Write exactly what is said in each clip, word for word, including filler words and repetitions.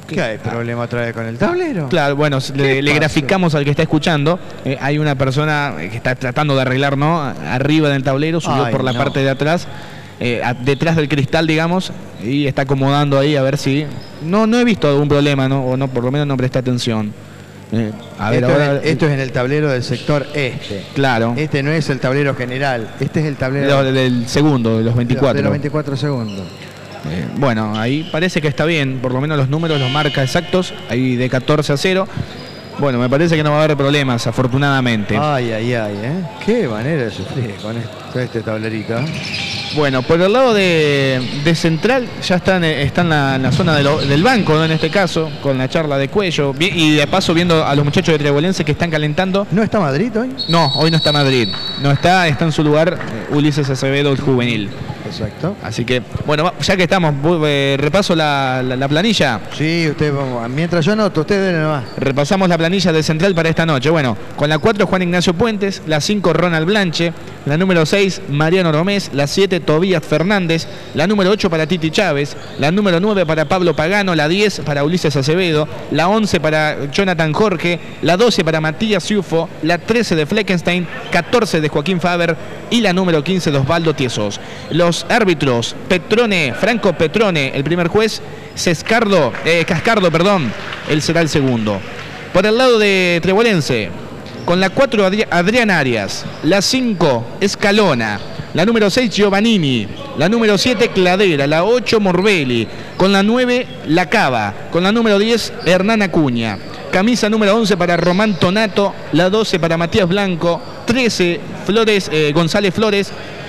¿Qué hay problema otra vez con el tablero? Claro, bueno, le, le graficamos al que está escuchando. Eh, hay una persona que está tratando de arreglar, ¿no? Arriba del tablero, subió Ay, por la no. parte de atrás, eh, a, detrás del cristal, digamos, y está acomodando ahí a ver si... No, no he visto algún problema, ¿no? O no, por lo menos no presté atención. Eh, a ver, esto, ahora, es, esto es en el tablero del sector este. Claro. Este no es el tablero general, este es el tablero Lo, del segundo, de los veinticuatro. de los veinticuatro segundos. Eh, bueno, ahí parece que está bien, por lo menos los números los marca exactos, ahí de catorce a cero. Bueno, me parece que no va a haber problemas, afortunadamente. Ay, ay, ay, ¿eh? Qué manera de sufrir con este, con este tablerito. ¿eh? Bueno, por el lado de, de Central ya están, están en, la, en la zona de lo, del banco, ¿no? En este caso, con la charla de Cuello. Y de paso viendo a los muchachos de Trebolense que están calentando. ¿No está Madrid hoy? No, hoy no está Madrid. No está, está en su lugar eh, Ulises Acevedo, el juvenil. Exacto. Así que, bueno, ya que estamos, eh, repaso la, la, la planilla. Sí, usted, mientras yo anoto, usted denle nomás. Repasamos la planilla de Central para esta noche. Bueno, con la cuatro Juan Ignacio Puentes, la cinco Ronald Blanche, la número seis Mariano Romés, la siete Tobías Fernández, la número ocho para Titi Chávez, la número nueve para Pablo Pagano, la diez para Ulises Acevedo, la once para Jonathan Jorge, la doce para Matías Ciufo, la trece de Fleckenstein, catorce de Joaquín Faber y la número quince de Osvaldo Tiesos. Los árbitros, Petrone, Franco Petrone, el primer juez, Cescardo, eh, Cascardo, perdón, él será el segundo. Por el lado de Trebolense, con la cuatro Adri Adrián Arias, la cinco Escalona, la número seis Giovannini, la número siete Cladera, la ocho Morbelli, con la nueve La Cava, con la número diez Hernán Acuña, camisa número once para Román Tonato, la doce para Matías Blanco, trece Flores, eh, González Flores,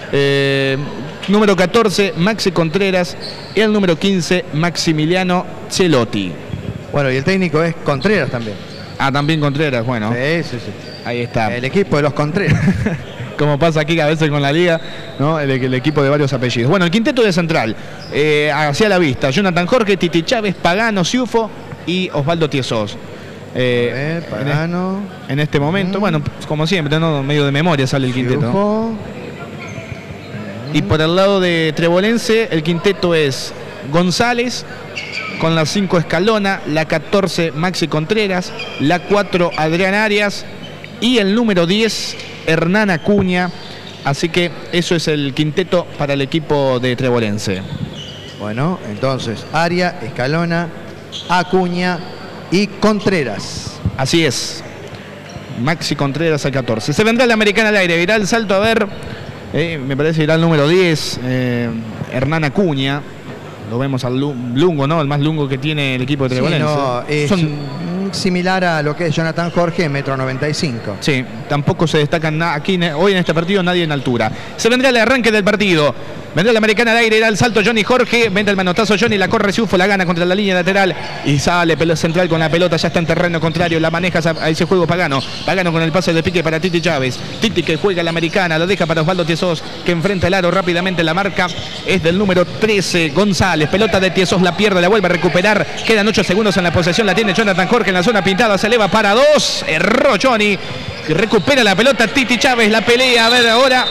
eh, número catorce Maxi Contreras y el número quince Maximiliano Celotti. Bueno, y el técnico es Contreras también. Ah, también Contreras, bueno. Sí, sí, sí. Ahí está. El equipo de los Contreras. Como pasa aquí a veces con la liga, ¿no? El, el equipo de varios apellidos. Bueno, el quinteto de Central, eh, hacia la vista, Jonathan Jorge, Titi Chávez, Pagano, Ciufo y Osvaldo Tiesos. Eh, ver, Pagano. En, en este momento, mm. bueno, como siempre, ¿no? Medio de memoria sale el quinteto. Ciufo. Y por el lado de Trebolense, el quinteto es González, con la cinco Escalona, la catorce Maxi Contreras, la cuatro Adrián Arias y el número diez Hernán Acuña. Así que eso es el quinteto para el equipo de Trebolense. Bueno, entonces Arias, Escalona, Acuña y Contreras. Así es. Maxi Contreras al catorce. Se vendrá la Americana al aire, irá el salto a ver, eh, me parece que irá el número diez, eh, Hernán Acuña. Lo vemos al lungo, ¿no? El más lungo que tiene el equipo de Trebolense. Sí, no, es Son... similar a lo que es Jonathan Jorge, metro noventa y cinco. Sí, tampoco se destacan nada aquí hoy en este partido nadie en altura. Se vendrá el arranque del partido. Vendrá la Americana al aire, irá el salto Johnny Jorge, vendrá el manotazo Johnny, la corre Ciufo, la gana contra la línea lateral y sale pelota central con la pelota, ya está en terreno contrario, la maneja a ese juego Pagano. Pagano con el pase de pique para Titi Chávez. Titi que juega la Americana, lo deja para Osvaldo Tiesos, que enfrenta el aro rápidamente. La marca es del número trece, González. Pelota de Tiesos, la pierde, la vuelve a recuperar. Quedan ocho segundos en la posesión, la tiene Jonathan Jorge en la zona pintada, se eleva para dos. Erró Johnny, que recupera la pelota Titi Chávez, la pelea, a ver ahora.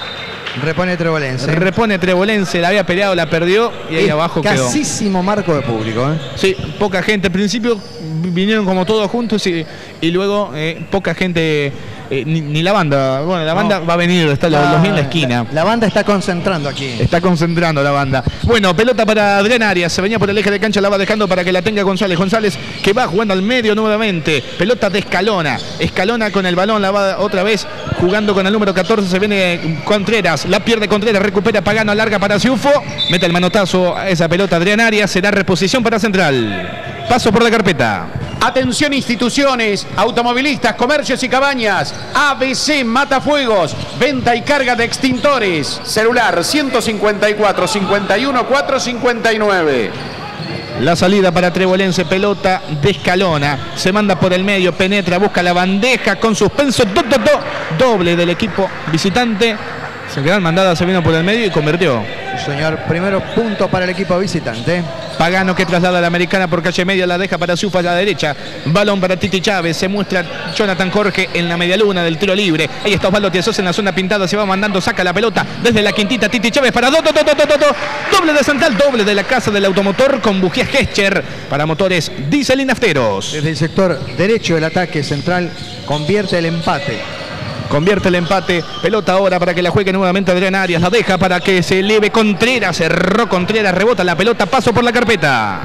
Repone Trebolense. Repone Trebolense, la había peleado, la perdió y ahí es abajo quedó. Casísimo marco de público, ¿eh? Sí, poca gente. Al principio vinieron como todos juntos y, y luego eh, poca gente, eh, ni, ni la banda. Bueno, la banda no. va a venir, está la, los vi en la esquina. La, la banda está concentrando aquí. Está concentrando la banda. Bueno, pelota para Adrián Arias, se venía por el eje de cancha, la va dejando para que la tenga González. González que va jugando al medio nuevamente. Pelota de Escalona. Escalona con el balón, la va otra vez jugando con el número catorce, se viene Contreras. La pierde Contreras, recupera Pagano, larga para Ciufo. Mete el manotazo a esa pelota Adrián Arias, será reposición para Central. Paso por la carpeta. Atención instituciones, automovilistas, comercios y cabañas. A B C Matafuegos, venta y carga de extintores. Celular ciento cincuenta y cuatro, cincuenta y uno, cuatrocientos cincuenta y nueve. La salida para Trebolense, pelota de Escalona. Se manda por el medio, penetra, busca la bandeja con suspenso. Do, do, do, doble del equipo visitante. Se quedan mandadas, se vino por el medio y convirtió. Sí, señor, primero punto para el equipo visitante. Pagano que traslada a la americana por calle media, la deja para Ciufo a la derecha. Balón para Titi Chávez, se muestra Jonathan Jorge en la media luna del tiro libre. Ahí está Osvaldo Tiazos en la zona pintada, se va mandando, saca la pelota desde la quintita. Titi Chávez para do, do, do, do, do, do, do. Doble de Central, doble de la casa del automotor con bujías Gescher para motores diésel y nafteros. Desde el sector derecho del ataque, Central convierte el empate. Convierte el empate, pelota ahora para que la juegue nuevamente Adrián Arias, la deja para que se eleve Contreras, cerró Contreras, rebota la pelota, paso por la carpeta.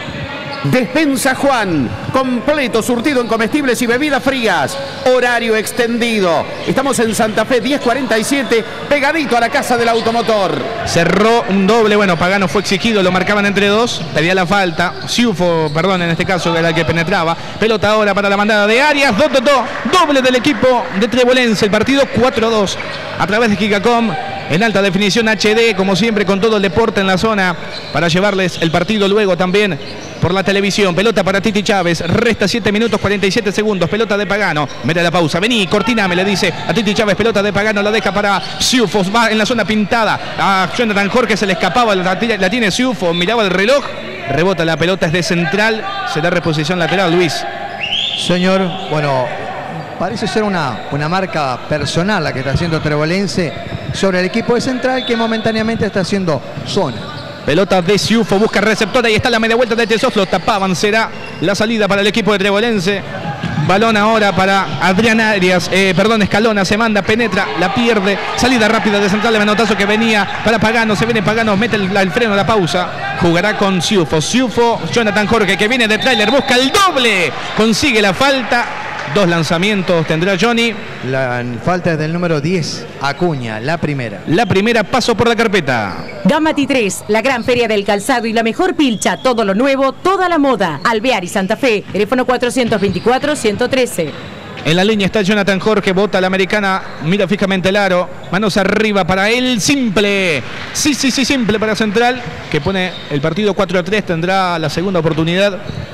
Despensa Juan, completo surtido en comestibles y bebidas frías, horario extendido. Estamos en Santa Fe diez cuarenta y siete, pegadito a la casa del automotor. Cerró un doble, bueno, Pagano fue exigido, lo marcaban entre dos, pedía la falta, Ciufo, perdón, en este caso era el que penetraba. Pelota ahora para la mandada de Arias, do, do, do, doble del equipo de Trebolense, el partido cuatro a dos a través de Kikacom. En alta definición H D, como siempre, con todo el deporte en la zona para llevarles el partido luego también por la televisión. Pelota para Titi Chávez, resta siete minutos cuarenta y siete segundos, pelota de Pagano, mete la pausa, vení, cortina, me le dice a Titi Chávez, pelota de Pagano, la deja para Ciufo, va en la zona pintada, a Jonathan Jorge se le escapaba, la, la tiene Ciufo, miraba el reloj, rebota la pelota, es de Central, será reposición lateral, Luis. Señor, bueno, parece ser una, una marca personal la que está haciendo Trebolense sobre el equipo de Central, que momentáneamente está haciendo zona. Pelota de Ciufo, busca receptor, ahí está la media vuelta de Tesos, lo tapaban, será la salida para el equipo de Trebolense. Balón ahora para Adrián Arias, eh, perdón, Escalona, se manda, penetra, la pierde, salida rápida de Central, de manotazo que venía para Pagano, se viene Pagano, mete el, el freno, la pausa, jugará con Ciufo, Ciufo, Jonathan Jorge que viene de tráiler, busca el doble, consigue la falta. Dos lanzamientos tendrá Johnny. La falta es del número diez, Acuña, la primera. La primera, paso por la carpeta. Gamati tres, la gran feria del calzado y la mejor pilcha, todo lo nuevo, toda la moda. Alvear y Santa Fe, teléfono cuatrocientos veinticuatro, ciento trece. En la línea está Jonathan Jorge, bota la americana, mira fijamente el aro, manos arriba para él, simple, sí, sí, sí, simple para Central, que pone el partido cuatro a tres, tendrá la segunda oportunidad.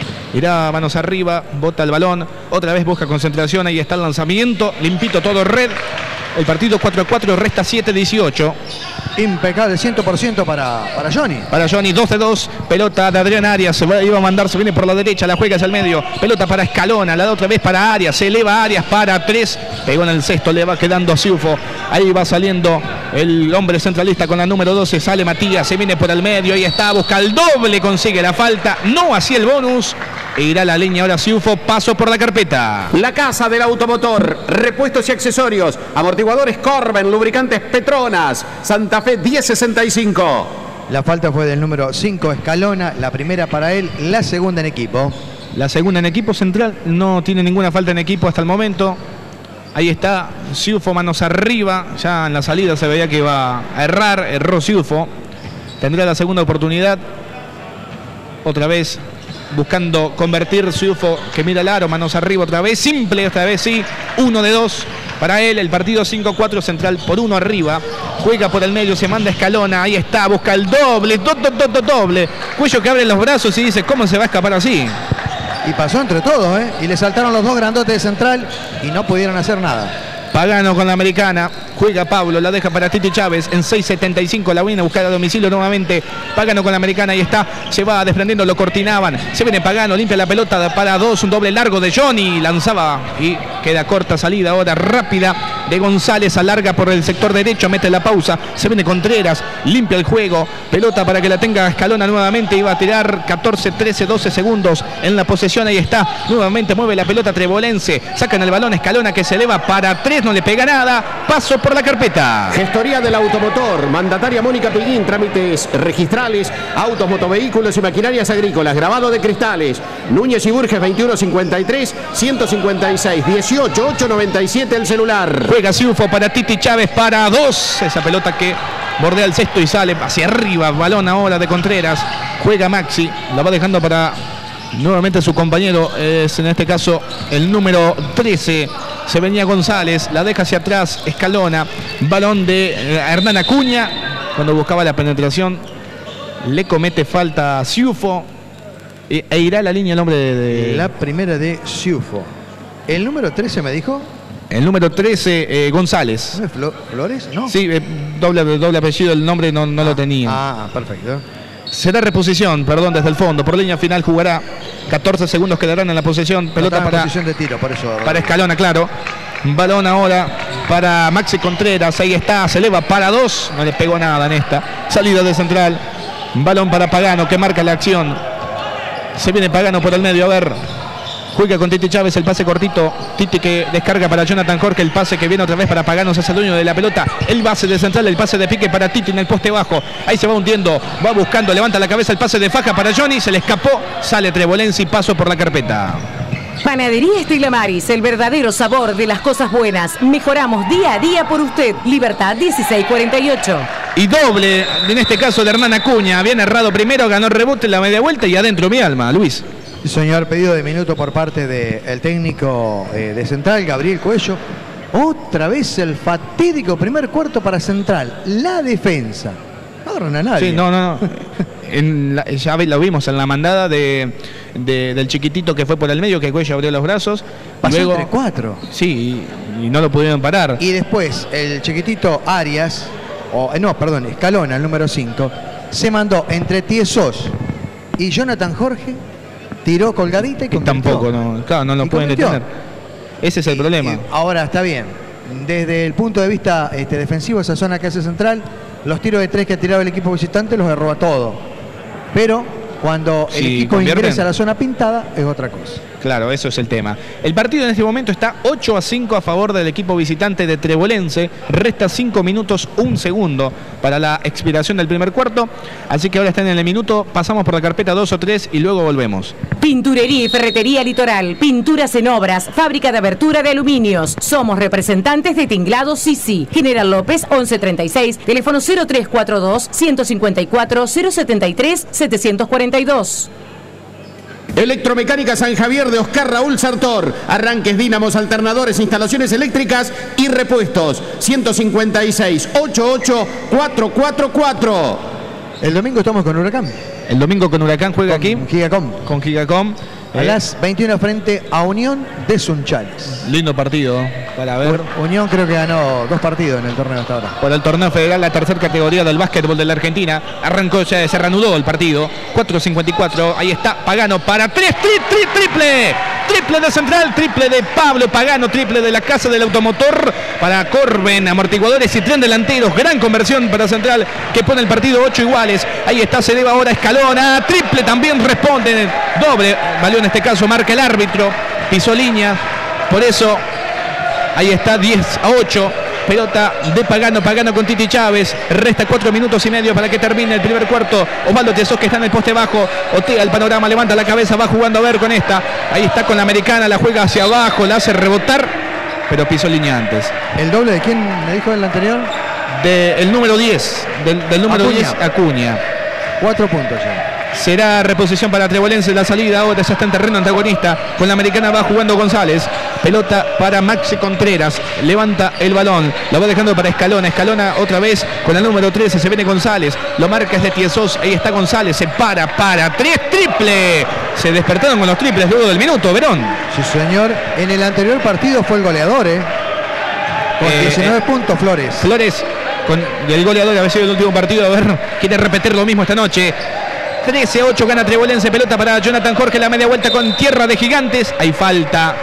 Irá manos arriba, bota el balón, otra vez busca concentración, ahí está el lanzamiento, limpito todo red. El partido cuatro a cuatro, resta siete dieciocho. Impecable, cien por ciento para, para Johnny. Para Johnny, doce dos, pelota de Adrián Arias, se va, iba a mandar, se viene por la derecha, la juega hacia el medio, pelota para Escalona, la da otra vez para Arias, se eleva Arias para tres, pegó en el sexto, le va quedando a Ciufo, ahí va saliendo el hombre centralista con la número doce, sale Matías, se viene por el medio, ahí está, busca el doble, consigue la falta, no hacía el bonus, e irá a la línea ahora Ciufo, paso por la carpeta. La casa del automotor, repuestos y accesorios, amortiguadores Corben, lubricantes Petronas, Santa Fe diez sesenta y cinco. La falta fue del número cinco, Escalona, la primera para él, la segunda en equipo. La segunda en equipo, Central no tiene ninguna falta en equipo hasta el momento. Ahí está Ciufo, manos arriba, ya en la salida se veía que iba a errar, erró Ciufo. Tendrá la segunda oportunidad. Otra vez buscando convertir Ciufo, que mira el aro, manos arriba otra vez, simple esta vez sí, uno de dos para él, el partido cinco a cuatro, Central por uno arriba, juega por el medio, se manda Escalona, ahí está, busca el doble, do, do, do, do, doble, Cuello que abre los brazos y dice, ¿cómo se va a escapar así? Y pasó entre todos, ¿eh? Y le saltaron los dos grandotes de Central y no pudieron hacer nada. Pagano con la americana, juega Pablo, la deja para Titi Chávez, en seis setenta y cinco la viene a buscar a domicilio nuevamente, Pagano con la americana, ahí está, se va desprendiendo, lo cortinaban, se viene Pagano, limpia la pelota para dos, un doble largo de Johnny, lanzaba y queda corta salida ahora rápida de González, alarga por el sector derecho, mete la pausa, se viene Contreras, limpia el juego, pelota para que la tenga Escalona nuevamente, iba a tirar catorce, trece, doce segundos en la posesión, ahí está, nuevamente mueve la pelota Trebolense, sacan el balón Escalona que se eleva para tres, no le pega nada, paso por la carpeta. Gestoría del automotor, mandataria Mónica Pillín, trámites registrales, autos, motovehículos y maquinarias agrícolas, grabado de cristales, Núñez y Burges veintiuno cincuenta y tres, ciento cincuenta y seis, dieciocho, ochocientos noventa y siete el celular. Juega Ciufo para Titi Chávez para dos, esa pelota que bordea el cesto y sale hacia arriba, balón ahora de Contreras, juega Maxi, la va dejando para nuevamente su compañero, es en este caso el número trece, se venía González, la deja hacia atrás Escalona, balón de eh, Hernán Acuña, cuando buscaba la penetración le comete falta a Ciufo e, e irá a la línea el hombre de, de... La primera de Ciufo. ¿El número trece me dijo? El número trece, eh, González. ¿No es Flo- Flores? No. Sí, eh, doble, doble apellido, el nombre no, no ah, lo tenía. Ah, perfecto. Será reposición, perdón, desde el fondo. Por línea final jugará. catorce segundos quedarán en la posesión. Pelota No, para, posición de tiro, por eso. para Escalona, claro. Balón ahora para Maxi Contreras. Ahí está, se eleva para dos. No le pegó nada en esta. Salida de central. Balón para Pagano que marca la acción. Se viene Pagano por el medio, a ver. Juega con Titi Chávez, el pase cortito. Titi que descarga para Jonathan Jorge. El pase que viene otra vez para Pagano. Se hace el dueño de la pelota. El base de central, el pase de pique para Titi en el poste bajo. Ahí se va hundiendo, va buscando, levanta la cabeza. El pase de faja para Johnny. Se le escapó. Sale Trebolense y paso por la carpeta. Panadería Estela Maris, el verdadero sabor de las cosas buenas. Mejoramos día a día por usted. Libertad dieciséis cuarenta y ocho. Y doble, en este caso de Hernán Acuña. Habían errado primero, ganó el rebote en la media vuelta y adentro mi alma, Luis. Sí, señor, pedido de minuto por parte del técnico eh, de Central, Gabriel Cuello. Otra vez el fatídico primer cuarto para Central. La defensa. No agarran a nadie. Sí, no, no, no. En la, ya lo vimos en la mandada de, de, del chiquitito que fue por el medio, que Cuello abrió los brazos. Pasó Luego, entre cuatro. Sí, y, y no lo pudieron parar. Y después el chiquitito Arias, o eh, no, perdón, Escalona, el número cinco, se mandó entre Tiesos y Jonathan Jorge, tiró colgadita y Que convirtió. tampoco, no, claro, no lo Y pueden convirtió. detener. Ese es el Y- problema. y ahora está bien. Desde el punto de vista este, defensivo, esa zona que hace Central, los tiros de tres que ha tirado el equipo visitante los derroba todo. Pero cuando el Si equipo convierten. ingresa a la zona pintada, es otra cosa. Claro, eso es el tema. El partido en este momento está ocho a cinco a favor del equipo visitante de Trebolense. Resta cinco minutos, un segundo para la expiración del primer cuarto. Así que ahora están en el minuto. Pasamos por la carpeta dos o tres y luego volvemos. Pinturería y Ferretería Litoral, pinturas en obras, fábrica de abertura de aluminios. Somos representantes de Tinglado Sisi. General López once treinta y seis, teléfono cero tres cuatro dos, uno cinco cuatro, cero siete tres, siete cuatro dos. Electromecánica San Javier de Oscar Raúl Sartor. Arranques, dínamos, alternadores, instalaciones eléctricas y repuestos. ciento cincuenta y seis, ochenta y ocho, cuatrocientos cuarenta y cuatro. El domingo estamos con Huracán. El domingo con Huracán juega aquí. Con Gigacom. Con Gigacom. A Eh, las veintiuna frente a Unión de Sunchales. Lindo partido para ver. Unión creo que ganó dos partidos en el torneo hasta ahora. Por el torneo federal, la tercera categoría del básquetbol de la Argentina. Arrancó, ya se reanudó el partido. cuatro cincuenta y cuatro. Ahí está Pagano para tres. Tri, tri, triple. Triple de Central. Triple de Pablo Pagano. Triple de la Casa del Automotor. Para Corben. Amortiguadores y tren delanteros. Gran conversión para Central que pone el partido ocho iguales. Ahí está, se eleva ahora Escalona. Triple también responde. Doble. Valió en este caso. Marca el árbitro. Pisó línea. Por eso. Ahí está, diez a ocho. Pelota de Pagano, Pagano con Titi Chávez. Resta cuatro minutos y medio para que termine el primer cuarto. Osvaldo Tiesos que está en el poste bajo. Otea el panorama, levanta la cabeza, va jugando a ver con esta. Ahí está con la americana, la juega hacia abajo, la hace rebotar, pero pisó línea antes. ¿El doble de quién me dijo en el anterior? Del número diez, del, del número Acuña. diez, Acuña. Cuatro puntos ya. Será reposición para Trebolense la salida. Ahora ya está en terreno antagonista. Con la americana va jugando González. Pelota para Maxi Contreras. Levanta el balón. Lo va dejando para Escalona. Escalona otra vez con el número trece. Se viene González. Lo marca es de Tiesos. Ahí está González. Se para para tres. Triple. Se despertaron con los triples luego del minuto. Verón. Sí, señor. En el anterior partido fue el goleador, ¿eh? Con Eh, diecinueve eh, puntos, Flores. Flores con el goleador. Ha sido el último partido. A ver, quiere repetir lo mismo esta noche. trece a ocho gana Trebolense. Pelota para Jonathan Jorge. La media vuelta con Tierra de Gigantes. Hay falta.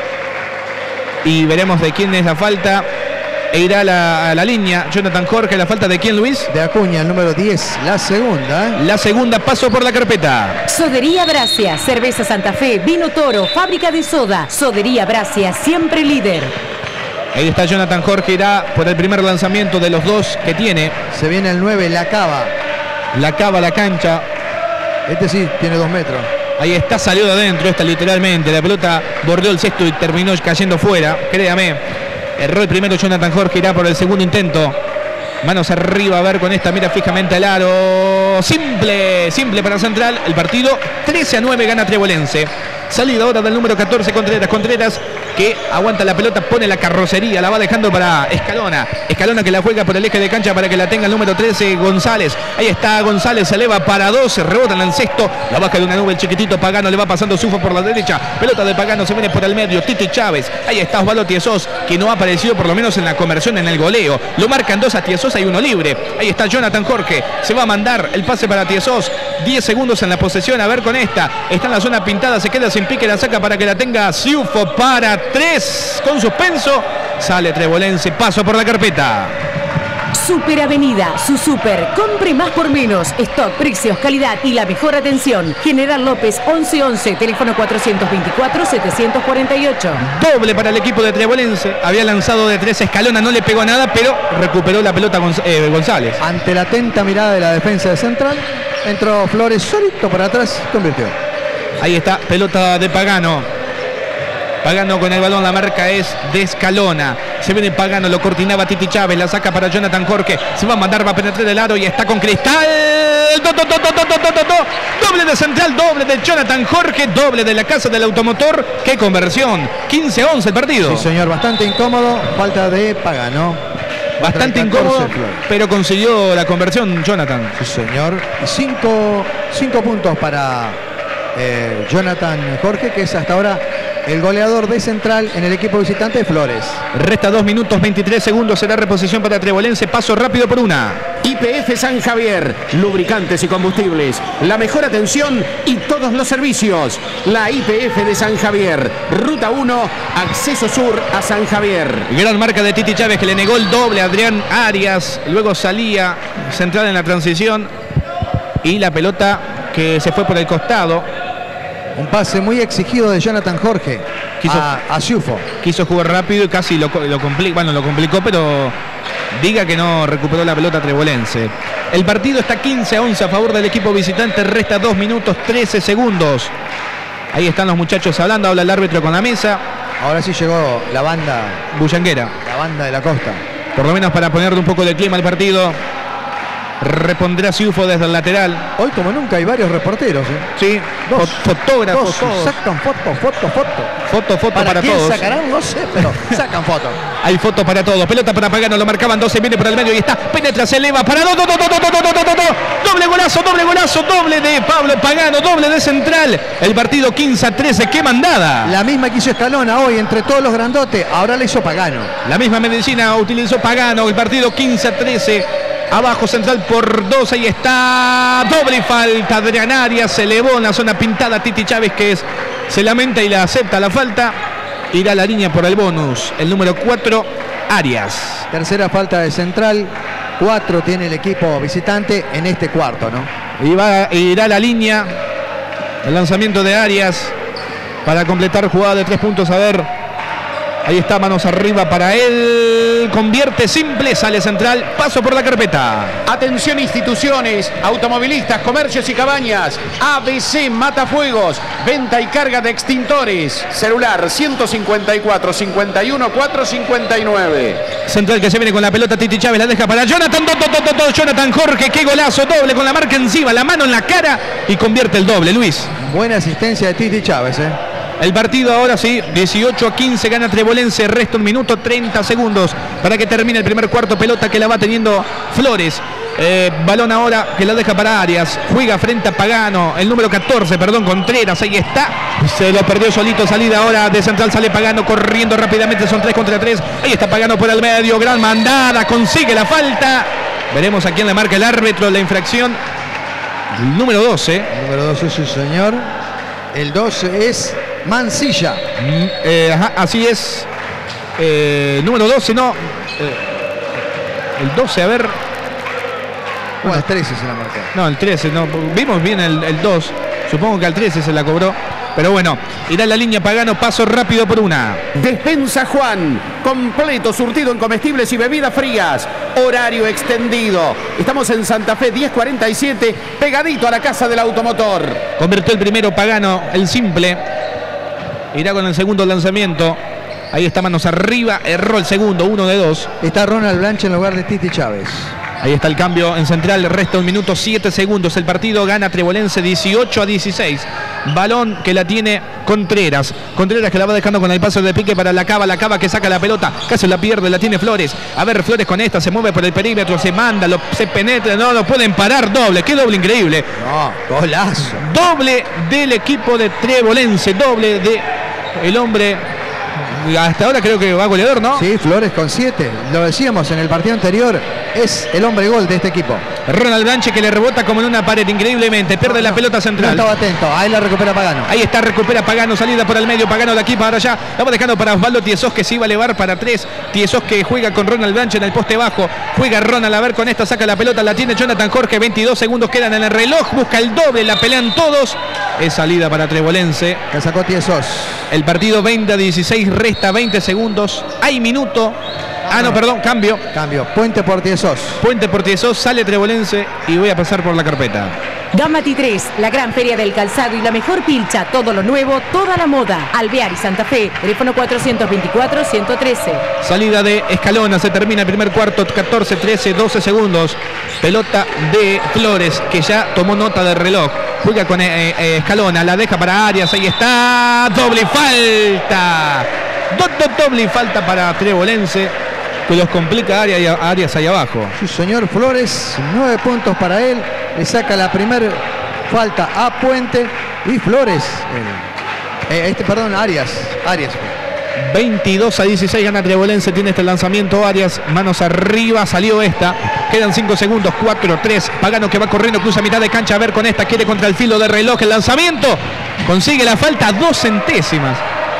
Y veremos de quién es la falta. E irá a la, a la línea. Jonathan Jorge. ¿La falta de quién, Luis? De Acuña, el número diez. La segunda, ¿eh? La segunda, paso por la carpeta. Sodería Bracia, Cerveza Santa Fe, Vino Toro, Fábrica de Soda. Sodería Bracia, siempre líder. Ahí está Jonathan Jorge. Irá por el primer lanzamiento de los dos que tiene. Se viene el nueve, la cava. La cava la cancha. Este sí, tiene dos metros. Ahí está, salió de adentro, esta literalmente. La pelota bordeó el cesto y terminó cayendo fuera. Créame. Erró el primero Jonathan Jorge, irá por el segundo intento. Manos arriba, a ver con esta, mira fijamente al aro. Simple, simple para Central. El partido trece a nueve gana Trebolense. Salida ahora del número catorce, Contreras. Contreras que aguanta la pelota, pone la carrocería, la va dejando para Escalona. Escalona que la juega por el eje de cancha para que la tenga el número trece, González. Ahí está González, se eleva para doce, rebota en el sexto, la baja de una nube el chiquitito Pagano, le va pasando Sufo por la derecha, pelota de Pagano, se viene por el medio, Titi Chávez. Ahí está Osvaldo Tiesos, que no ha aparecido por lo menos en la conversión, en el goleo. Lo marcan dos a Tiesos, hay uno libre. Ahí está Jonathan Jorge, se va a mandar el pase para Tiesos, diez segundos en la posesión, a ver con esta, está en la zona pintada, se queda sin pique, la saca para que la tenga Sufo para tres, con suspenso, sale Trebolense, paso por la carpeta. Super Avenida, su super, compre más por menos, stock, precios, calidad y la mejor atención. General López once once, teléfono cuatrocientos veinticuatro, setecientos cuarenta y ocho. Doble para el equipo de Trebolense, había lanzado de tres Escalona, no le pegó nada, pero recuperó la pelota Gonz eh, González. Ante la atenta mirada de la defensa de Central, entró Flores solito para atrás, convirtió. Ahí está, pelota de Pagano. Pagano con el balón, la marca es de Escalona. Se viene Pagano, lo cortinaba Titi Chávez, la saca para Jonathan Jorge. Se va a mandar, va a penetrar el aro y está con Cristal. Do, do, do, do, do, do, do, do. Doble de Central, doble de Jonathan Jorge, doble de la Casa del Automotor. ¡Qué conversión! quince a once el partido. Sí, señor, bastante incómodo. Falta de Pagano. Bastante incómodo, pero consiguió la conversión Jonathan. Sí, señor. Cinco, cinco puntos para eh, Jonathan Jorge, que es hasta ahora el goleador de Central en el equipo visitante de Flores. Resta dos minutos veintitrés segundos, será reposición para Trebolense, paso rápido por una. Y P F San Javier, lubricantes y combustibles, la mejor atención y todos los servicios. La I P F de San Javier, Ruta uno, acceso sur a San Javier. Gran marca de Titi Chávez, que le negó el doble a Adrián Arias, luego salía Central en la transición y la pelota que se fue por el costado. Un pase muy exigido de Jonathan Jorge quiso, a, a Sufo. Quiso jugar rápido y casi lo, lo complicó, bueno, lo complicó, pero diga que no recuperó la pelota Trebolense. El partido está quince a once a favor del equipo visitante, resta dos minutos trece segundos. Ahí están los muchachos hablando, habla el árbitro con la mesa. Ahora sí llegó la banda bullanguera, la banda de la costa. Por lo menos para ponerle un poco de clima al partido. Repondrá Sufo desde el lateral. Hoy como nunca hay varios reporteros, ¿eh? Sí, dos, fotógrafos, dos, todos. Sacan fotos, fotos, fotos. Foto, foto para, ¿Para quién todos. sacarán? No sé, pero sacan fotos. Hay fotos para todos. Pelota para Pagano, lo marcaban doce, viene por el medio y está. Penetra, se eleva para do, do, do, do, do, do, do, do, do, do. Doble golazo, doble golazo, doble de Pablo Pagano, doble de Central. El partido quince a trece, qué mandada. La misma que hizo Escalona hoy entre todos los grandotes, ahora la hizo Pagano. La misma medicina utilizó Pagano, el partido quince a trece. Abajo Central por dos, ahí está. Doble falta, Adrián Arias, se elevó en la zona pintada Titi Chávez, que es, se lamenta y la acepta la falta. Irá a la línea por el bonus, el número cuatro, Arias. Tercera falta de Central, cuatro tiene el equipo visitante en este cuarto, ¿no? Y va, irá a la línea, el lanzamiento de Arias para completar jugada de tres puntos, a ver. Ahí está, manos arriba para él. Convierte simple, sale Central. Paso por la carpeta. Atención instituciones, automovilistas, comercios y cabañas. A B C Matafuegos. Venta y carga de extintores. Celular ciento cincuenta y cuatro, cincuenta y uno, cuatrocientos cincuenta y nueve. Central que se viene con la pelota. Titi Chávez la deja para Jonathan. Do, do, do, do, do, Jonathan Jorge. Qué golazo. Doble con la marca encima. La mano en la cara. Y convierte el doble, Luis. Buena asistencia de Titi Chávez, ¿eh? El partido ahora sí, dieciocho a quince, gana Trebolense, resta un minuto treinta segundos para que termine el primer cuarto, pelota que la va teniendo Flores. Eh, balón ahora que la deja para Arias, juega frente a Pagano, el número catorce, perdón, Contreras, ahí está, se lo perdió solito, salida ahora de Central, sale Pagano corriendo rápidamente, son tres contra tres, ahí está Pagano por el medio, gran mandada, consigue la falta, veremos a quién le marca el árbitro la infracción, el número doce. El número doce, sí señor, el doce es Mancilla. Mm, eh, ajá, así es. Eh, número doce, no. Eh, el doce, a ver. Bueno, el trece se la marcó. No, el trece, no. Vimos bien el, el dos. Supongo que al trece se la cobró. Pero bueno, irá la línea Pagano, paso rápido por una. Despensa Juan, completo surtido en comestibles y bebidas frías. Horario extendido. Estamos en Santa Fe diez cuarenta y siete, pegadito a la Casa del Automotor. Convirtió el primero Pagano, el simple. Irá con el segundo lanzamiento. Ahí está, manos arriba, erró el segundo, uno de dos. Está Ronald Blanche en lugar de Titi Chávez. Ahí está el cambio en central, resta un minuto siete segundos. El partido gana Trebolense dieciocho a dieciséis. Balón que la tiene Contreras. Contreras que la va dejando con el paso de pique para la Cava. La Cava que saca la pelota, casi la pierde, la tiene Flores. A ver, Flores con esta, se mueve por el perímetro, se manda, lo, se penetra, no lo pueden parar. Doble, qué doble increíble. No, golazo. Doble del equipo de Trebolense, doble de el hombre. Hasta ahora creo que va goleador, ¿no? Sí, Flores con siete. Lo decíamos en el partido anterior, es el hombre gol de este equipo. Ronald Blanche que le rebota como en una pared increíblemente, pierde no, la no, pelota central. No estaba atento, ahí la recupera Pagano. Ahí está, recupera Pagano, salida por el medio, Pagano de aquí para allá. La va dejando para Osvaldo Tiesós que se iba a elevar para tres. Tiesós que juega con Ronald Blanche en el poste bajo. Juega Ronald, a ver con esta, saca la pelota, la tiene Jonathan Jorge, veintidós segundos quedan en el reloj, busca el doble, la pelean todos. Es salida para Trebolense. La sacó Tiesós. El partido veinte a dieciséis, resta veinte segundos. Hay minuto. Ah, no, perdón, cambio. Cambio, Puente por Tiesós. Puente por Tiesós, sale Trebolense y voy a pasar por la carpeta. Gamati tres, la gran feria del calzado y la mejor pilcha, todo lo nuevo, toda la moda. Alvear y Santa Fe, teléfono cuatrocientos veinticuatro, ciento trece. Salida de Escalona, se termina el primer cuarto, catorce, trece, doce segundos. Pelota de Flores, que ya tomó nota del reloj. Juega con eh, eh, Escalona, la deja para Arias, ahí está. Doble falta. Do, do, doble falta para Trebolense, que los complica a Arias, a Arias ahí abajo. Sí, señor Flores, nueve puntos para él. Le saca la primera falta a Puente y Flores. Eh, eh, este, perdón, Arias. Arias. veintidós a dieciséis gana Trebolense, tiene este lanzamiento Arias, manos arriba, salió esta, quedan cinco segundos, cuatro, tres, Pagano que va corriendo, cruza mitad de cancha, a ver con esta, quiere contra el filo de reloj, el lanzamiento, consigue la falta, dos centésimas.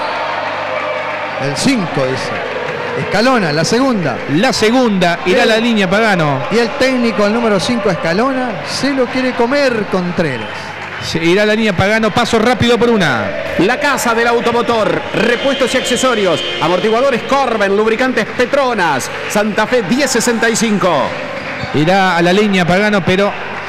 El cinco dice. Escalona, la segunda. La segunda, irá a la línea Pagano. Y el técnico, el número cinco, Escalona, se lo quiere comer Contreras. Se irá a la línea Pagano, paso rápido por una. La casa del automotor, repuestos y accesorios, amortiguadores Corben, lubricantes Petronas, Santa Fe diez sesenta y cinco. Irá a la línea Pagano, pero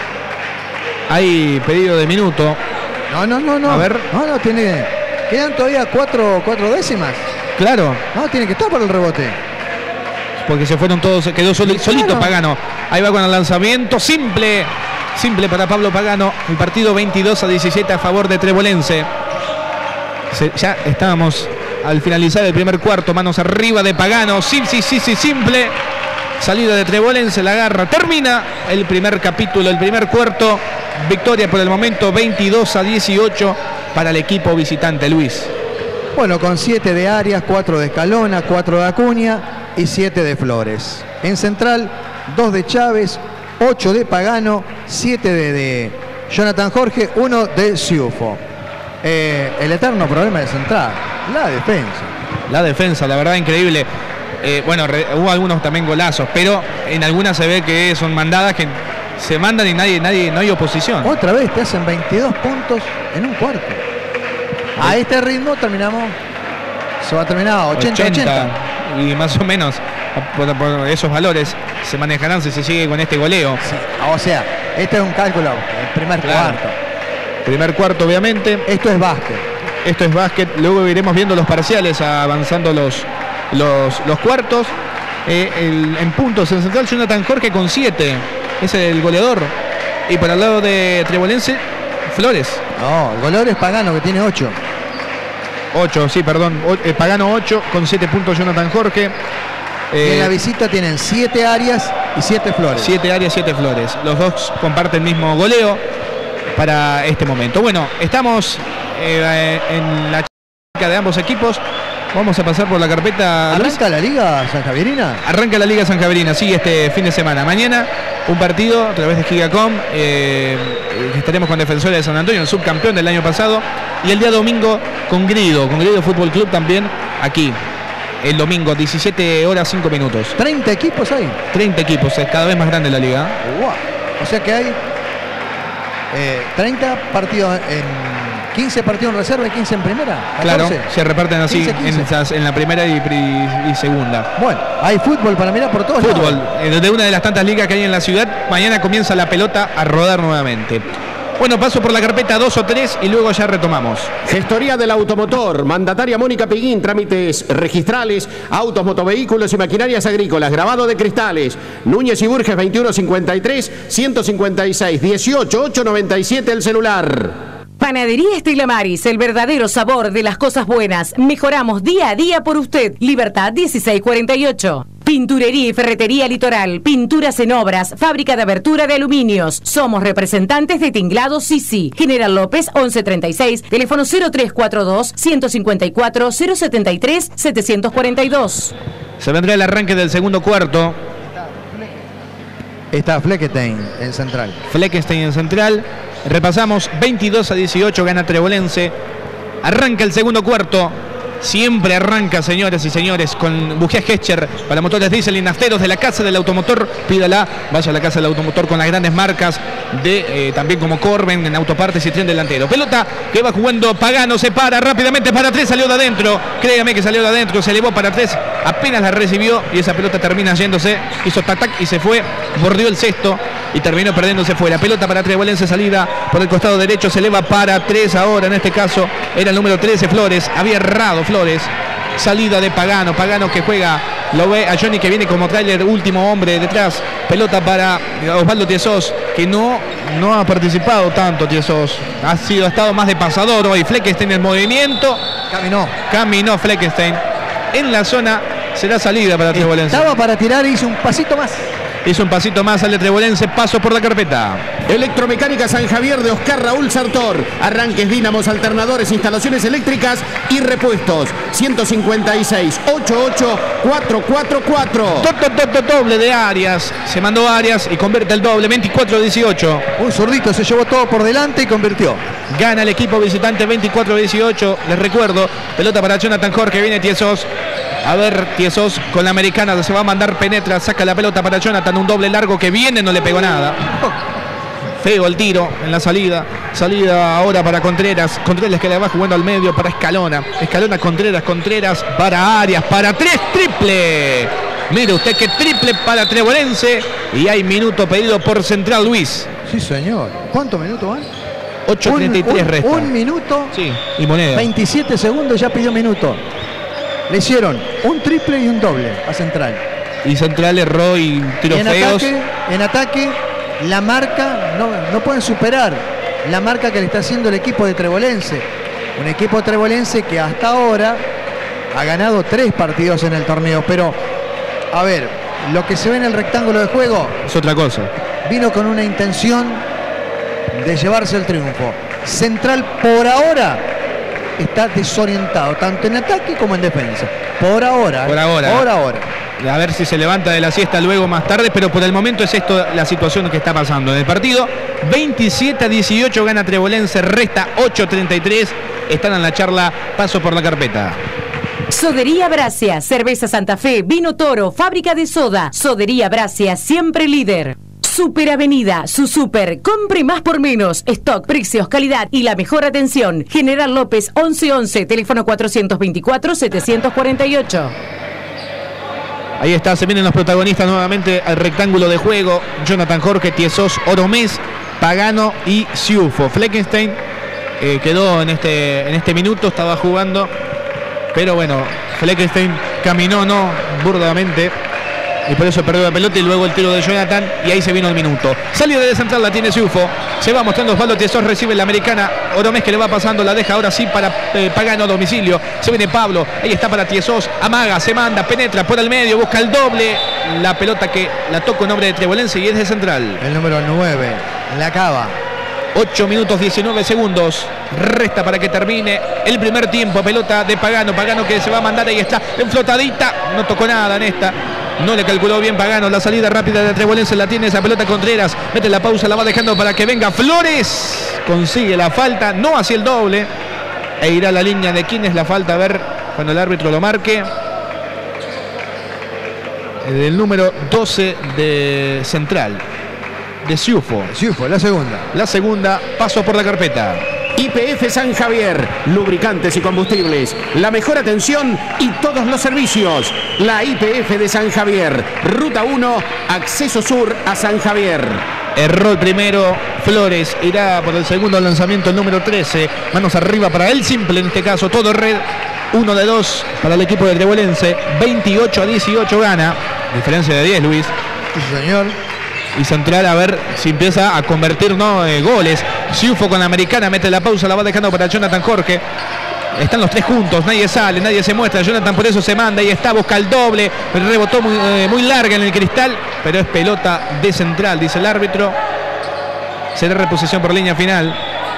hay pedido de minuto. No, no, no, no. A ver. No, no, tiene. Quedan todavía cuatro, cuatro décimas. Claro. No, tiene que estar por el rebote. Porque se fueron todos, se quedó soli, solito claro. Pagano. Ahí va con el lanzamiento, simple. Simple para Pablo Pagano. El partido veintidós a diecisiete a favor de Trebolense. Se, ya estábamos al finalizar el primer cuarto. Manos arriba de Pagano. Sí, sí, sí, sí, simple. Salida de Trebolense, la agarra. Termina el primer capítulo, el primer cuarto. Victoria por el momento veintidós a dieciocho para el equipo visitante, Luis. Bueno, con siete de Arias, cuatro de Escalona, cuatro de Acuña y siete de Flores. En central, dos de Chávez, ocho de Pagano, siete de, de Jonathan Jorge, uno de Ciufo. Eh, el eterno problema de central, la defensa. La defensa, la verdad, increíble. Eh, bueno, re, hubo algunos también golazos, pero en algunas se ve que son mandadas que se mandan y nadie, nadie, no hay oposición. Otra vez te hacen veintidós puntos en un cuarto. A este ritmo terminamos, se va a terminar ochenta ochenta. Y más o menos por, por esos valores se manejarán si se sigue con este goleo. Sí, o sea, este es un cálculo, el primer claro. cuarto. Primer cuarto, obviamente. Esto es básquet. Esto es básquet. Luego iremos viendo los parciales, avanzando los, los, los cuartos. Eh, el, en puntos, en central, Jonathan Jorge con siete. Es el goleador. Y por el lado de Trebolense, Flores. No, el goleador es Pagano, que tiene ocho. ocho, sí, perdón. O, eh, Pagano ocho, con siete puntos Jonathan Jorge. Eh, y en la visita tienen siete Arias y siete Flores. siete Arias, siete Flores. Los dos comparten el mismo goleo para este momento. Bueno, estamos eh, en la chica de ambos equipos. Vamos a pasar por la carpeta. ¿Arranca la Liga Sanjaverina? Arranca la Liga Sanjaverina, sí, este fin de semana. Mañana un partido a través de Gigacom. Eh, estaremos con Defensores de San Antonio, el subcampeón del año pasado. Y el día domingo con Grido, con Grido Fútbol Club también aquí. El domingo, diecisiete horas, cinco minutos. ¿treinta equipos hay? treinta equipos, es cada vez más grande la liga. Wow. O sea que hay eh, treinta partidos en... quince partidos en reserva y quince en primera. Claro, se reparten así quince, quince. En, esas, en la primera y, y, y segunda. Bueno, hay fútbol para mirar por todos Fútbol, lados. Fútbol, de una de las tantas ligas que hay en la ciudad. Mañana comienza la pelota a rodar nuevamente. Bueno, paso por la carpeta dos o tres y luego ya retomamos. Gestoría del automotor, mandataria Mónica Piguín, trámites registrales, autos, motovehículos y maquinarias agrícolas, grabado de cristales. Núñez y Burges veintiuno cincuenta y tres, ciento cincuenta y seis, dieciocho, ochocientos noventa y siete el celular. Panadería Estela Maris, el verdadero sabor de las cosas buenas. Mejoramos día a día por usted. Libertad dieciséis cuarenta y ocho. Pinturería y ferretería Litoral. Pinturas en obras. Fábrica de abertura de aluminios. Somos representantes de Tinglados Sisi. General López once treinta y seis. Teléfono cero tres cuatro dos, ciento cincuenta y cuatro, cero setenta y tres, setecientos cuarenta y dos. Se vendrá el arranque del segundo cuarto. Está Fleckenstein en central. Fleckenstein en central. Repasamos, veintidós a dieciocho gana Trebolense. Arranca el segundo cuarto. Siempre arranca, señoras y señores, con bujía Gescher para motores diésel y nafteros de la Casa del Automotor. Pídala, vaya a la Casa del Automotor con las grandes marcas de eh, también como Corben en autopartes y tren delantero. Pelota que va jugando Pagano, se para rápidamente para tres, salió de adentro. Créame que salió de adentro, se elevó para tres, apenas la recibió y esa pelota termina yéndose. Hizo tac tac y se fue, bordeó el cesto y terminó perdiéndose fuera. Pelota para Trebolense, salida por el costado derecho, se eleva para tres ahora, en este caso era el número trece Flores, había errado Flores, salida de Pagano, Pagano que juega, lo ve a Johnny que viene como tráiler, último hombre detrás, pelota para Osvaldo Tiesos, que no, no ha participado tanto Tiesos, ha sido, ha estado más de pasador hoy. Fleckenstein en movimiento, Caminó. caminó Fleckenstein en la zona, será salida para Trebolense. Estaba para tirar y hizo un pasito más. Hizo un pasito más, sale Trebolense, paso por la carpeta. Electromecánica San Javier de Oscar Raúl Sartor. Arranques, dínamos, alternadores, instalaciones eléctricas y repuestos. ciento cincuenta y seis, ochenta y ocho, cuatrocientos cuarenta y cuatro. Do, do, do, do, doble de Arias. Se mandó Arias y convierte el doble, veinticuatro a dieciocho. Un zurdito se llevó todo por delante y convirtió. Gana el equipo visitante veinticuatro a dieciocho. Les recuerdo, pelota para Jonathan Jorge, viene Tiesos. A ver, Tiesos con la americana, se va a mandar, penetra, saca la pelota para Jonathan, un doble largo que viene, no le pegó nada. Feo el tiro en la salida. Salida ahora para Contreras. Contreras que le va jugando al medio para Escalona. Escalona, Contreras, Contreras para Arias, para tres, triple. Mire usted que triple para Trebolense. Y hay minuto pedido por Central Luis. Sí, señor. ¿Cuántos minutos van? ocho treinta y tres resta. Un minuto. Sí, y moneda. veintisiete segundos, ya pidió minuto. Le hicieron un triple y un doble a Central. Y Central erró y tiros en feos. Ataque, en ataque, la marca, no, no pueden superar la marca que le está haciendo el equipo de Trebolense. Un equipo trebolense que hasta ahora ha ganado tres partidos en el torneo. Pero, a ver, lo que se ve en el rectángulo de juego es otra cosa. Vino con una intención de llevarse el triunfo. Central por ahora está desorientado, tanto en ataque como en defensa. Por ahora. Por ahora. Por ahora. A ver si se levanta de la siesta luego más tarde, pero por el momento es esto la situación que está pasando en el partido. veintisiete a dieciocho gana Trebolense, resta ocho treinta y tres. Están en la charla, paso por la carpeta. Sodería Brasia, Cerveza Santa Fe, Vino Toro, Fábrica de Soda. Sodería Brasia, siempre líder. Super Avenida, su super, compre más por menos, stock, precios, calidad y la mejor atención. General López once once, teléfono cuatrocientos veinticuatro, setecientos cuarenta y ocho. Ahí está, se vienen los protagonistas nuevamente al rectángulo de juego. Jonathan Jorge, Tiesos, Oromés, Pagano y Ciufo. Fleckenstein eh, quedó en este, en este minuto, estaba jugando, pero bueno, Fleckenstein caminó, no, burdamente. Y por eso perdió la pelota y luego el tiro de Jonathan y ahí se vino el minuto. Salida de central la tiene Ciufo. Se va mostrando Osvaldo Tiesos, recibe la americana. Oromés que le va pasando, la deja ahora sí para eh, Pagano a domicilio. Se viene Pablo, ahí está para Tiesos. Amaga, se manda, penetra por el medio, busca el doble. La pelota que la toca un hombre de Trebolense y es de central. El número nueve, la acaba. ocho minutos diecinueve segundos. Resta para que termine el primer tiempo. Pelota de Pagano. Pagano que se va a mandar, ahí está, en flotadita. No tocó nada en esta. No le calculó bien Pagano. La salida rápida de Trebolense la tiene esa pelota Contreras. Mete la pausa, la va dejando para que venga Flores. Consigue la falta, no hacia el doble. E irá a la línea de quién es la falta. A ver cuando el árbitro lo marque. Del número doce de Central. De Ciufo. Ciufo, la segunda. La segunda, paso por la carpeta. Y P F San Javier, lubricantes y combustibles, la mejor atención y todos los servicios. La Y P F de San Javier, Ruta uno, acceso sur a San Javier. Erró el primero Flores, irá por el segundo lanzamiento el número trece. Manos arriba para el simple, en este caso todo red. Uno de dos para el equipo de Trebolense. veintiocho a dieciocho gana. Diferencia de diez, Luis. Sí, señor. Y Central a ver si empieza a convertir no eh, goles. Ciufo con la americana, mete la pausa, la va dejando para Jonathan Jorge. Están los tres juntos, nadie sale, nadie se muestra. Jonathan por eso se manda y está, busca el doble. Rebotó muy, eh, muy larga en el cristal, pero es pelota de Central, dice el árbitro. Será reposición por línea final.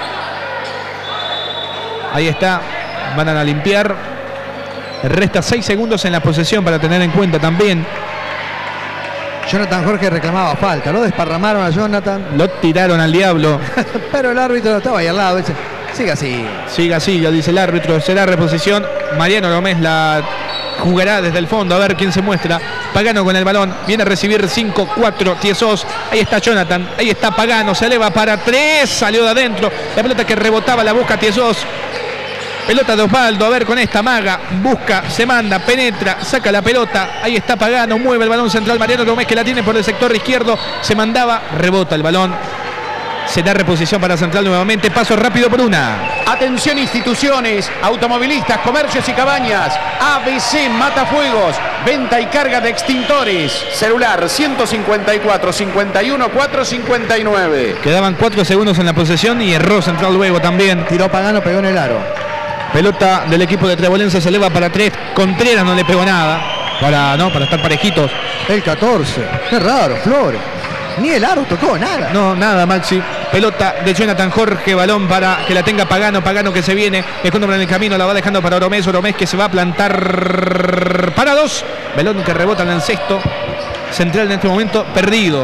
Ahí está, van a limpiar. Resta seis segundos en la posesión para tener en cuenta también. Jonathan Jorge reclamaba falta, lo desparramaron a Jonathan. Lo tiraron al diablo. Pero el árbitro estaba ahí al lado. Dice, siga así. Siga, siga, dice el árbitro. Será reposición. Mariano Gómez la jugará desde el fondo. A ver quién se muestra. Pagano con el balón. Viene a recibir cinco cuatro. Tiesos. Ahí está Jonathan. Ahí está Pagano. Se eleva para tres. Salió de adentro. La pelota que rebotaba la busca Tiesos. Pelota de Osvaldo, a ver con esta maga, busca, se manda, penetra, saca la pelota, ahí está Pagano, mueve el balón central, Mariano Gómez que la tiene por el sector izquierdo, se mandaba, rebota el balón, se da reposición para Central nuevamente, paso rápido por una. Atención instituciones, automovilistas, comercios y cabañas, A B C Matafuegos, venta y carga de extintores, celular ciento cincuenta y cuatro, cincuenta y uno, cuatrocientos cincuenta y nueve. Quedaban cuatro segundos en la posesión y erró Central luego también. Tiró Pagano, pegó en el aro. Pelota del equipo de Trebolense se eleva para tres. Contreras no le pegó nada. Para, no, para estar parejitos. El catorce. Qué raro, Flores. Ni el aro tocó, nada. No, nada, Maxi. Pelota de Jonathan Jorge. Balón para que la tenga Pagano. Pagano que se viene. Dejando en el camino. La va dejando para Oromés. Oromés que se va a plantar para dos. Balón que rebota en el sexto. Central en este momento perdido.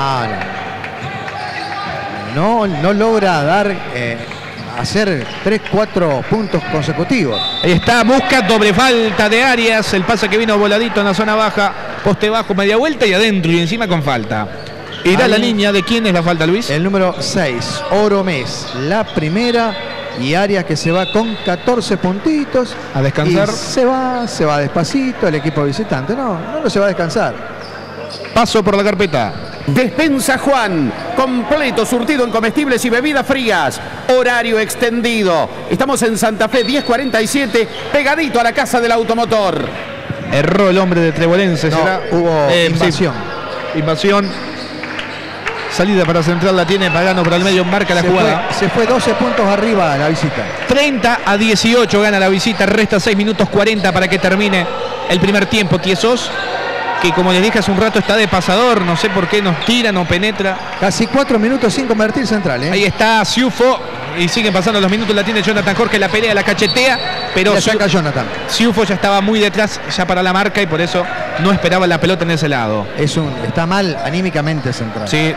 No, no, no logra dar... Eh, hacer tres cuatro puntos consecutivos. Ahí está, busca doble falta de Arias, el pase que vino voladito en la zona baja, poste bajo, media vuelta y adentro y encima con falta. Irá la línea de quién es la falta, Luis. El número seis, Oromés, la primera, y Arias que se va con catorce puntitos. A descansar. Y se va, se va despacito el equipo visitante. No, no, no se va a descansar. Paso por la carpeta. Despensa Juan, completo surtido en comestibles y bebidas frías, horario extendido. Estamos en Santa Fe diez cuarenta y siete, pegadito a la casa del automotor. Erró el hombre de Trebolense. No, será hubo eh, invasión. Sí. Invasión. Salida para Central, la tiene Pagano por el medio, marca la se jugada. Fue, se fue doce puntos arriba la visita. treinta a dieciocho gana la visita, resta seis minutos cuarenta para que termine el primer tiempo. Tiesos, que como les dije hace un rato está de pasador, no sé por qué nos tira, no penetra. Casi cuatro minutos sin convertir Central, ¿eh? Ahí está Ciufo y siguen pasando los minutos, la tiene Jonathan Jorge, la pelea, la cachetea, pero ya saca Jonathan. Ciufo ya estaba muy detrás ya para la marca y por eso no esperaba la pelota en ese lado. Es un, está mal anímicamente Central. Sí.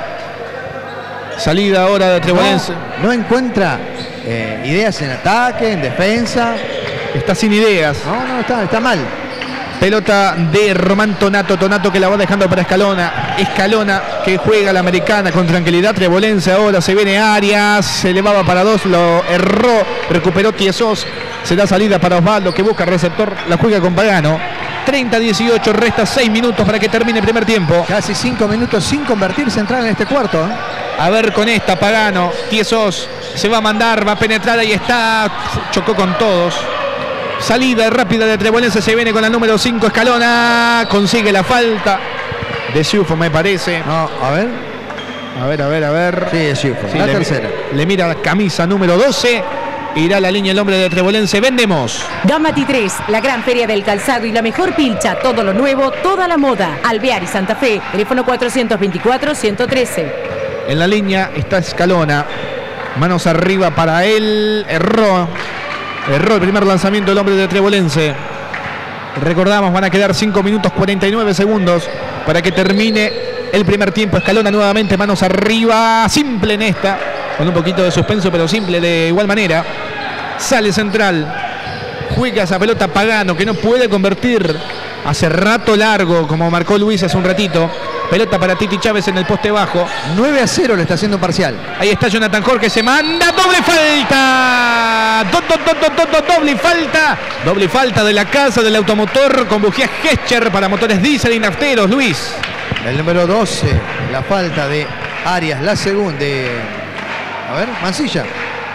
Salida ahora de Trebolense. No, no encuentra eh, ideas en ataque, en defensa. Está sin ideas. No, no, está, está mal. Pelota de Román Tonato, Tonato que la va dejando para Escalona, Escalona que juega la americana con tranquilidad, Trebolense ahora se viene Arias, se elevaba para dos, lo erró, recuperó Tiesos, se da salida para Osvaldo que busca receptor, la juega con Pagano, treinta a dieciocho, resta seis minutos para que termine el primer tiempo. Casi cinco minutos sin convertir Central en este cuarto, ¿eh? A ver con esta, Pagano, Tiesos se va a mandar, va a penetrar, ahí está, chocó con todos. Salida rápida de Trebolense, se viene con la número cinco, Escalona, consigue la falta de Ciufo, me parece. No, a ver. A ver, a ver, a ver. Sí, es Ciufo, Sí, la le, tercera. Le mira la camisa número doce, irá la línea el hombre de Trebolense, vendemos. Gamati tres, la gran feria del calzado y la mejor pilcha, todo lo nuevo, toda la moda. Alvear y Santa Fe, teléfono cuatrocientos veinticuatro, ciento trece. En la línea está Escalona, manos arriba para él, erró. Erró el primer lanzamiento del hombre de Trebolense. Recordamos, van a quedar cinco minutos cuarenta y nueve segundos para que termine el primer tiempo. Escalona nuevamente, manos arriba, simple en esta, con un poquito de suspenso, pero simple de igual manera. Sale Central, juega esa pelota Pagano, que no puede convertir hace rato largo, como marcó Luis hace un ratito. Pelota para Titi Chávez en el poste bajo. nueve a cero le está haciendo parcial. Ahí está Jonathan Jorge, se manda, doble falta. Do, do, do, do, do, do, doble falta. Doble falta de la casa del automotor con bujía Gescher para motores diésel y nafteros, Luis. El número doce, la falta de Arias, la segunda de... A ver, Mancilla.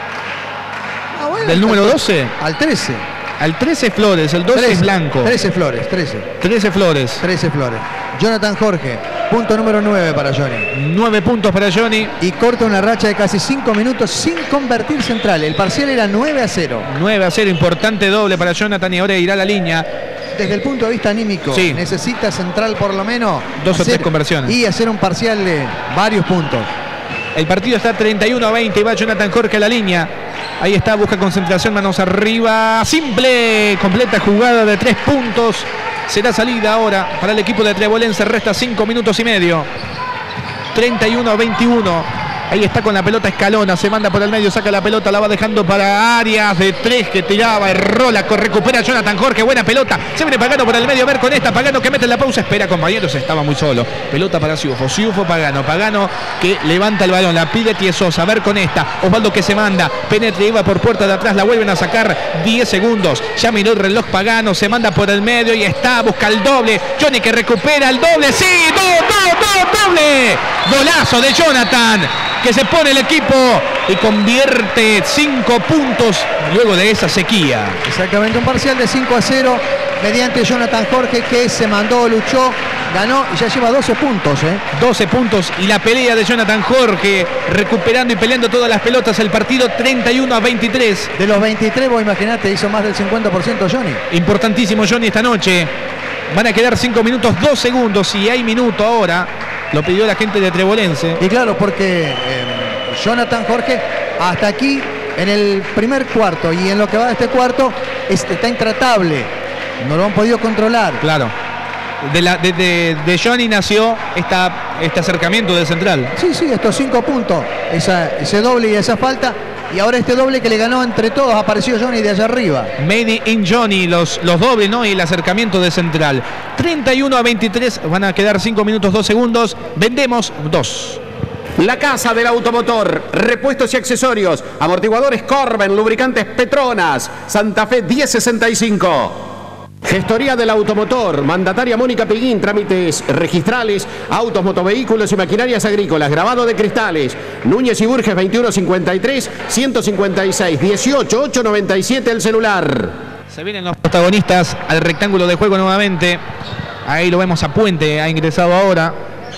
Ah, bueno, Del número doce. Al trece. Al trece Flores, el doce es Blanco. trece Flores, trece. trece Flores. trece Flores. Jonathan Jorge, punto número nueve para Johnny. nueve puntos para Johnny. Y corta una racha de casi cinco minutos sin convertir central. El parcial era nueve a cero. nueve a cero, importante doble para Jonathan y ahora irá a la línea. Desde el punto de vista anímico, sí, necesita central por lo menos dos hacer, o tres conversiones. Y hacer un parcial de varios puntos. El partido está treinta y uno a veinte y va Jonathan Jorge a la línea. Ahí está, busca concentración, manos arriba. Simple, completa jugada de tres puntos. Será salida ahora para el equipo de Trebolense. Resta cinco minutos y medio. treinta y uno a veintiuno. Ahí está con la pelota Escalona, se manda por el medio, saca la pelota, la va dejando para Arias de tres que tiraba, erró, la recupera Jonathan Jorge, buena pelota, se viene Pagano por el medio, a ver con esta, Pagano que mete en la pausa, espera compañeros, estaba muy solo, pelota para Ciufo, Ciufo Pagano, Pagano que levanta el balón, la pide Tiesosa, a ver con esta, Osvaldo que se manda, penetra, iba por puerta de atrás, la vuelven a sacar, diez segundos, ya miró el reloj Pagano, se manda por el medio y está, busca el doble, Johnny que recupera el doble, sí, do, do, do, doble, golazo de Jonathan, que se pone el equipo y convierte cinco puntos luego de esa sequía. Exactamente, un parcial de cinco a cero mediante Jonathan Jorge que se mandó, luchó, ganó y ya lleva doce puntos. ¿eh? doce puntos y la pelea de Jonathan Jorge recuperando y peleando todas las pelotas. El partido treinta y uno a veintitrés. De los veintitrés, vos imaginate, hizo más del cincuenta por ciento Johnny. Importantísimo Johnny esta noche. Van a quedar cinco minutos, dos segundos y hay minuto ahora. Lo pidió la gente de Trebolense. Y claro, porque eh, Jonathan Jorge hasta aquí en el primer cuarto y en lo que va de este cuarto es, está intratable. No lo han podido controlar. Claro. De, la, de, de, de Johnny nació esta, este acercamiento del central. Sí, sí, estos cinco puntos. Esa, ese doble y esa falta. Y ahora este doble que le ganó entre todos, apareció Johnny de allá arriba. Made in Johnny, los, los dobles, ¿no? Y el acercamiento de central. treinta y uno a veintitrés, van a quedar cinco minutos, dos segundos. Vendemos dos. La Casa del Automotor, repuestos y accesorios, amortiguadores Corben, lubricantes Petronas, Santa Fe diez sesenta y cinco. Gestoría del Automotor, mandataria Mónica Peguín, trámites registrales, autos, motovehículos y maquinarias agrícolas, grabado de cristales, Núñez y Burges veintiuno cincuenta y tres, ciento cincuenta y seis, dieciocho, ochocientos noventa y siete el celular. Se vienen los protagonistas al rectángulo de juego nuevamente. Ahí lo vemos a Puente, ha ingresado ahora,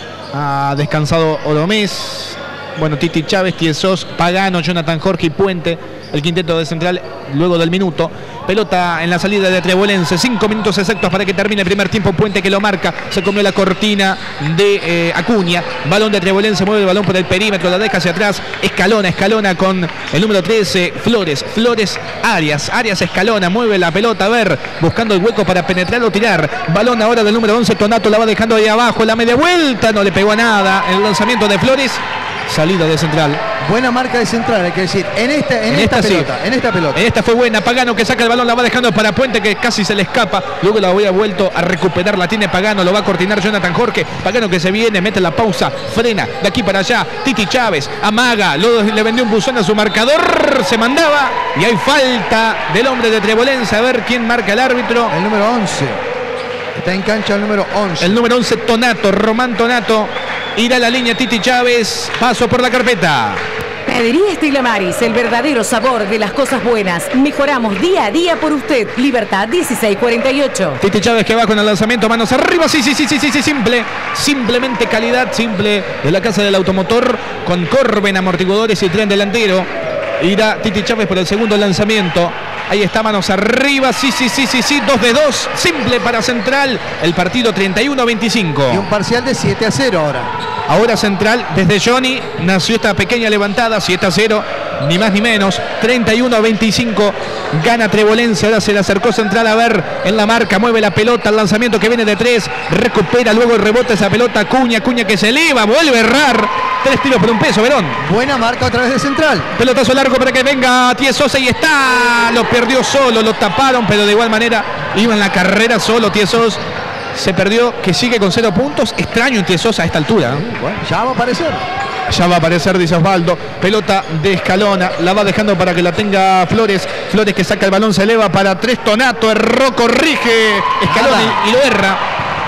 ha descansado Oromés. Bueno, Titi Chávez, Tiesos, Pagano, Jonathan Jorge y Puente. El quinteto de central luego del minuto. Pelota en la salida de Trebolense. Cinco minutos exactos para que termine el primer tiempo. Puente que lo marca. Se comió la cortina de eh, Acuña. Balón de Trebolense. Mueve el balón por el perímetro. La deja hacia atrás. Escalona. Escalona con el número trece. Flores. Flores. Arias. Arias Escalona. Mueve la pelota. A ver. Buscando el hueco para penetrar o tirar. Balón ahora del número once. Tonato la va dejando ahí abajo. La media vuelta. No le pegó a nada. El lanzamiento de Flores. Salida de central. Buena marca de central, hay que decir. En, este, en, en esta, esta pelota. Sí. En esta pelota. En esta fue buena. Pagano que saca el balón, la va dejando para Puente que casi se le escapa. Luego la había vuelto a recuperar. La tiene Pagano, lo va a cortinar Jonathan Jorge. Pagano que se viene, mete la pausa, frena de aquí para allá. Titi Chávez, amaga, luego le vendió un buzón a su marcador. Se mandaba y hay falta del hombre de Trebolense. A ver quién marca el árbitro. El número once. Está en cancha el número once. El número once, Tonato, Román Tonato. Irá a la línea Titi Chávez. Paso por la carpeta. Pedería Estilo Maris, el verdadero sabor de las cosas buenas. Mejoramos día a día por usted. Libertad dieciséis cuarenta y ocho. Titi Chávez que va con el lanzamiento, manos arriba. Sí, sí, sí, sí, sí, sí, simple. Simplemente calidad, simple de la Casa del Automotor. Con Corben, amortiguadores y tren delantero. Irá Titi Chávez por el segundo lanzamiento. Ahí está, manos arriba, sí, sí, sí, sí, sí, dos de dos, simple para Central, el partido treinta y uno a veinticinco. Y un parcial de siete a cero ahora. Ahora Central, desde Johnny, nació esta pequeña levantada, siete a cero, ni más ni menos, treinta y uno a veinticinco, gana Trebolense, ahora se le acercó Central a ver en la marca, mueve la pelota, el lanzamiento que viene de tres, recupera luego el rebote esa pelota, Cuña, Cuña que se eleva, vuelve a errar, tres tiros por un peso, Verón. Buena marca otra vez de Central. Pelotazo largo para que venga Tiesosa y está, lo perdió solo, lo taparon, pero de igual manera iba en la carrera solo Tiesos. Se perdió, que sigue con cero puntos. Extraño en Tiesosa a esta altura. Sí, bueno, ya va a aparecer. Ya va a aparecer, dice Osvaldo. Pelota de Escalona. La va dejando para que la tenga Flores. Flores que saca el balón, se eleva para tres. Tonato, erró, corrige Escalona y, y lo erra.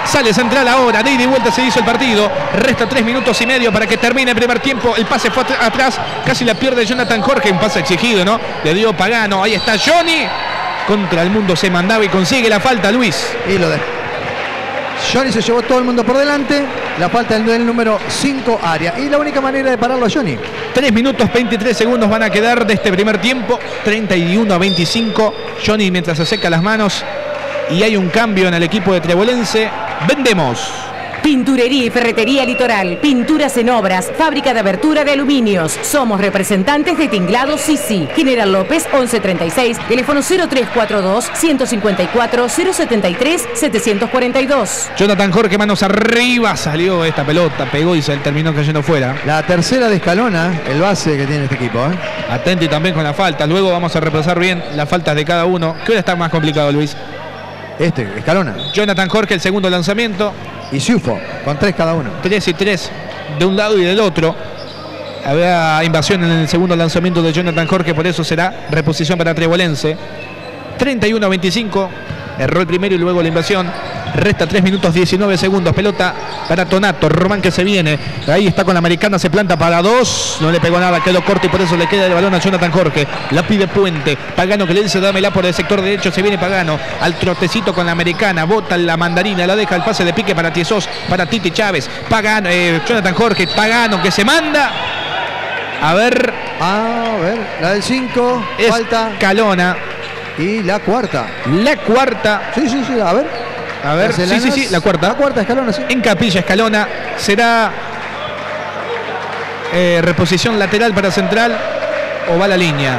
Sale Central ahora, de ida y vuelta se hizo el partido. Resta tres minutos y medio para que termine el primer tiempo. El pase fue atrás, casi la pierde Jonathan Jorge. Un pase exigido, ¿no? Le dio Pagano, ahí está Johnny. Contra el mundo se mandaba y consigue la falta, Luis. Y lo de... Johnny se llevó todo el mundo por delante. La falta del número cinco, área. Y la única manera de pararlo a Johnny. tres minutos veintitrés segundos van a quedar de este primer tiempo. treinta y uno a veinticinco. Johnny mientras se seca las manos. Y hay un cambio en el equipo de Trebolense. Vendemos. Pinturería y ferretería Litoral, pinturas en obras, fábrica de abertura de aluminios. Somos representantes de Tinglados Sisi. General López once treinta y seis, teléfono cero tres cuatro dos, ciento cincuenta y cuatro, cero setenta y tres, setecientos cuarenta y dos. Jonathan Jorge, manos arriba, salió esta pelota, pegó y se terminó cayendo fuera. La tercera de Escalona, el base que tiene este equipo, ¿eh? Atenti también con la falta, luego vamos a repasar bien las faltas de cada uno. ¿Qué hora está más complicado, Luis? Este, Escalona. Jonathan Jorge, el segundo lanzamiento. Y Ciufo, con tres cada uno. tres y tres de un lado y del otro. Había invasión en el segundo lanzamiento de Jonathan Jorge, por eso será reposición para Trebolense. treinta y uno a veinticinco. Erró el primero y luego la invasión. Resta tres minutos diecinueve segundos. Pelota para Tonato. Román que se viene. Ahí está con la americana. Se planta para dos. No le pegó nada. Quedó corto y por eso le queda el balón a Jonathan Jorge. La pide Puente. Pagano que le dice dámela por el sector derecho. Se viene Pagano. Al trotecito con la americana. Bota la mandarina. La deja el pase de pique para Tiesos. Para Titi Chávez. Pagano. Eh, Jonathan Jorge. Pagano que se manda. A ver. A ver. La del cinco. Falta. Escalona. Y la cuarta. La cuarta. Sí, sí, sí. A ver. A ver, sí, sí, sí, la cuarta. La cuarta Escalona, sí. En Capilla Escalona será eh, reposición lateral para Central o va a la línea.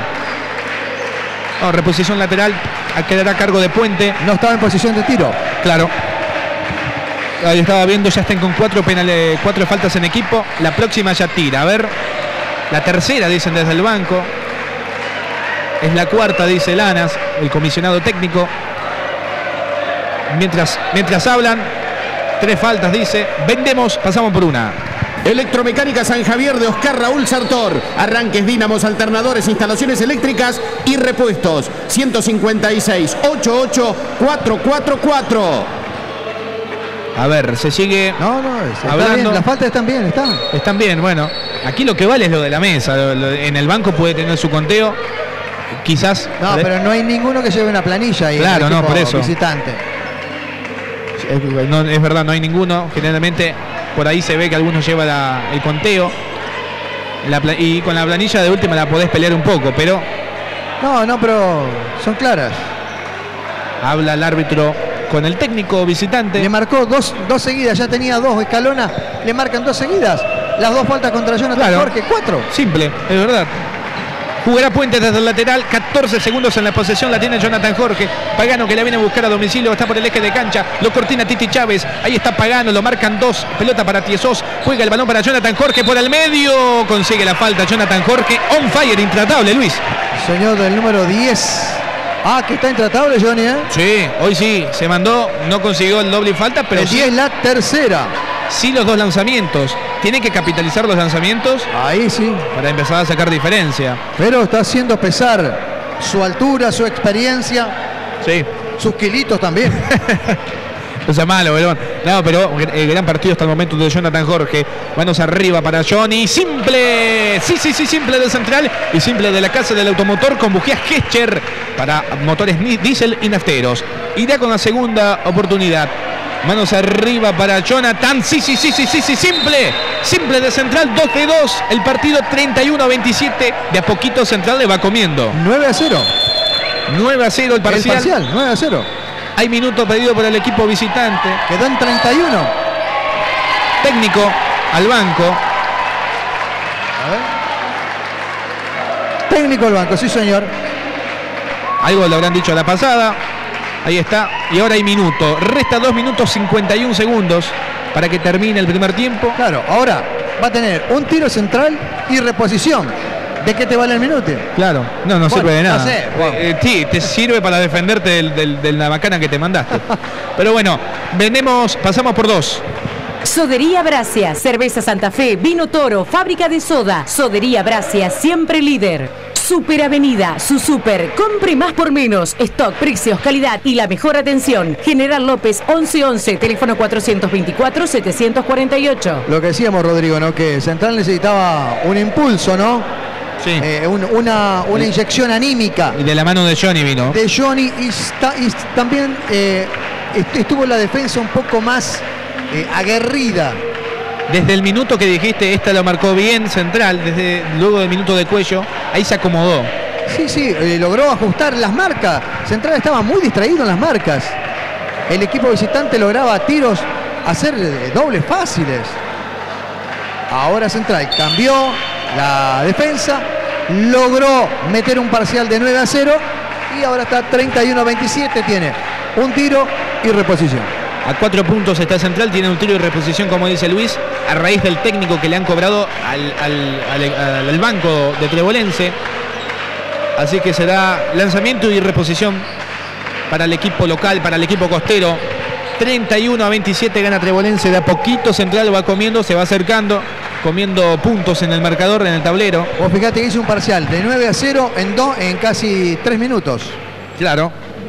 No, reposición lateral, quedará a cargo de Puente. No estaba en posición de tiro. Claro. Ahí estaba viendo, ya están con cuatro penales, cuatro faltas en equipo. La próxima ya tira. A ver, la tercera dicen desde el banco. Es la cuarta, dice Lanas, el comisionado técnico. Mientras, mientras hablan, tres faltas, dice. Vendemos, pasamos por una. Electromecánica San Javier de Oscar Raúl Sartor. Arranques, dínamos, alternadores, instalaciones eléctricas y repuestos. ciento cincuenta y seis, ochenta y ocho, cuatrocientos cuarenta y cuatro. A ver, se sigue no, no, está hablando. Bien, las faltas están bien, están. Están bien, bueno. Aquí lo que vale es lo de la mesa. Lo, lo, en el banco puede tener su conteo. Quizás. No, pero no hay ninguno que lleve una planilla ahí. Claro, no, por eso. Visitante. Es, no, es verdad, no hay ninguno. Generalmente por ahí se ve que algunos lleva la, el conteo. La, y con la planilla de última la podés pelear un poco, pero. No, no, pero son claras. Habla el árbitro con el técnico visitante. Le marcó dos, dos seguidas, ya tenía dos. Escalona le marcan dos seguidas. Las dos faltas contra Jonathan claro. Jorge, cuatro. Simple, es verdad. Jugará Puente desde el lateral, catorce segundos en la posesión la tiene Jonathan Jorge. Pagano que la viene a buscar a domicilio, está por el eje de cancha, lo cortina Titi Chávez, ahí está Pagano, lo marcan dos, pelota para Tiesos, juega el balón para Jonathan Jorge por el medio, consigue la falta Jonathan Jorge, on fire, intratable, Luis. Señor del número diez. Ah, que está intratable, Johnny, ¿eh? Sí, hoy sí, se mandó, no consiguió el doble falta, pero el sí. diez es la tercera. Sí, los dos lanzamientos. Tiene que capitalizar los lanzamientos. Ahí sí. Para empezar a sacar diferencia. Pero está haciendo pesar su altura, su experiencia. Sí. Sus kilitos también. No sea malo, Belón. No, pero el gran partido hasta el momento de Jonathan Jorge. Manos arriba para Johnny. Simple. Sí, sí, sí, simple del Central. Y simple de la casa del automotor con bujías Gescher para motores diésel y nafteros. Irá con la segunda oportunidad. Manos arriba para Jonathan. Sí, sí, sí, sí, sí, sí, simple. Simple de Central, dos de dos. El partido treinta y uno a veintisiete. De a poquito Central le va comiendo. nueve a cero. nueve a cero el parcial. El parcial, nueve a cero. Hay minutos pedido por el equipo visitante. Quedó en treinta y uno. Técnico al banco. A ver. Técnico al banco, sí, señor. Algo le habrán dicho a la pasada. Ahí está. Y ahora hay minuto. Resta dos minutos cincuenta y uno segundos para que termine el primer tiempo. Claro, ahora va a tener un tiro central y reposición. ¿De qué te vale el minuto? Claro, no, no bueno, sirve de nada. No sé, bueno. eh, sí, te sirve para defenderte del, del, de la macana que te mandaste. Pero bueno, vendemos, pasamos por dos. Sodería Brasia, Cerveza Santa Fe, Vino Toro, Fábrica de Soda. Sodería Brasia, siempre líder. Super Avenida, su super. Compre más por menos. Stock, precios, calidad y la mejor atención. General López once once, teléfono cuatrocientos veinticuatro, setecientos cuarenta y ocho. Lo que decíamos, Rodrigo, ¿no? Que Central necesitaba un impulso, ¿no? Sí. Eh, un- una, una inyección anímica Y de la mano de Johnny vino. de Johnny y, sta- y también eh, est- estuvo la defensa un poco más eh, aguerrida. Desde el minuto que dijiste, esta lo marcó bien Central, desde luego del minuto de Cuello, ahí se acomodó. Sí, sí, eh, logró ajustar las marcas. Central estaba muy distraído en las marcas. El equipo visitante lograba tiros, hacer eh, dobles fáciles. Ahora Central cambió la defensa, logró meter un parcial de nueve a cero y ahora está treinta y uno a veintisiete. Tiene un tiro y reposición. A cuatro puntos está Central, tiene un tiro de reposición, como dice Luis, a raíz del técnico que le han cobrado al, al- al- al banco de Trebolense. Así que será lanzamiento y reposición para el equipo local, para el equipo costero. treinta y uno a veintisiete gana Trebolense. De a poquito Central va comiendo, se va acercando, comiendo puntos en el marcador, en el tablero. Vos fíjate que hizo un parcial de nueve a cero en, do- en casi tres minutos. Claro.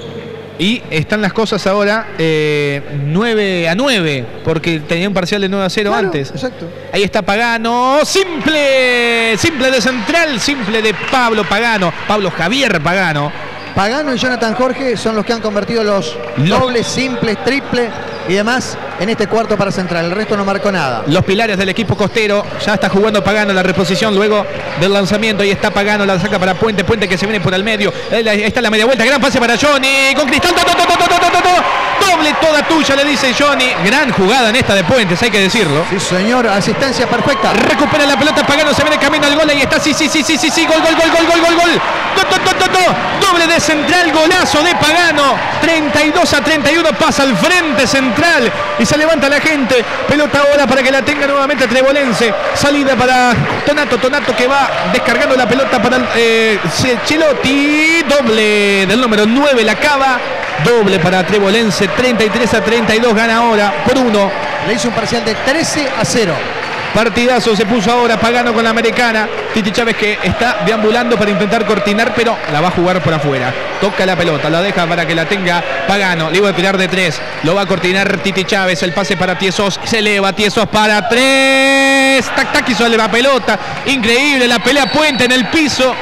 Y están las cosas ahora eh, nueve a nueve, porque tenía un parcial de nueve a cero Claro, antes. exacto. Ahí está Pagano, simple, simple de Central, simple de Pablo Pagano, Pablo Javier Pagano. Pagano y Jonathan Jorge son los que han convertido los Los- dobles, simples, triples y demás en este cuarto para Central. El resto no marcó nada. Los pilares del equipo costero, ya está jugando Pagano la reposición luego del lanzamiento. Ahí está Pagano, la saca para Puente, Puente que se viene por el medio. Ahí está la media vuelta, gran pase para Johnny, con Cristal, to, to, to, to, to, to, to, to. Doble toda tuya, le dice Johnny. Gran jugada en esta de Puentes, hay que decirlo. Sí, señor, asistencia perfecta. Recupera la pelota, Pagano se viene camino al gol, ahí está, sí, sí, sí, sí, sí, sí, gol, gol, gol, gol, gol, gol, gol. To, to, to, to, to. Doble de Central, golazo de Pagano. treinta y dos a treinta y uno pasa al frente Central y se levanta la gente. Pelota ahora para que la tenga nuevamente Trebolense. Salida para Tonato, Tonato que va descargando la pelota para eh, Celotti. Doble del número nueve, la cava. Doble para Trebolense, treinta y tres a treinta y dos gana ahora por uno. Le hizo un parcial de trece a cero. Partidazo se puso ahora Pagano con la americana. Titi Chávez que está deambulando para intentar cortinar, pero la va a jugar por afuera. Toca la pelota, la deja para que la tenga Pagano. Le iba a tirar de tres. Lo va a cortinar Titi Chávez. El pase para Tiesos. Se eleva Tiesos para tres. Tac, tac, hizo la pelota. Increíble la pelea Puente en el piso.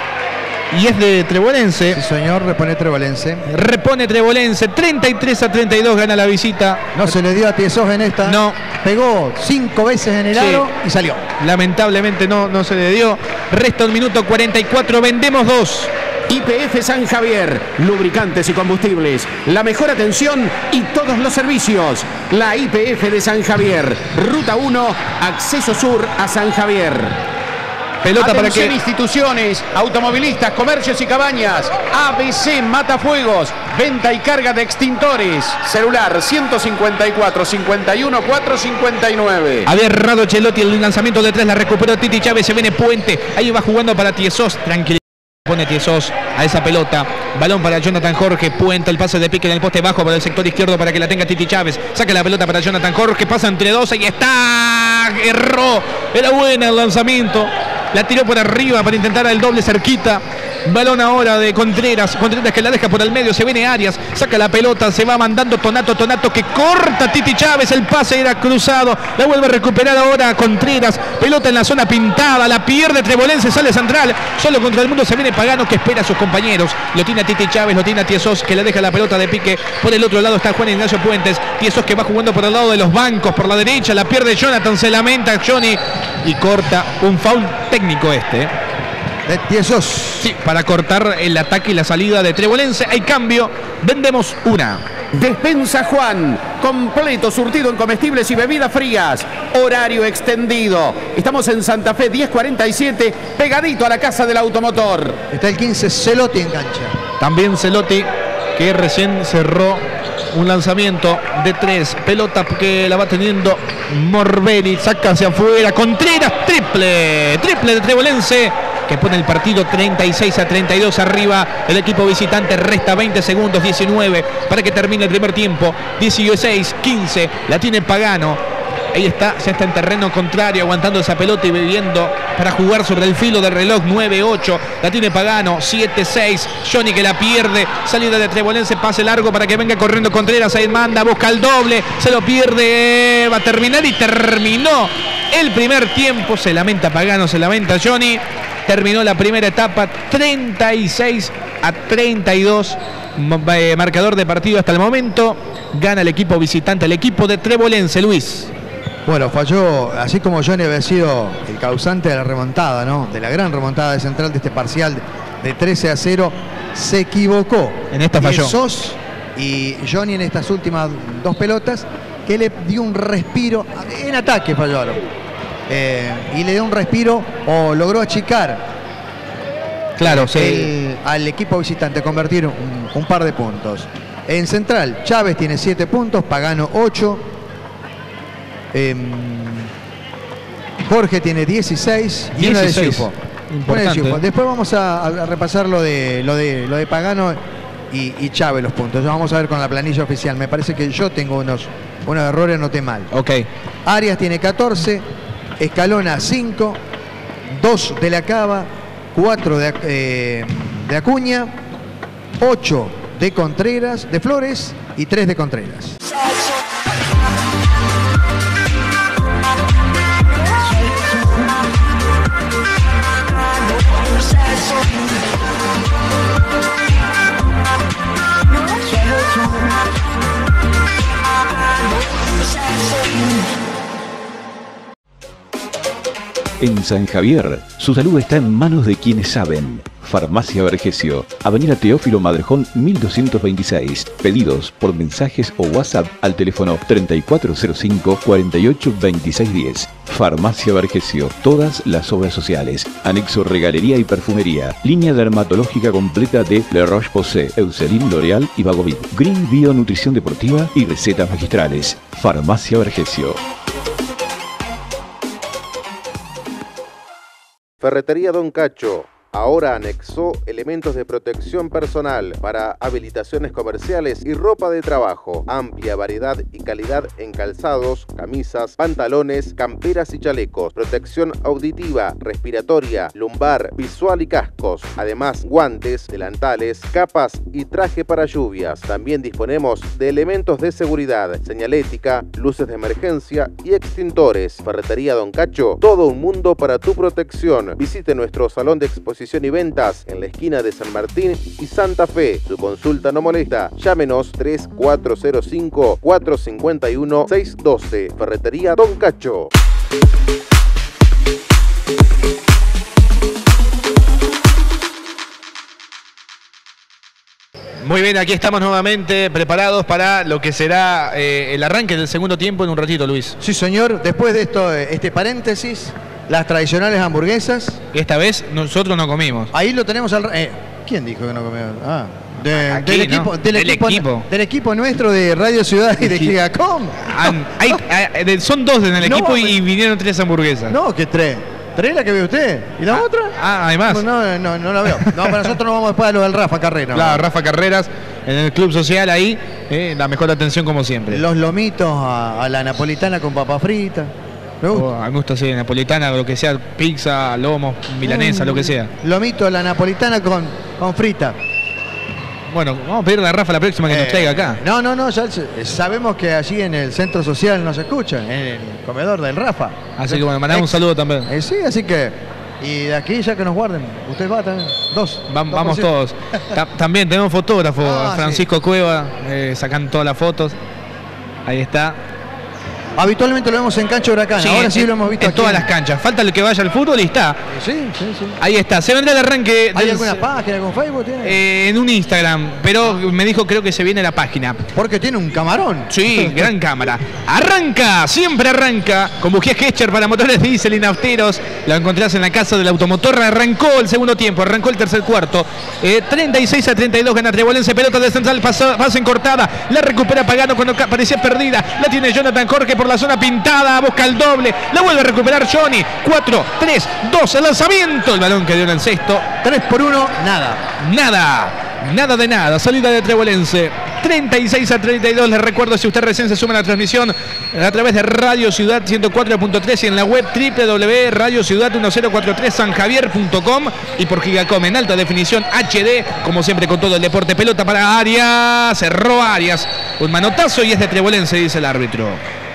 Y es de Trebolense. Sí, señor, repone Trebolense. Repone Trebolense. treinta y tres a treinta y dos gana la visita. No se le dio a Tiesos en esta. No. Pegó cinco veces en el Sí. aro y salió. Lamentablemente no, no se le dio. Resta un minuto cuarenta y cuatro. Vendemos dos. Y P F San Javier, lubricantes y combustibles, la mejor atención y todos los servicios. La I P F de San Javier, Ruta uno, acceso sur a San Javier. Pelota para Atención, que instituciones, automovilistas, comercios y cabañas. A B C Matafuegos, venta y carga de extintores. Celular ciento cincuenta y cuatro, cincuenta y uno, cuatrocientos cincuenta y nueve. había errado Chelotti el lanzamiento de tres, la recuperó Titi Chávez, se viene Puente, ahí va jugando para Tiesos, tranquilidad, pone Tiesos a esa pelota, balón para Jonathan Jorge, Puente, el pase de pique en el poste bajo para el sector izquierdo para que la tenga Titi Chávez, saca la pelota para Jonathan Jorge, pasa entre dos, ahí está, erró, era buena el lanzamiento, la tiró por arriba para intentar el doble cerquita. Balón ahora de Contreras, Contreras que la deja por el medio, se viene Arias, saca la pelota, se va mandando Tonato, Tonato que corta Titi Chávez, el pase era cruzado, la vuelve a recuperar ahora Contreras, pelota en la zona pintada, la pierde Trebolense, sale Central, solo contra el mundo se viene Pagano que espera a sus compañeros, lo tiene a Titi Chávez, lo tiene a Tiesos que le deja la pelota de pique, por el otro lado está Juan Ignacio Puentes, Tiesos que va jugando por el lado de los bancos, por la derecha, la pierde Jonathan, se lamenta Johnny y corta un foul técnico este. De Tiesos. Sí, para cortar el ataque y la salida de Trebolense. Hay cambio. Vendemos una. Despensa Juan, completo surtido en comestibles y bebidas frías. Horario extendido. Estamos en Santa Fe diez cuarenta y siete, pegadito a la casa del automotor. Está el quince Celotti en cancha. También Celotti, que recién cerró un lanzamiento de tres. Pelota que la va teniendo Morbelli. Saca hacia afuera. Contreras, triple. Triple de Trebolense, que pone el partido treinta y seis a treinta y dos arriba el equipo visitante. Resta veinte segundos, diecinueve para que termine el primer tiempo. dieciséis quince, la tiene Pagano. Ahí está, ya está en terreno contrario, aguantando esa pelota y viviendo para jugar sobre el filo del reloj. Nueve ocho, la tiene Pagano. Siete seis, Johnny que la pierde. Salida de Trebolense, pase largo para que venga corriendo Contreras. Ahí manda, busca el doble, se lo pierde. Va a terminar y terminó el primer tiempo. Se lamenta Pagano, se lamenta Johnny. Terminó la primera etapa, treinta y seis a treinta y dos. Marcador de partido hasta el momento. Gana el equipo visitante, el equipo de Trebolense, Luis. Bueno, falló, así como Johnny había sido el causante de la remontada, ¿no? De la gran remontada de Central de este parcial de trece a cero, se equivocó. En esta falló. Y Sos y Johnny en estas últimas dos pelotas, que le dio un respiro, en ataque fallaron. Eh, y le dio un respiro o logró achicar claro, sí. el, al equipo visitante, convertir un, un par de puntos. En Central, Chávez tiene siete puntos, Pagano ocho. Eh, Jorge tiene dieciséis y una de Ciufo. Después vamos a, a repasar lo de, lo de, lo de Pagano y, y Chávez los puntos. Ya vamos a ver con la planilla oficial. Me parece que yo tengo unos, unos errores, noté mal. Ok. Arias tiene catorce, Escalona cinco, dos de la Cava, cuatro de, eh, de Acuña, ocho de Contreras, de Flores y tres de Contreras. En San Javier, su salud está en manos de quienes saben. Farmacia Vergesio, Avenida Teófilo Madrejón mil doscientos veintiséis. Pedidos por mensajes o WhatsApp al teléfono treinta y cuatro cero cinco, cuarenta y ocho, veintiséis diez. Farmacia Vergesio, todas las obras sociales, anexo regalería y perfumería, línea dermatológica completa de La Roche-Posay, Eucerin, L'Oreal y Vagovit, Green Bio Nutrición Deportiva y recetas magistrales. Farmacia Vergesio. Ferretería Don Cacho. Ahora anexó elementos de protección personal para habilitaciones comerciales y ropa de trabajo. Amplia variedad y calidad en calzados, camisas, pantalones, camperas y chalecos. Protección auditiva, respiratoria, lumbar, visual y cascos. Además, guantes, delantales, capas y traje para lluvias. También disponemos de elementos de seguridad, señalética, luces de emergencia y extintores. Ferretería Don Cacho, todo un mundo para tu protección. Visite nuestro salón de exposición y ventas en la esquina de San Martín y Santa Fe. Su consulta no molesta. Llámenos tres cuatro cero cinco, cuatro cinco uno, seis uno dos. Ferretería Don Cacho. Muy bien, aquí estamos nuevamente preparados para lo que será eh, el arranque del segundo tiempo en un ratito, Luis. Sí, señor. Después de esto, este paréntesis, las tradicionales hamburguesas. Esta vez nosotros no comimos. Ahí lo tenemos al... Eh, ¿Quién dijo que no comimos? Ah, de, Aquí, del, equipo, ¿no? del, del equipo, equipo. Del equipo nuestro de Radio Ciudad y de Gigacom. Hay, hay, son dos en el no, equipo y me... vinieron tres hamburguesas. No, que tres. ¿Tres la que ve usted? ¿Y la ah, otra? Ah, además. No, no, no, no la veo. No, pero nosotros nos vamos después a lo del Rafa Carreras. Claro, ¿no? Rafa Carreras en el Club Social ahí, eh, la mejor atención como siempre. Los lomitos a, a la napolitana con papa frita. Me gusta. Oh, a mí me gusta así, napolitana, lo que sea, pizza, lomo, milanesa, mm, lo que sea. Lomito a la napolitana con, con frita. Bueno, vamos a pedirle a Rafa la próxima que eh, nos traiga acá. No, no, no, ya sabemos que allí en el centro social nos escuchan, en el comedor del Rafa. Así que bueno, mandamos un saludo también. Eh, sí, así que, y de aquí ya que nos guarden, usted va también, dos. Va, dos vamos todos. También tenemos fotógrafo, ah, Francisco sí. Cueva, eh, sacan todas las fotos. Ahí está. Habitualmente lo vemos en cancha Huracán, sí, ahora sí en, lo hemos visto en aquí todas en... las canchas. Falta el que vaya al fútbol y está. Sí, sí, sí. Ahí está. Se vendrá el arranque. ¿Hay del... alguna página con Facebook? ¿Tiene? Eh, en un Instagram, pero me dijo creo que se viene la página. Porque tiene un camarón. Sí, gran cámara. Arranca, siempre arranca. Con bujías Gescher para motores diésel y nafteros. Lo encontrás en la casa del automotor. Arrancó el segundo tiempo, arrancó el tercer cuarto. Eh, treinta y seis a treinta y dos gana Trebolense. Pelota de Central, pasó, pasa en cortada. La recupera Pagano cuando parecía perdida. La tiene Jonathan Jorge por la zona pintada. Busca el doble, la vuelve a recuperar Johnny. cuatro, tres, dos, el lanzamiento. El balón que dio en el sexto. tres por uno, nada. Nada, nada de nada. Salida de Trebolense. treinta y seis a treinta y dos. Les recuerdo, si usted recién se suma a la transmisión a través de Radio Ciudad ciento cuatro punto tres y en la web doble u doble u doble u punto radio ciudad uno cero cuatro tres san javier punto com y por Gigacom en alta definición H D, como siempre con todo el deporte. Pelota para Arias, cerró Arias, un manotazo y es de Trebolense, dice el árbitro.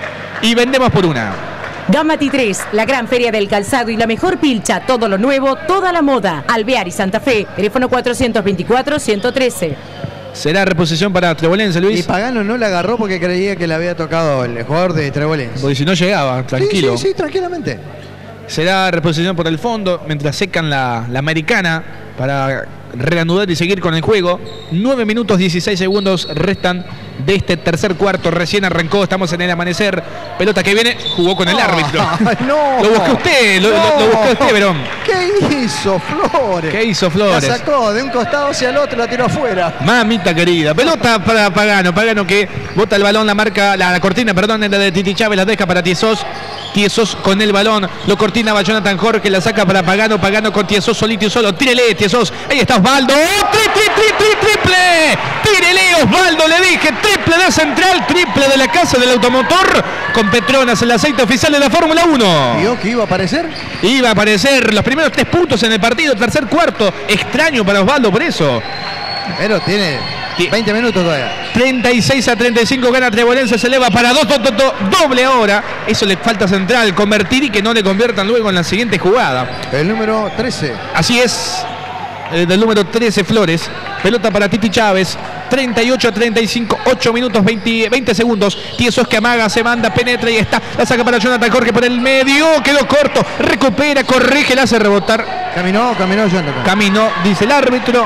Y vendemos por una. Gamati tres, la gran feria del calzado y la mejor pilcha, todo lo nuevo, toda la moda. Alvear y Santa Fe, teléfono cuatrocientos veinticuatro, ciento trece. Será reposición para Trebolense, Luis. Y Pagano no la agarró porque creía que le había tocado el jugador de Trebolense. Porque si no llegaba, tranquilo. Sí, sí, sí, tranquilamente. Será reposición por el fondo mientras secan la, la americana para reanudar y seguir con el juego. nueve minutos dieciséis segundos restan de este tercer cuarto. Recién arrancó, estamos en el amanecer. Pelota que viene, jugó con el árbitro. No, lo buscó usted, lo, no, lo, lo buscó usted, Verón. ¿Qué hizo Flores? ¿Qué hizo Flores? La sacó de un costado hacia el otro, la tiró afuera. Mamita querida. Pelota para Pagano. Pagano que bota el balón, la marca, la, la cortina, perdón, la de Titi Chávez, la deja para Tiesos. Tiesos con el balón, lo cortina va Jonathan Jorge, la saca para Pagano, Pagano con Tiesos solito y solo, tírele Tiesos, ahí está Osvaldo, tri, tri, tri, tri, triple, tírele Osvaldo, le dije, triple de Central, triple de la casa del automotor, con Petronas, el aceite oficial de la Fórmula uno. ¿Vio que iba a aparecer? Iba a aparecer los primeros tres puntos en el partido, tercer cuarto, extraño para Osvaldo por eso. Pero tiene veinte minutos todavía. treinta y seis a treinta y cinco gana Trebolense, se eleva para dos, do, do, do, doble ahora. Eso le falta a Central, convertir y que no le conviertan luego en la siguiente jugada. El número trece. Así es, eh, del número trece Flores. Pelota para Titi Chávez, treinta y ocho a treinta y cinco, ocho minutos veinte, veinte segundos. Tiesos que amaga, se manda, penetra y está. La saca para Jonathan Jorge por el medio, quedó corto, recupera, corrige, la hace rebotar. Caminó, caminó Jonathan. Caminó, dice el árbitro.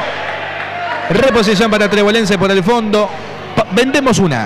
Reposición para Trebolense por el fondo. Pa- vendemos una.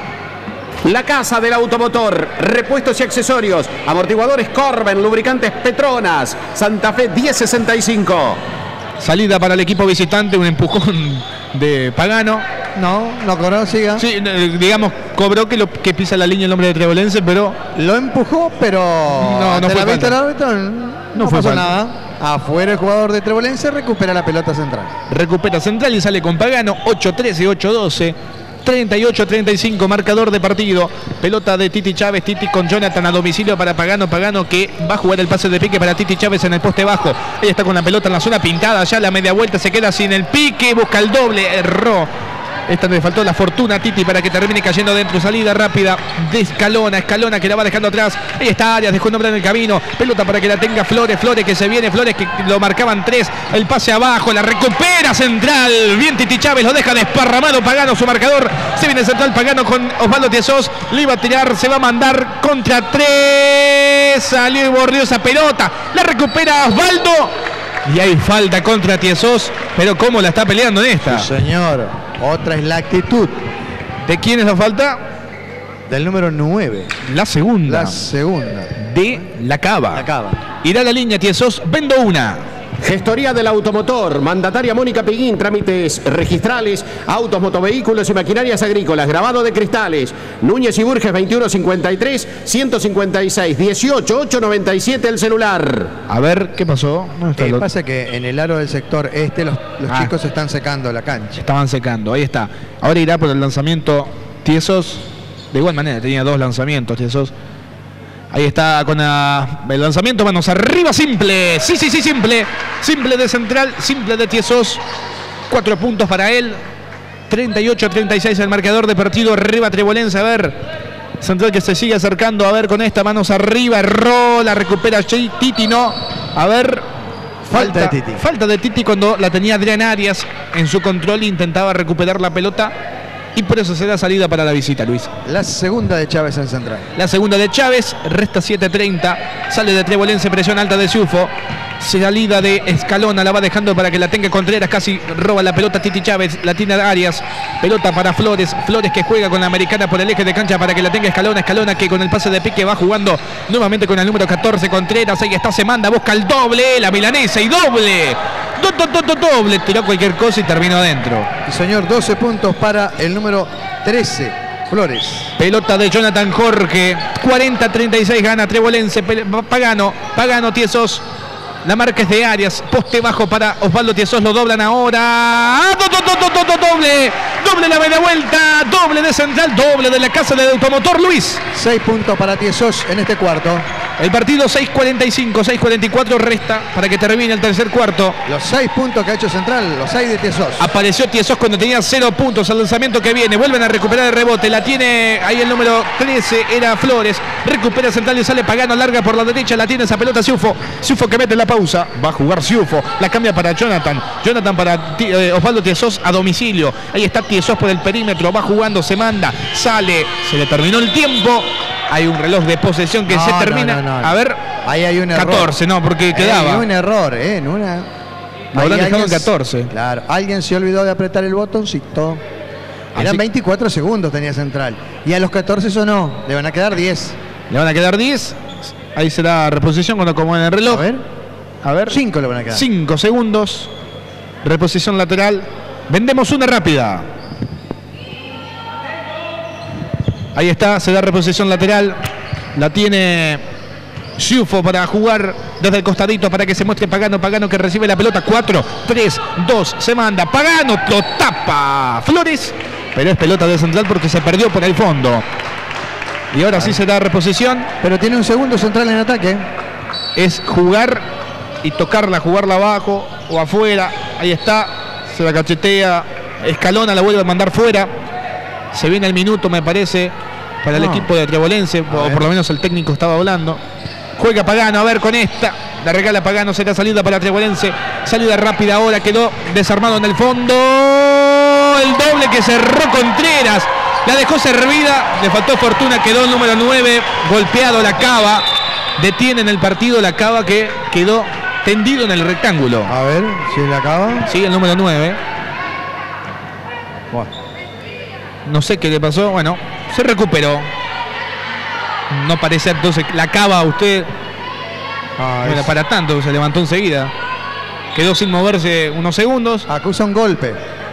La casa del automotor, repuestos y accesorios, amortiguadores Corben, lubricantes Petronas, Santa Fe diez sesenta y cinco. Salida para el equipo visitante, un empujón de Pagano. No, no cobró, siga. Sí, eh, digamos, cobró que, lo, que pisa la línea el nombre de Trebolense, pero Lo empujó, pero No, no ante fue la vista falta. del árbitro no, No fue pasó falta. nada. Afuera el jugador de Trebolense recupera la pelota central. recupera Central y sale con Pagano. ocho trece, ocho doce. treinta y ocho a treinta y cinco, marcador de partido. Pelota de Titi Chávez, Titi con Jonathan a domicilio para Pagano. Pagano que va a jugar el pase de pique para Titi Chávez en el poste bajo. Ahí está con la pelota en la zona pintada, ya la media vuelta, se queda sin el pique, busca el doble, erró. Esta le faltó la fortuna a Titi para que termine cayendo dentro. Salida rápida de Escalona. Escalona que la va dejando atrás. Ahí está Arias, dejó un hombre en el camino. Pelota para que la tenga Flores. Flores que se viene. Flores que lo marcaban tres. El pase abajo. La recupera Central. Bien Titi Chávez. Lo deja desparramado Pagano su marcador. Se viene Central Pagano con Osvaldo Tiesos. Lo iba a tirar. Se va a mandar contra tres. Salió y borrió esa pelota. La recupera Osvaldo. Y hay falta contra Tiesos. Pero cómo la está peleando en esta. Sí, señor. Otra es la actitud ¿De quién es la falta? del número nueve. La segunda. La segunda. De la Cava. La Cava. Irá la línea Tiesos. Vendo una. Gestoría del automotor, mandataria Mónica Piguín, trámites registrales, autos, motovehículos y maquinarias agrícolas, grabado de cristales. Núñez y Burges veintiuno cincuenta y tres, ciento cincuenta y seis, dieciocho, ochocientos noventa y siete el celular. A ver, ¿qué pasó? ¿Dónde está Lo el que otro? pasa es que en el aro del sector este los, los Ah. chicos están secando la cancha. Estaban secando. Ahí está. Ahora irá por el lanzamiento Tiesos. De igual manera, tenía dos lanzamientos Tiesos. Ahí está con la- el lanzamiento, manos arriba, simple. Sí, sí, sí, simple. Simple de Central, simple de Tiesos. Cuatro puntos para él. treinta y ocho a treinta y seis el marcador de partido. Arriba Trebolense, a ver. Central que se sigue acercando, a ver con esta, manos arriba, erró, la recupera Titi, no. A ver. Falta de Titi. Falta de Titi cuando la tenía Adrián Arias en su control e intentaba recuperar la pelota. Y por eso será salida para la visita, Luis. La segunda de Chávez en central. La segunda de Chávez, resta siete treinta. Sale de Trebolense, presión alta de Ciufo. Salida de Escalona, la va dejando para que la tenga Contreras. Casi roba la pelota Titi Chávez, la tiene Arias. Pelota para Flores. Flores que juega con la americana por el eje de cancha para que la tenga Escalona. Escalona que con el pase de pique va jugando nuevamente con el número catorce, Contreras. Ahí está, se manda, busca el doble. La milanesa y doble. Do, do, do, do, doble. Tiró cualquier cosa y terminó adentro. Y señor, doce puntos para el número trece, Flores. Pelota de Jonathan Jorge. cuarenta a treinta y seis gana Trebolense. Pagano. Pagano Tiesos. La marca es de Arias. Poste bajo para Osvaldo Tiesos. Lo doblan ahora. ¡Ah! Do, do, do, do, do, do, doble. doble la media vuelta, doble de Central, doble de la Casa del Automotor Luis. Seis puntos para Tiesos en este cuarto. El partido seis cuarenta y cinco, seis cuarenta y cuatro resta para que termine el tercer cuarto. Los seis puntos que ha hecho Central, los seis de Tiesos. Apareció Tiesos cuando tenía cero puntos al lanzamiento que viene. Vuelven a recuperar el rebote. La tiene ahí el número trece, era Flores. Recupera Central y sale Pagano, larga por la derecha. La tiene esa pelota Ciufo. Ciufo que mete la pausa. Va a jugar Ciufo. La cambia para Jonathan. Jonathan para eh, Osvaldo Tiesos a domicilio. Ahí está Tiesos por el perímetro. Va jugando, se manda, sale. Se le terminó el tiempo. Hay un reloj de posesión que no, se termina. No, no, no. A ver. Ahí hay un error. catorce, no, porque quedaba. Hay un error, ¿eh? En una. Lo habrán dejado en alguien- catorce. Claro, alguien se olvidó de apretar el botoncito. Eran Así- veinticuatro segundos tenía Central. Y a los catorce sonó. Le van a quedar diez. Le van a quedar diez. Ahí será reposición cuando acomoden el reloj. A ver. A ver. cinco le van a quedar. cinco segundos. Reposición lateral. Vendemos una rápida. Ahí está, se da reposición lateral. La tiene Ciufo para jugar desde el costadito para que se muestre Pagano. Pagano que recibe la pelota. cuatro, tres, dos. Se manda. Pagano lo tapa Flores. Pero es pelota de Central porque se perdió por el fondo. Y ahora sí se da reposición. Pero tiene un segundo Central en ataque. Es jugar y tocarla, jugarla abajo o afuera. Ahí está, se la cachetea Escalona, la vuelve a mandar fuera. Se viene el minuto, me parece, para el No. equipo de Trebolense, o ver. por lo menos el técnico estaba hablando. Juega Pagano, a ver con esta. La regala Pagano, será salida para Trebolense. Salida rápida ahora, quedó desarmado en el fondo. El doble que cerró Contreras. La dejó servida, le faltó fortuna, quedó el número nueve, golpeado la Cava. Detienen el partido la Cava que quedó tendido en el rectángulo. A ver si le acaba. Sigue el número nueve. Bueno. No sé qué le pasó. Bueno, se recuperó. No parece entonces la Cava usted. Ah, Bueno, es- para tanto, se levantó enseguida. Quedó sin moverse unos segundos. Acusa un golpe.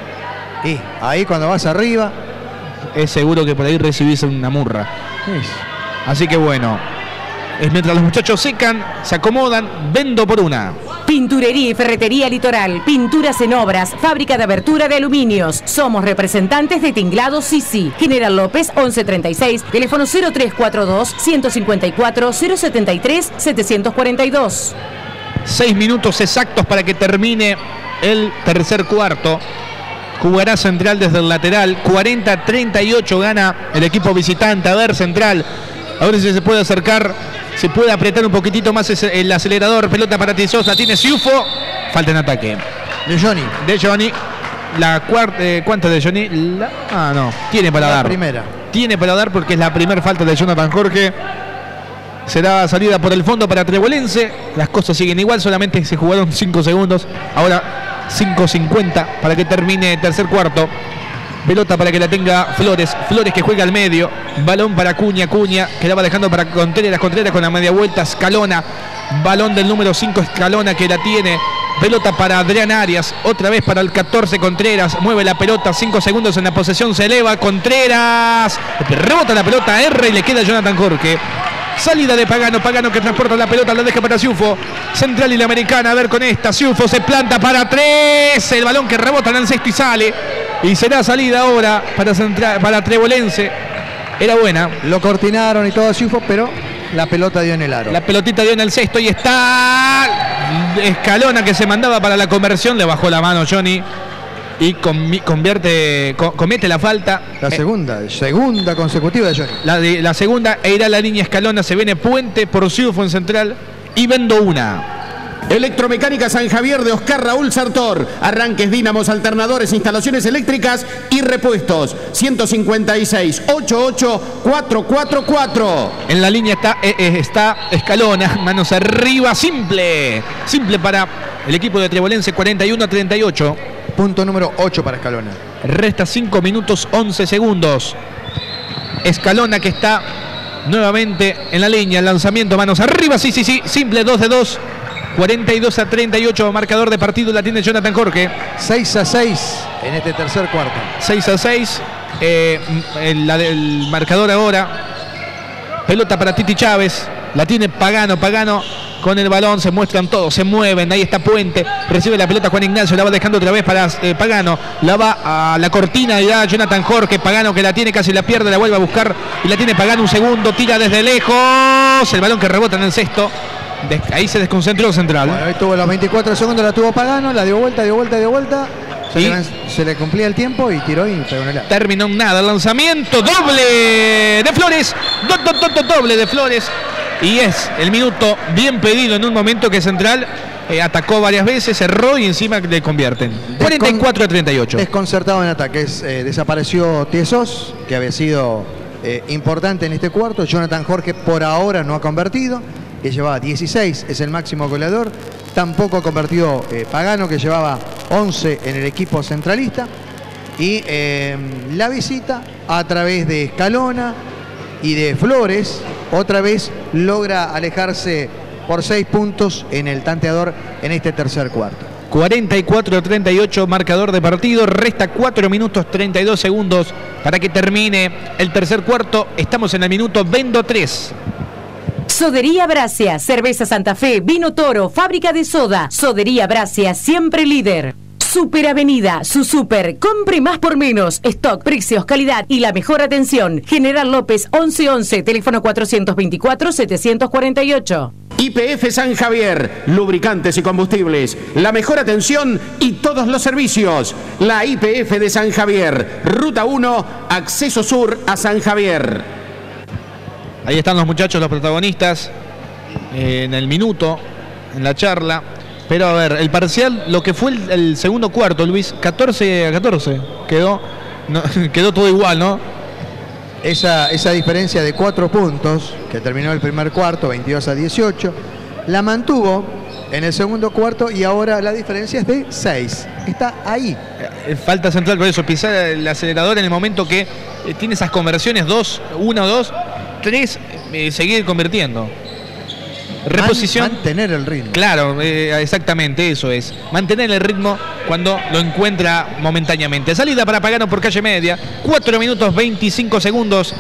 Y ahí cuando vas arriba. Es seguro que por ahí recibís una murra. es- Así que bueno. Es mientras los muchachos secan, se acomodan, vendo por una. Pinturería y Ferretería Litoral, pinturas en obras, fábrica de abertura de aluminios. Somos representantes de Tinglado Sisi. General López once treinta y seis, teléfono cero tres cuatro dos, ciento cincuenta y cuatro, cero setenta y tres, setecientos cuarenta y dos. Seis minutos exactos para que termine el tercer cuarto. Jugará Central desde el lateral. cuarenta a treinta y ocho gana el equipo visitante. A ver, Central. A ver si se puede acercar. Se puede apretar un poquitito más ese- el acelerador. Pelota para Tiesos. La tiene Ciufo. Falta en ataque. De Johnny. De Johnny. La cuarta. Eh, ¿Cuántas de Johnny? La- ah, no. Tiene para La dar. primera. Tiene para dar porque es la primera falta de Jonathan Jorge. Será salida por el fondo para Trebolense. Las cosas siguen igual, solamente se jugaron cinco segundos. Ahora cinco cincuenta para que termine el tercer cuarto. Pelota para que la tenga Flores. Flores que juega al medio. Balón para Cuña. Cuña que la va dejando para Contreras. Contreras con la media vuelta. Escalona. Balón del número cinco Escalona que la tiene. Pelota para Adrián Arias. Otra vez para el catorce Contreras. Mueve la pelota. cinco segundos en la posesión. Se eleva Contreras. Rebota la pelota. R y le queda Jonathan Jorge. Salida de Pagano, Pagano que transporta la pelota, la deja para Ciufo. Central y la Americana, a ver con esta. Ciufo se planta para tres. El balón que rebota en el sexto y sale. Y será salida ahora para, Central, para Trebolense. Era buena. Lo cortinaron y todo Ciufo, pero la pelota dio en el aro. La pelotita dio en el sexto y está Escalona que se mandaba para la conversión. Le bajó la mano Johnny. Y convi- convierte, co- comete la falta. La Eh, segunda, segunda consecutiva de Johnny. La, de, la segunda e irá la línea Escalona, se viene Puente por Ciufo en Central y vendo una. Electromecánica San Javier de Oscar Raúl Sartor. Arranques, dínamos, alternadores, instalaciones eléctricas y repuestos. ciento cincuenta y seis, ochenta y ocho, cuatrocientos cuarenta y cuatro. En la línea está, eh, eh, está Escalona, manos arriba, simple. Simple para el equipo de Trebolense, cuarenta y uno a treinta y ocho. Punto número ocho para Escalona. Resta cinco minutos once segundos. Escalona que está nuevamente en la línea, el lanzamiento, manos arriba, sí, sí, sí, simple, dos de dos. cuarenta y dos a treinta y ocho, marcador de partido la tiene Jonathan Jorge. seis a seis en este tercer cuarto. seis a seis, eh, el, la del marcador ahora. Pelota para Titi Chávez, la tiene Pagano, Pagano con el balón, se muestran todos, se mueven, ahí está Puente, recibe la pelota Juan Ignacio, la va dejando otra vez para eh, Pagano, la va a la cortina y da Jonathan Jorge, Pagano que la tiene, casi la pierde, la vuelve a buscar y la tiene Pagano un segundo, tira desde lejos, el balón que rebota en el cesto, Des ahí se desconcentró Central. Bueno, ahí tuvo los veinticuatro segundos, la tuvo Pagano, la dio vuelta, dio vuelta, dio vuelta. Se, le, se le cumplía el tiempo y tiró y pegó en el arco. Terminó en nada, el lanzamiento doble de Flores, do, do, do, do, doble de Flores. Y es el minuto bien pedido en un momento que Central eh, atacó varias veces, erró y encima le convierten. cuarenta y cuatro a treinta y ocho. Desconcertado en ataques. Eh, desapareció Tiesos, que había sido eh, importante en este cuarto. Jonathan Jorge por ahora no ha convertido, que llevaba dieciséis, es el máximo goleador. Tampoco convirtió eh, Pagano, que llevaba once en el equipo centralista. Y eh, la visita a través de Escalona y de Flores, otra vez logra alejarse por seis puntos en el tanteador en este tercer cuarto. cuarenta y cuatro a treinta y ocho, marcador de partido. Resta cuatro minutos treinta y dos segundos para que termine el tercer cuarto. Estamos en el minuto veintitrés. Sodería Brasia, Cerveza Santa Fe, Vino Toro, Fábrica de Soda. Sodería Brasia, siempre líder. Super Avenida, su super, compre más por menos, stock, precios, calidad y la mejor atención. General López once once, teléfono cuatrocientos veinticuatro, setecientos cuarenta y ocho. Y P F San Javier, lubricantes y combustibles, la mejor atención y todos los servicios. La I P F de San Javier, Ruta uno, acceso sur a San Javier. Ahí están los muchachos, los protagonistas, eh, en el minuto, en la charla. Pero a ver, el parcial, lo que fue el, el segundo cuarto, Luis, catorce a catorce, quedó, no, quedó todo igual, ¿no? Esa, esa diferencia de cuatro puntos, que terminó el primer cuarto, veintidós a dieciocho, la mantuvo en el segundo cuarto y ahora la diferencia es de seis. Está ahí. Falta Central por eso, pisar el acelerador en el momento que eh, tiene esas conversiones, dos, uno, dos, tres, eh, seguir convirtiendo. Reposición. Mantener el ritmo. Claro, eh, exactamente, eso es. Mantener el ritmo cuando lo encuentra momentáneamente. Salida para Pagano por calle media. cuatro minutos veinticinco segundos.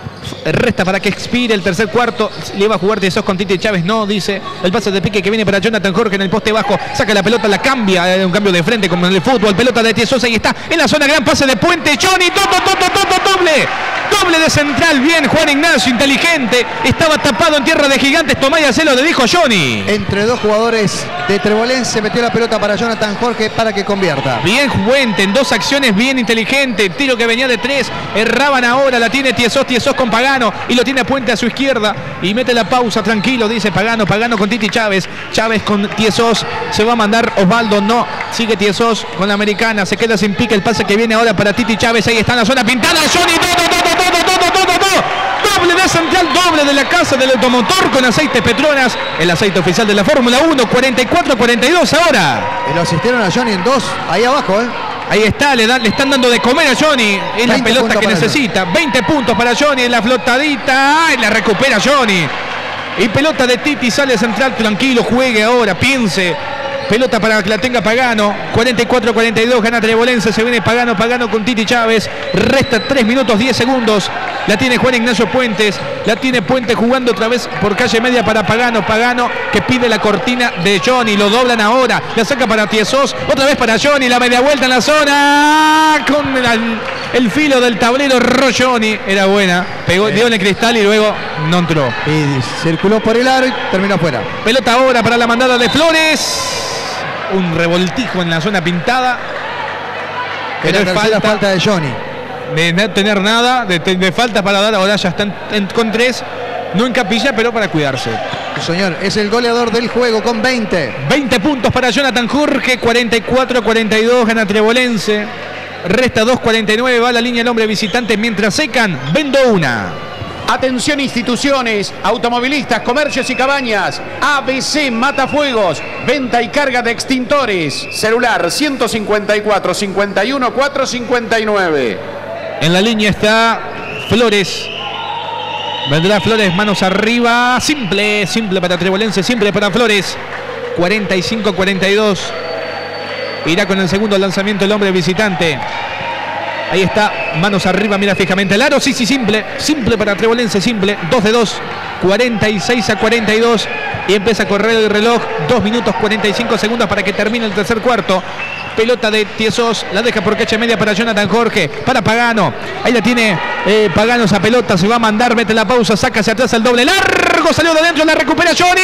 Resta para que expire el tercer cuarto. Le va a jugar Tiesos con Titi Chávez. No, dice. El pase de pique que viene para Jonathan Jorge en el poste bajo. Saca la pelota, la cambia. Eh, un cambio de frente como en el fútbol. Pelota de Tiesos. Ahí está. En la zona, gran pase de Puente. Johnny. Toto, toto, toto, doble. Doble de Central. Bien, Juan Ignacio. Inteligente. Estaba tapado en tierra de Gigantes. Tomaya se lo dedijo Johnny. Entre dos jugadores de Trebolense metió la pelota para Jonathan Jorge para que convierta. Bien Puente. En dos acciones bien inteligente. Tiro que venía de tres. Erraban ahora. La tiene Tiesos. Tiesos con Pagano y lo tiene Puente a su izquierda y mete la pausa, tranquilo, dice Pagano, Pagano con Titi Chávez, Chávez con Tiesos, se va a mandar Osvaldo, no, sigue Tiesos con la americana, se queda sin pique, el pase que viene ahora para Titi Chávez, ahí está en la zona pintada, Johnny, todo, todo, todo, todo, todo, todo, doble de Central, doble de la casa del automotor con aceite Petronas, el aceite oficial de la Fórmula uno, cuarenta y cuatro a cuarenta y dos ahora. Y lo asistieron a Johnny en dos, ahí abajo, ¿eh? Ahí está, le, dan, le están dando de comer a Johnny. Es la pelota que necesita. veinte puntos para Johnny en la flotadita. ¡Ay! La recupera Johnny. Y pelota de Titi, sale Central. Tranquilo, juegue ahora, piense. Pelota para que la tenga Pagano. cuarenta y cuatro a cuarenta y dos, gana Trebolense. Se viene Pagano, Pagano con Titi Chávez. Resta tres minutos diez segundos. La tiene Juan Ignacio Puentes. La tiene Puente jugando otra vez por calle media para Pagano. Pagano que pide la cortina de Johnny. Lo doblan ahora. La saca para Tiesos. Otra vez para Johnny. La media vuelta en la zona. Con el, el filo del tablero. Ro Johnny. Era buena. Pegó, dio en el cristal y luego no entró. Y circuló por el aro y terminó afuera. Pelota ahora para la mandada de Flores. Un revoltijo en la zona pintada. Pero es falta, falta de Johnny. De no tener nada, de, de falta para dar, ahora ya están en, con tres. No en capilla, pero para cuidarse. Sí, señor, es el goleador del juego con veinte. veinte puntos para Jonathan Jorge, cuarenta y cuatro a cuarenta y dos, gana Trebolense. Resta dos cuarenta y nueve, va la línea el hombre visitante mientras secan. Vendo una. Atención instituciones, automovilistas, comercios y cabañas. A B C Matafuegos, venta y carga de extintores. Celular ciento cincuenta y cuatro, cincuenta y uno, cuatrocientos cincuenta y nueve. En la línea está Flores. Vendrá Flores, manos arriba. Simple, simple para Trebolense, simple para Flores. cuarenta y cinco a cuarenta y dos. Irá con el segundo lanzamiento el hombre visitante. Ahí está, manos arriba, mira fijamente el aro. Sí, sí, simple, simple para Trebolense, simple. dos de dos, cuarenta y seis a cuarenta y dos. Y empieza a correr el reloj. dos minutos cuarenta y cinco segundos para que termine el tercer cuarto. Pelota de Tiesos, la deja por cacha media para Jonathan Jorge, para Pagano. Ahí la tiene eh, Pagano esa pelota, se va a mandar, mete la pausa, saca hacia atrás el doble largo, salió de adentro, la recupera Johnny.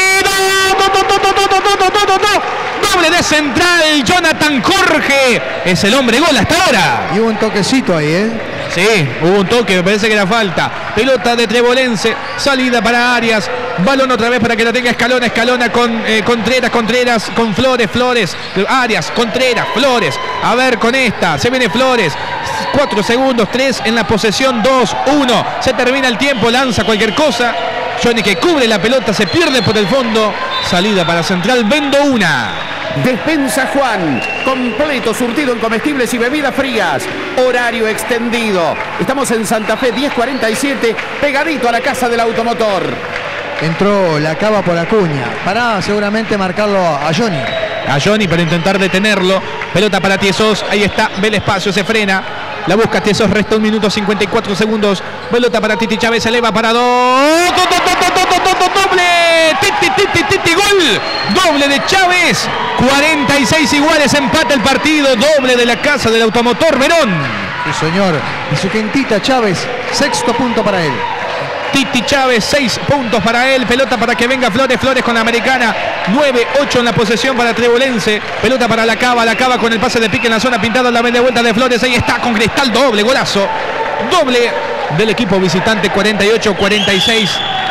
Doble de Central, Jonathan Jorge. Es el hombre gol hasta ahora. Y hubo un toquecito ahí, ¿eh? Sí, hubo un toque, me parece que era falta. Pelota de Trebolense, salida para Arias. Balón otra vez para que la tenga Escalona. Escalona con eh, Contreras, Contreras con Flores, Flores. Arias, Contreras, Flores. A ver con esta, se viene Flores. cuatro segundos, tres en la posesión, dos, uno. Se termina el tiempo, lanza cualquier cosa. Johnny que cubre la pelota, se pierde por el fondo. Salida para Central, vendo una. Despensa Juan, completo surtido en comestibles y bebidas frías. Horario extendido. Estamos en Santa Fe diez cuarenta y siete, pegadito a la casa del automotor. Entró la cava por Acuña, para seguramente marcarlo a Johnny. A Johnny para intentar detenerlo. Pelota para Tiesos, ahí está, ve el espacio, se frena. La busca Tiesos, resta un minuto cincuenta y cuatro segundos. Pelota para Titi Chávez, se eleva para dos. Doble. Titi, Titi, Titi, gol. Doble de Chávez. cuarenta y seis iguales, empata el partido. Doble de la casa del automotor Verón. Sí, señor. Y su quintita Chávez, sexto punto para él. Titi Chávez, seis puntos para él. Pelota para que venga Flores, Flores con la americana. nueve ocho en la posesión para Trebolense. Pelota para la Cava, la Cava con el pase de pique en la zona pintada. La vende vuelta de Flores. Ahí está con Cristal, doble, golazo. Doble del equipo visitante, cuarenta y ocho cuarenta y seis.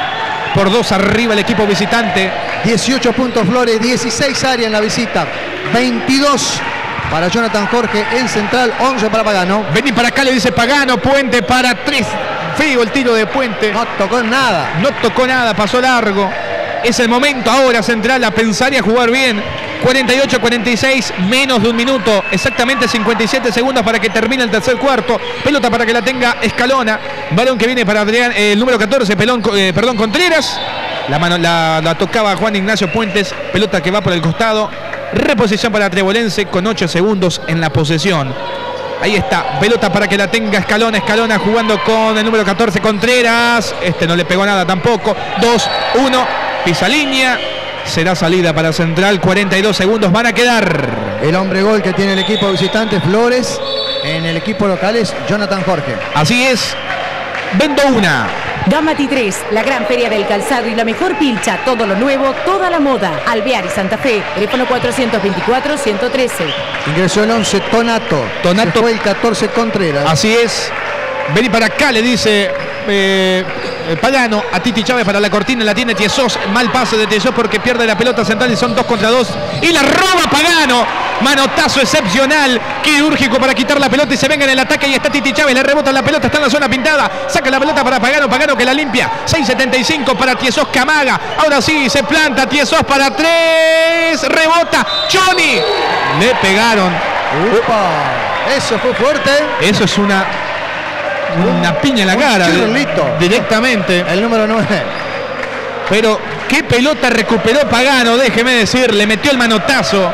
Por dos arriba el equipo visitante. dieciocho puntos Flores, dieciséis Arias en la visita. veintidós para Jonathan Jorge en Central, once para Pagano. Vení para acá, le dice Pagano. Puente para tres. Feo el tiro de Puente. No tocó nada. No tocó nada, pasó largo. Es el momento ahora Central a pensar y a jugar bien. cuarenta y ocho cuarenta y seis, menos de un minuto, exactamente cincuenta y siete segundos para que termine el tercer cuarto. Pelota para que la tenga Escalona. Balón que viene para Adrián, eh, el número catorce, pelón, eh, perdón, Contreras. La, mano, la, la tocaba Juan Ignacio Puentes. Pelota que va por el costado. Reposición para Trebolense con ocho segundos en la posesión. Ahí está, pelota para que la tenga Escalona. Escalona jugando con el número catorce, Contreras. Este no le pegó nada tampoco. dos, uno, pisa línea. Será salida para Central, cuarenta y dos segundos van a quedar. El hombre gol que tiene el equipo visitante, Flores. En el equipo local es Jonathan Jorge. Así es, vendo una. Gama T tres, la gran feria del calzado y la mejor pilcha. Todo lo nuevo, toda la moda. Alvear y Santa Fe, teléfono cuatrocientos veinticuatro, ciento trece. Ingresó el once, Tonato. Tonato. Se fue el catorce, Contreras. Así es. Vení para acá, le dice eh, Pagano a Titi Chávez para la cortina. La tiene Tiesos. Mal pase de Tiesos porque pierde la pelota Central y son dos contra dos. Y la roba Pagano. Manotazo excepcional, quirúrgico para quitar la pelota y se venga en el ataque. Y está Titi Chávez, le rebota la pelota, está en la zona pintada. Saca la pelota para Pagano, Pagano que la limpia. seis setenta y cinco para Tiesos Camaga. Ahora sí, se planta Tiesos para tres. Rebota Johnny. Le pegaron. Upa, eso fue fuerte. Eso es una... Una piña en la Un cara. chirlito. Directamente. El número nueve. Pero qué pelota recuperó Pagano, déjeme decir. Le metió el manotazo.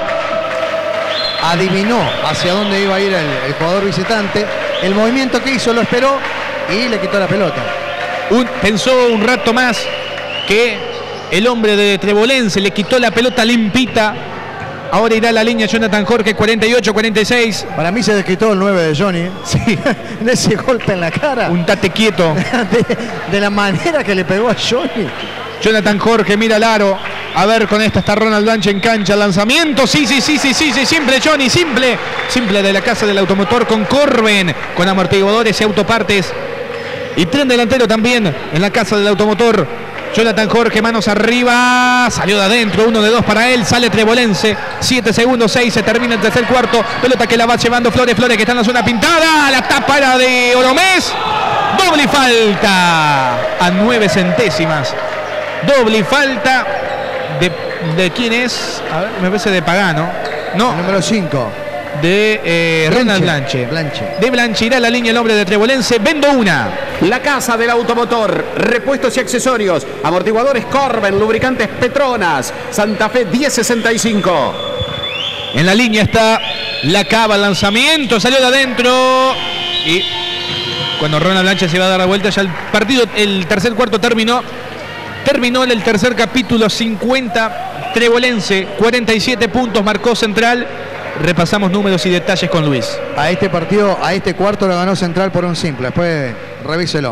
Adivinó hacia dónde iba a ir el, el jugador visitante. El movimiento que hizo lo esperó y le quitó la pelota. Un, pensó un rato más que el hombre de Trebolense le quitó la pelota limpita. Ahora irá la línea Jonathan Jorge, cuarenta y ocho cuarenta y seis. Para mí se desquitó el nueve de Johnny. Sí, de ese golpe en la cara. Un tate quieto. De, de la manera que le pegó a Johnny. Jonathan Jorge mira al aro. A ver, con esta está Ronald Blanche en cancha. Lanzamiento. Sí, sí, sí, sí, sí, sí. Simple, Johnny, simple. Simple de la casa del automotor con Corben. Con amortiguadores y autopartes. Y tren delantero también en la casa del automotor. Jonathan Jorge, manos arriba. Salió de adentro. Uno de dos para él. Sale Trebolense. siete segundos, seis. Se termina el tercer cuarto. Pelota que la va llevando Flores. Flores que está en la zona pintada. La tapa era de Oromés. Doble falta. A nueve centésimas. Doble falta. De, ¿De quién es? A ver, me parece de Pagano. No. El número cinco. De eh, Ronald Blanche. Blanche. De Blanche irá la línea el hombre de Trebolense. Vendo una. La casa del automotor, repuestos y accesorios, amortiguadores Corben, lubricantes Petronas, Santa Fe diez sesenta y cinco. En la línea está la Cava, lanzamiento, salió de adentro y cuando Ronald Blanche se va a dar la vuelta, ya el partido, el tercer cuarto terminó. Terminó el tercer capítulo, cincuenta Trebolense, cuarenta y siete puntos marcó Central. Repasamos números y detalles con Luis. A este partido, a este cuarto lo ganó Central por un simple. Después revíselo.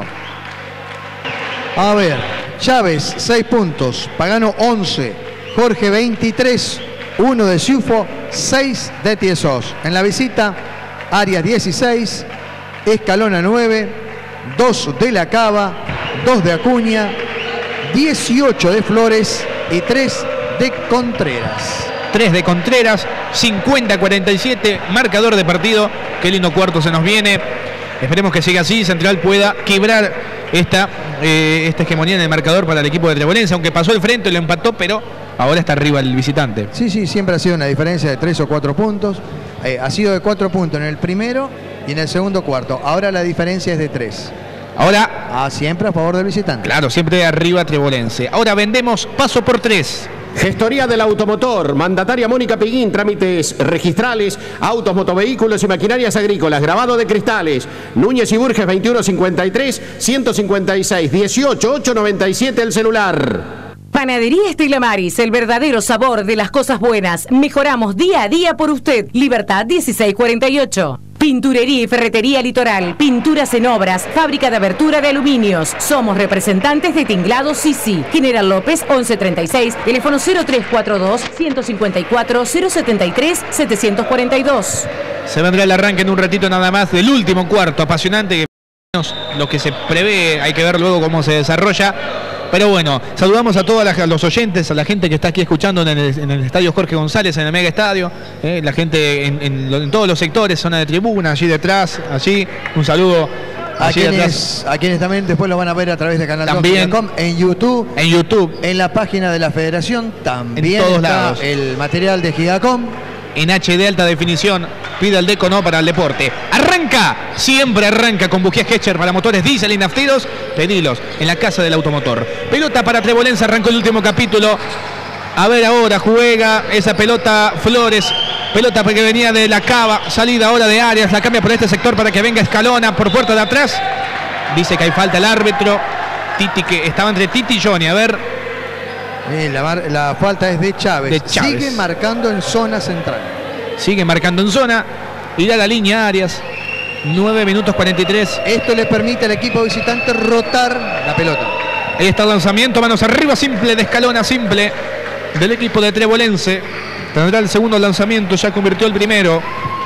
A ver, Chávez, seis puntos. Pagano, once. Jorge, veintitrés. uno de Ciufo, seis de Tiesos. En la visita, Arias, dieciséis. Escalona, nueve. dos de La Cava. dos de Acuña. dieciocho de Flores y tres de Contreras. tres de Contreras, cincuenta a cuarenta y siete, marcador de partido. Qué lindo cuarto se nos viene. Esperemos que siga así, Central pueda quebrar esta, eh, esta hegemonía en el marcador para el equipo de Trebolense, aunque pasó el frente, lo empató, pero ahora está arriba el visitante. Sí, sí, siempre ha sido una diferencia de tres o cuatro puntos. Eh, ha sido de cuatro puntos en el primero y en el segundo cuarto. Ahora la diferencia es de tres. Ahora, ah, siempre a favor del visitante. Claro, siempre arriba Trebolense. Ahora vendemos paso por tres. Gestoría del automotor, mandataria Mónica Piguín, trámites registrales, autos, motovehículos y maquinarias agrícolas, grabado de cristales. Núñez y Burges veintiuno cincuenta y tres, ciento cincuenta y seis, dieciocho, ochocientos noventa y siete el celular. Panadería Estela Maris, el verdadero sabor de las cosas buenas. Mejoramos día a día por usted. Libertad dieciséis cuarenta y ocho. Pinturería y Ferretería Litoral, pinturas en obras, fábrica de abertura de aluminios. Somos representantes de Tinglado Sisi. General López once treinta y seis, teléfono cero tres cuatro dos, ciento cincuenta y cuatro, cero setenta y tres, setecientos cuarenta y dos. Se vendrá el arranque en un ratito nada más del último cuarto, apasionante. Lo que se prevé, hay que ver luego cómo se desarrolla. Pero bueno, saludamos a todos los oyentes, a la gente que está aquí escuchando en el, en el estadio Jorge González, en el Mega Estadio, eh, la gente en, en, en todos los sectores, zona de tribuna, allí detrás, allí, un saludo. A quienes, a quienes también después lo van a ver a través de Canal también, dos punto com, en YouTube, en YouTube, en la página de la Federación, también en todos está lados. El material de Gigacom. En H D alta definición, pide el Deco no para el deporte. Arranca, siempre arranca con bujías Ketcher para motores diésel y nafteros. Pedilos en la casa del automotor. Pelota para Trebolense, arrancó el último capítulo. A ver ahora, juega esa pelota Flores. Pelota que venía de La Cava, salida ahora de Arias, la cambia por este sector para que venga Escalona por puerta de atrás. Dice que hay falta el árbitro. Titi, que estaba entre Titi y Johnny, a ver. Eh, la, la falta es de Chávez. de Chávez. Sigue marcando en zona central. Sigue marcando en zona. Irá la línea Arias. nueve minutos cuarenta y tres. Esto le permite al equipo visitante rotar la pelota. Ahí está el lanzamiento. Manos arriba, simple de Escalona, simple del equipo de Trebolense. Tendrá el segundo lanzamiento. Ya convirtió el primero.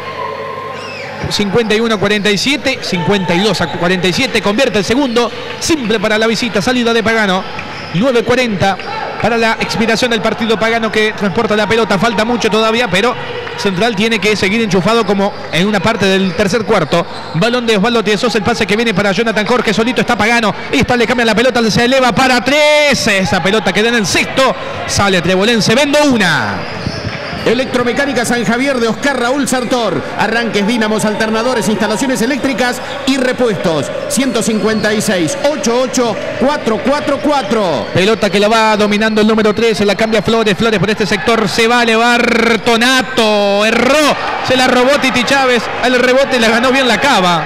cincuenta y uno a cuarenta y siete. cincuenta y dos a cuarenta y siete. Convierte el segundo. Simple para la visita. Salida de Pagano. nueve cuarenta. Para la expiración del partido. Pagano que transporta la pelota, falta mucho todavía, pero Central tiene que seguir enchufado como en una parte del tercer cuarto. Balón de Osvaldo Tiesos, el pase que viene para Jonathan Jorge, solito está Pagano, esta le cambia la pelota, se eleva para tres, esa pelota queda en el sexto, sale Trebolense, vendo una. Electromecánica San Javier de Oscar Raúl Sartor. Arranques, dínamos, alternadores, instalaciones eléctricas y repuestos. ciento cincuenta y seis, ochenta y ocho, cuatrocientos cuarenta y cuatro. Pelota que la va dominando el número tres. Se la cambia Flores. Flores por este sector. Se va a elevar Tonato. Erró. Se la robó Titi Chávez. Al rebote la ganó bien La Cava.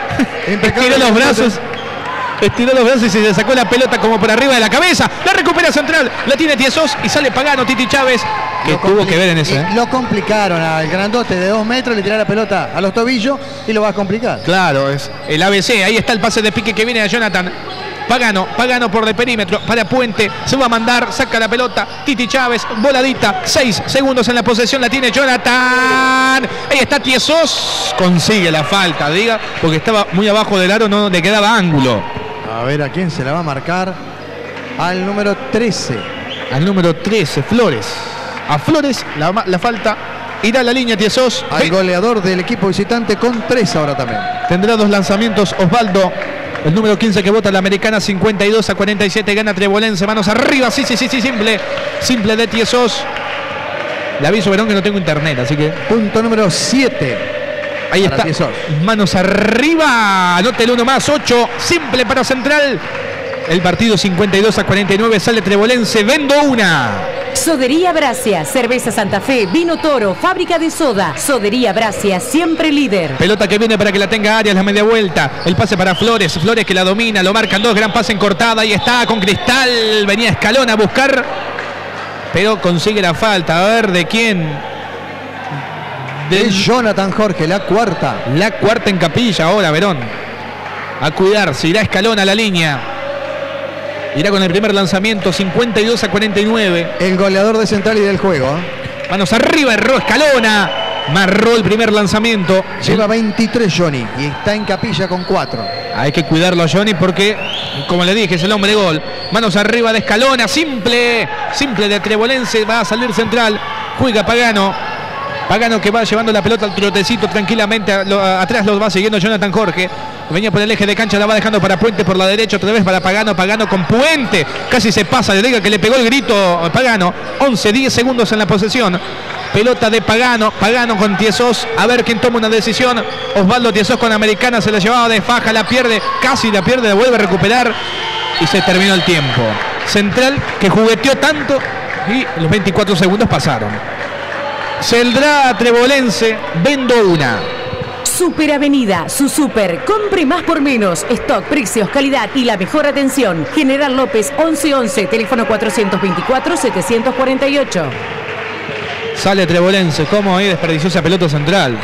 Estiró los brazos. Estiró los brazos y se le sacó la pelota como por arriba de la cabeza. La recupera Central. La tiene Tiesos y sale Pagano. Titi Chávez. Que Lo tuvo que ver en eso. ¿eh? Lo complicaron al grandote de dos metros, le tiró la pelota a los tobillos y lo va a complicar. Claro, es el A B C. Ahí está el pase de pique que viene de Jonathan. Pagano, Pagano por el perímetro, para Puente, se va a mandar, saca la pelota, Titi Chávez, voladita, seis segundos en la posesión, la tiene Jonathan, ahí está Tiesos, consigue la falta, diga, porque estaba muy abajo del aro, no le quedaba ángulo. A ver a quién se la va a marcar, al número trece. Al número trece, Flores, a Flores la, la falta, irá a la línea Tiesos. Al hey. goleador del equipo visitante con tres ahora también. Tendrá dos lanzamientos Osvaldo. El número quince que vota la americana, cincuenta y dos a cuarenta y siete, gana Trebolense, manos arriba, sí, sí, sí, sí, simple, simple de Tiesos. Le aviso, Verón, que no tengo internet, así que... Punto número siete. Ahí está, Tiesos. Manos arriba, anota el uno más, ocho, simple para Central. el partido. Cincuenta y dos a cuarenta y nueve, sale Trebolense, vendo una. Sodería Brasia, Cerveza Santa Fe, Vino Toro, Fábrica de Soda. Sodería Brasia, siempre líder. Pelota que viene para que la tenga Arias, la media vuelta. El pase para Flores, Flores que la domina, lo marcan dos, gran pase en cortada. Ahí está con Cristal, venía Escalón a buscar, pero consigue la falta. A ver, ¿de quién? De Jonathan Jorge, la cuarta. La cuarta en Capilla ahora, Verón. A cuidar, se irá Escalón a la línea. Irá con el primer lanzamiento, cincuenta y dos a cuarenta y nueve. El goleador de Central y del juego. ¿eh? Manos arriba, erró Escalona. Marró el primer lanzamiento. Lleva veintitrés Johnny y está en Capilla con cuatro. Hay que cuidarlo a Johnny porque, como le dije, es el hombre gol. Manos arriba de Escalona, simple. Simple de Trebolense, va a salir Central. Juega Pagano. Pagano que va llevando la pelota al trotecito tranquilamente. A lo, a, atrás lo va siguiendo Jonathan Jorge. Venía por el eje de cancha, la va dejando para Puente por la derecha, otra vez para Pagano, Pagano con Puente, casi se pasa, le diga que le pegó el grito Pagano, once, diez segundos en la posesión, pelota de Pagano, Pagano con Tiesós, a ver quién toma una decisión, Osvaldo Tiesós con Americana, se la llevaba de faja, la pierde, casi la pierde, la vuelve a recuperar y se terminó el tiempo. Central que jugueteó tanto y los veinticuatro segundos pasaron. Saldrá Trebolense, vendo una. Super Avenida, su super, compre más por menos, stock, precios, calidad y la mejor atención. General López once once, teléfono cuatrocientos veinticuatro, setecientos cuarenta y ocho. Sale Trebolense, ¿cómo ahí desperdició esa pelota Central?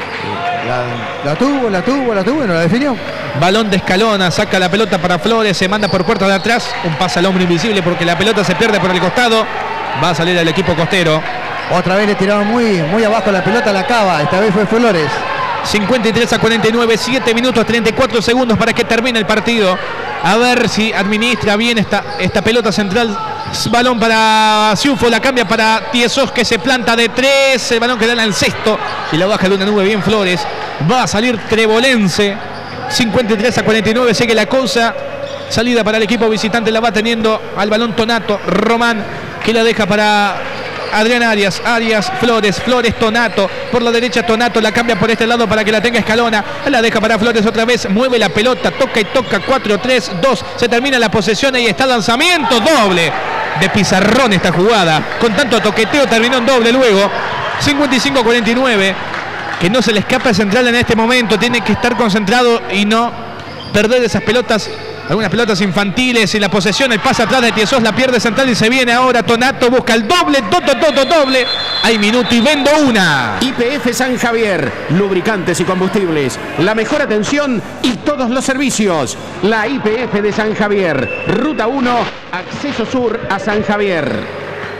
La, la tuvo, la tuvo, la tuvo y no la definió. Balón de Escalona, saca la pelota para Flores, se manda por puerta de atrás, un pase al hombre invisible porque la pelota se pierde por el costado. Va a salir el equipo costero. Otra vez le tiraron muy, muy abajo la pelota a la cava, esta vez fue Flores. cincuenta y tres a cuarenta y nueve, siete minutos treinta y cuatro segundos para que termine el partido. A ver si administra bien esta, esta pelota Central. Balón para Ciufo, la cambia para Tiesós que se planta de tres. El balón que da en el cesto y la baja de una nube bien Flores. Va a salir Trebolense. cincuenta y tres a cuarenta y nueve, sigue la cosa. Salida para el equipo visitante, la va teniendo al balón Tonato. Román que la deja para Adrián Arias, Arias, Flores, Flores, Tonato, por la derecha Tonato, la cambia por este lado para que la tenga Escalona, la deja para Flores otra vez, mueve la pelota, toca y toca, cuatro, tres, dos, se termina la posesión, ahí está el lanzamiento, doble de Pizarrón esta jugada, con tanto toqueteo terminó en doble luego, cincuenta y cinco a cuarenta y nueve, que no se le escapa a Central en este momento, tiene que estar concentrado y no perder esas pelotas. Algunas pelotas infantiles y la posesión, el pase atrás de Tiesós, la pierde Central y se viene ahora Tonato, busca el doble, todo, todo, doble. Hay minuto y vendo una. Y P F San Javier, lubricantes y combustibles, la mejor atención y todos los servicios. La I P F de San Javier, Ruta uno, acceso sur a San Javier.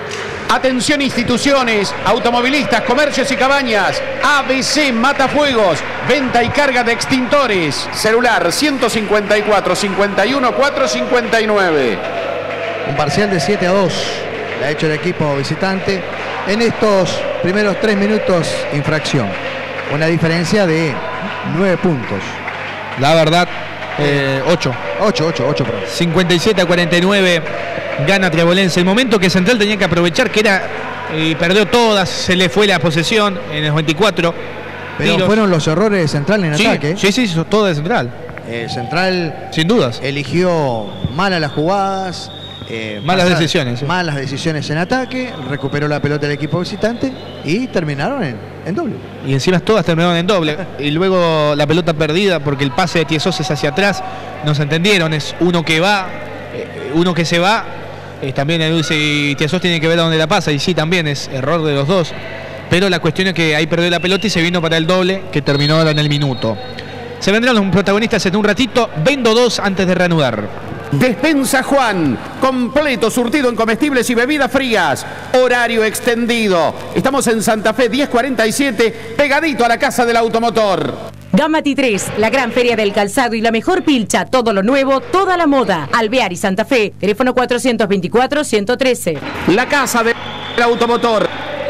Atención instituciones, automovilistas, comercios y cabañas. A B C Matafuegos, venta y carga de extintores. Celular ciento cincuenta y cuatro, cincuenta y uno, cuatrocientos cincuenta y nueve. Un parcial de siete a dos le ha hecho el equipo visitante en estos primeros tres minutos infracción. Una diferencia de nueve puntos. La verdad, eh, ocho. ocho, ocho, ocho. cincuenta y siete a cuarenta y nueve. Gana Trebolense. El momento que Central tenía que aprovechar, que era, y perdió todas, se le fue la posesión en el veinticuatro. Pero tiros. Fueron los errores de Central en sí, ataque. Sí, sí, todo de Central. Eh, Central, sin dudas, eligió malas las jugadas. Eh, malas pasar, decisiones. Sí. Malas decisiones en ataque. Recuperó la pelota del equipo visitante y terminaron en, en doble. Y encima todas terminaron en doble. Y luego la pelota perdida porque el pase de Tiesós es hacia atrás. No se entendieron. Es uno que va, eh, uno que se va. Eh, también Luis y Tiesós tienen que ver a dónde la pasa. Y sí, también es error de los dos. Pero la cuestión es que ahí perdió la pelota y se vino para el doble que terminó ahora en el minuto. Se vendrán los protagonistas en un ratito. Vendo dos antes de reanudar. Despensa Juan, completo surtido en comestibles y bebidas frías. Horario extendido. Estamos en Santa Fe diez cuarenta y siete, pegadito a la Casa del Automotor. Gama T tres, la gran feria del calzado y la mejor pilcha. Todo lo nuevo, toda la moda. Alvear y Santa Fe, teléfono cuatrocientos veinticuatro, ciento trece. La Casa del Automotor.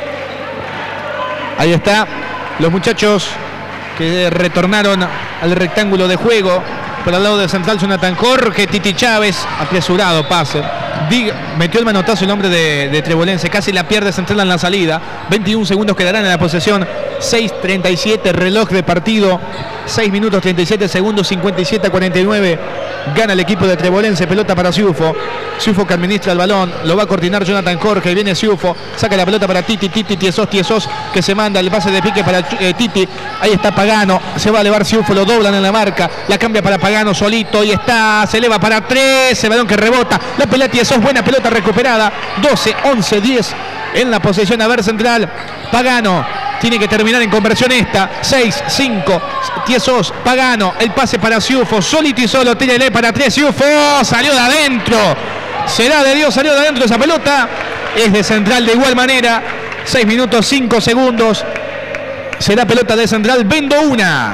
Ahí está, los muchachos que retornaron al rectángulo de juego. Por el lado de Central, Jonathan Jorge, Titi Chávez, apresurado pase. Diga, metió el manotazo el hombre de, de Trebolense, casi la pierde Central en la salida. veintiún segundos quedarán en la posesión. seis treinta y siete, reloj de partido. seis minutos treinta y siete segundos, cincuenta y siete a cuarenta y nueve. Gana el equipo de Trebolense, pelota para Ciufo. Ciufo que administra el balón, lo va a coordinar Jonathan Jorge, viene Ciufo, saca la pelota para Titi, Titi, Tiesos, Tiesos, que se manda el pase de pique para eh, Titi, ahí está Pagano, se va a elevar Ciufo, lo doblan en la marca, la cambia para Pagano solito, y está, se eleva para tres, el balón que rebota, la pelota Tiesos, buena pelota recuperada, doce, once, diez en la posesión, a ver Central, Pagano. Tiene que terminar en conversión esta. seis, cinco. Tiesos, Pagano. El pase para Ciufo. Solito y solo. Tírale para tres. Ciufo. Salió de adentro. Será de Dios. Salió de adentro esa pelota. Es de Central de igual manera. seis minutos, cinco segundos. Será pelota de Central. Vendo una.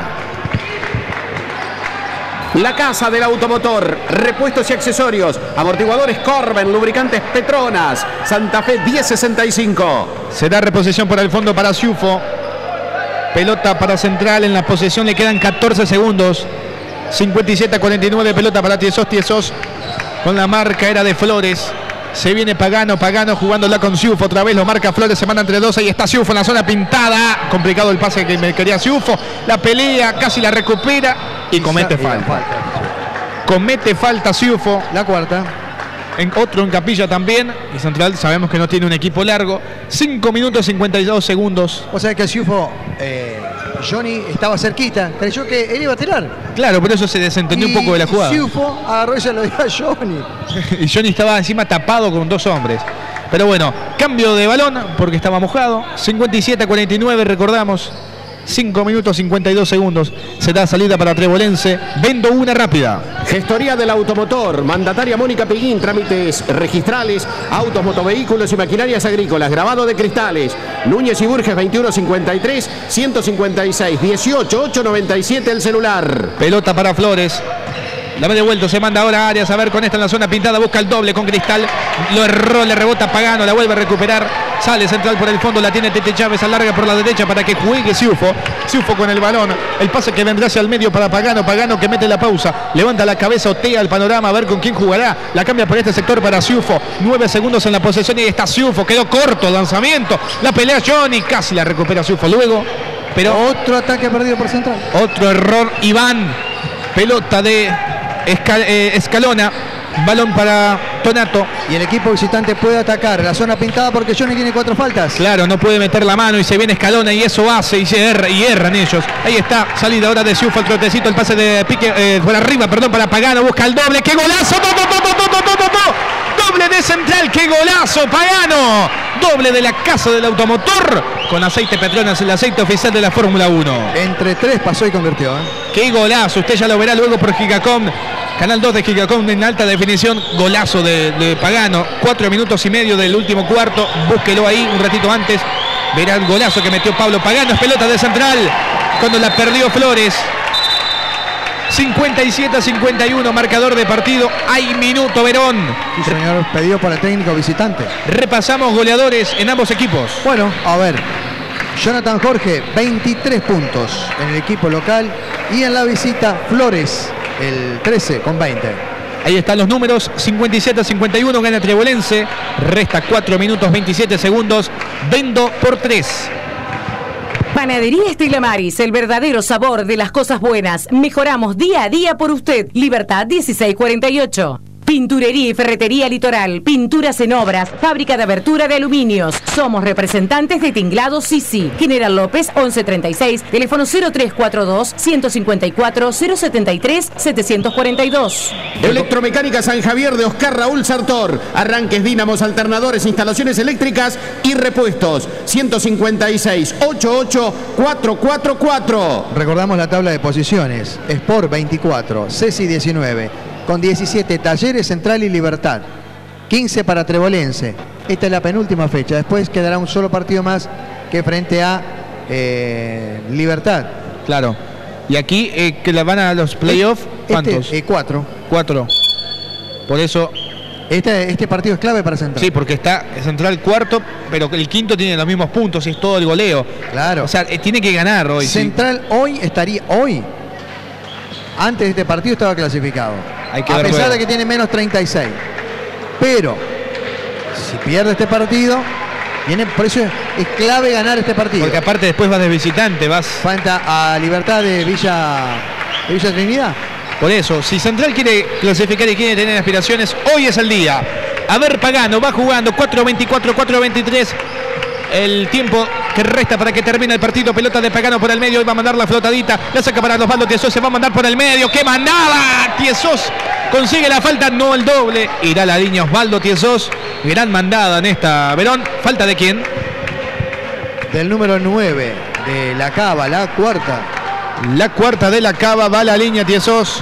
La casa del automotor, repuestos y accesorios, amortiguadores Corben, lubricantes Petronas, Santa Fe diez sesenta y cinco. Será reposición por el fondo para Ciufo. Pelota para Central, en la posesión le quedan catorce segundos. cincuenta y siete a cuarenta y nueve, pelota para Tiesos, Tiesos. Con la marca era de Flores. Se viene Pagano, Pagano jugándola con Ciufo. Otra vez lo marca Flores, se manda entre dos. Ahí está Ciufo en la zona pintada. Complicado el pase que me quería Ciufo. La pelea, casi la recupera y comete y falta. falta. Comete falta Ciufo. La cuarta. En otro en Capilla también. Y Central sabemos que no tiene un equipo largo. cinco minutos cincuenta y dos segundos. O sea que Ciufo, eh, Johnny estaba cerquita. Creyó que él iba a tirar. Claro, por eso se desentendió y un poco de la jugada. Ciufo agarró y se lo dio a Johnny. Y Johnny estaba encima tapado con dos hombres. Pero bueno, cambio de balón porque estaba mojado. cincuenta y siete a cuarenta y nueve, recordamos. cinco minutos cincuenta y dos segundos. Se da salida para Trebolense. Vendo una rápida. Gestoría del automotor. Mandataria Mónica Piguín. Trámites registrales, autos, motovehículos y maquinarias agrícolas. Grabado de cristales. Núñez y Burges veintiuno cincuenta y tres, ciento cincuenta y seis, dieciocho, ochocientos noventa y siete el celular. Pelota para Flores. La media vuelta, se manda ahora a Arias, a ver con esta en la zona pintada, busca el doble con Cristal, lo erró, le rebota Pagano, la vuelve a recuperar, sale Central por el fondo, la tiene Tete Chávez, alarga por la derecha para que juegue Ciufo, Ciufo con el balón, el pase que vendrá hacia el medio para Pagano, Pagano que mete la pausa, levanta la cabeza, otea el panorama, a ver con quién jugará, la cambia por este sector para Ciufo, nueve segundos en la posesión y ahí está Ciufo, quedó corto el lanzamiento, la pelea Johnny, casi la recupera Ciufo luego, pero otro ataque perdido por Central. Otro error, Iván, pelota de Escal, eh, Escalona, balón para Tonato. Y el equipo visitante puede atacar la zona pintada porque Johnny tiene cuatro faltas. Claro, no puede meter la mano y se viene Escalona y eso hace y se erra, y erran ellos. Ahí está, salida ahora de Ciufo, el trotecito, el pase de pique eh, por arriba, perdón, para Pagano, busca el doble, ¡qué golazo! ¡Do, do, do, do, do, do, do, do! Doble de Central, ¡qué golazo! Pagano, doble de la casa del automotor con aceite Petronas, el aceite oficial de la Fórmula uno. Entre tres pasó y convirtió. ¿eh? ¡Qué golazo! Usted ya lo verá luego por Gigacom. Canal dos de Gigacom en alta definición, golazo de, de Pagano, cuatro minutos y medio del último cuarto, búsquelo ahí un ratito antes, verá el golazo que metió Pablo Pagano, es pelota de Central, cuando la perdió Flores, cincuenta y siete a cincuenta y uno, marcador de partido, hay minuto Verón. Sí, señor, pedido por el técnico visitante. Repasamos goleadores en ambos equipos. Bueno, a ver, Jonathan Jorge, veintitrés puntos en el equipo local y en la visita Flores, el trece con veinte. Ahí están los números, cincuenta y siete a cincuenta y uno, gana Trebolense, resta cuatro minutos veintisiete segundos, Vendo por tres. Panadería Estela Maris, el verdadero sabor de las cosas buenas. Mejoramos día a día por usted. Libertad dieciséis cuarenta y ocho. Pinturería y Ferretería Litoral, pinturas en obras, fábrica de abertura de aluminios. Somos representantes de Tinglado Sisi. General López once treinta y seis, teléfono cero tres cuatro dos, ciento cincuenta y cuatro, cero setenta y tres, setecientos cuarenta y dos. Electromecánica San Javier de Oscar Raúl Sartor. Arranques, dínamos, alternadores, instalaciones eléctricas y repuestos. ciento cincuenta y seis, ochenta y ocho, cuatrocientos cuarenta y cuatro. Recordamos la tabla de posiciones. Sport veinticuatro, Ceci diecinueve. Con diecisiete, Talleres, Central y Libertad. quince para Trebolense. Esta es la penúltima fecha. Después quedará un solo partido más que frente a eh, Libertad. Claro. Y aquí eh, que la van a los playoffs, ¿cuántos? Este, eh, cuatro. Cuatro. Por eso... Este, este partido es clave para Central. Sí, porque está Central cuarto, pero el quinto tiene los mismos puntos y es todo el goleo. Claro. O sea, eh, tiene que ganar hoy. Central sí. hoy estaría... Hoy, antes de este partido estaba clasificado. Hay que a pesar luego. de que tiene menos treinta y seis. Pero, si pierde este partido, viene, por eso es, es clave ganar este partido. Porque aparte después vas de visitante, vas... Frente a Libertad de Villa, de Villa Trinidad. Por eso, si Central quiere clasificar y quiere tener aspiraciones, hoy es el día. A ver, Pagano va jugando cuatro veinticuatro, cuatro veintitrés. El tiempo que resta para que termine el partido. Pelota de Pagano por el medio. Hoy va a mandar la flotadita. La saca para Osvaldo Tiesós. Se va a mandar por el medio. ¡Qué mandada! Tiesós consigue la falta. No el doble. Irá a la línea Osvaldo Tiesós. Gran mandada en esta. Verón. ¿Falta de quién? Del número nueve de la Cava, la cuarta. La cuarta de la Cava. Va a la línea Tiesós.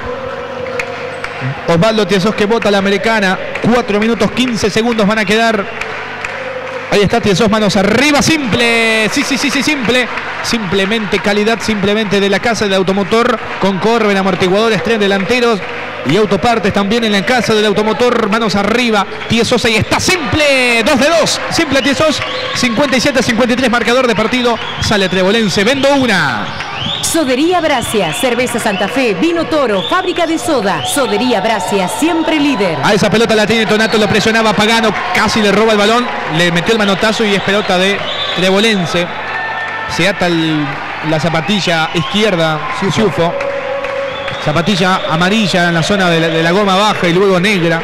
Osvaldo Tiesós que bota la americana. cuatro minutos quince segundos van a quedar. Ahí está Tiesós, manos arriba, simple. Sí, sí, sí, sí, simple. Simplemente calidad, simplemente de la casa del automotor. Con Corben, amortiguadores, tren delanteros y autopartes también en la casa del automotor. Manos arriba. Tiesós, ahí está, simple. dos de dos. Simple Tiesós. cincuenta y siete a cincuenta y tres, marcador de partido. Sale Trebolense, vendo una. Sodería Brasia, Cerveza Santa Fe, Vino Toro, Fábrica de Soda. Sodería Brasia, siempre líder. A esa pelota la tiene Tonato, lo presionaba Pagano, casi le roba el balón, le metió el manotazo y es pelota de Trebolense. Se ata el, la zapatilla izquierda, Ciufo. Zapatilla amarilla en la zona de la, de la goma baja y luego negra.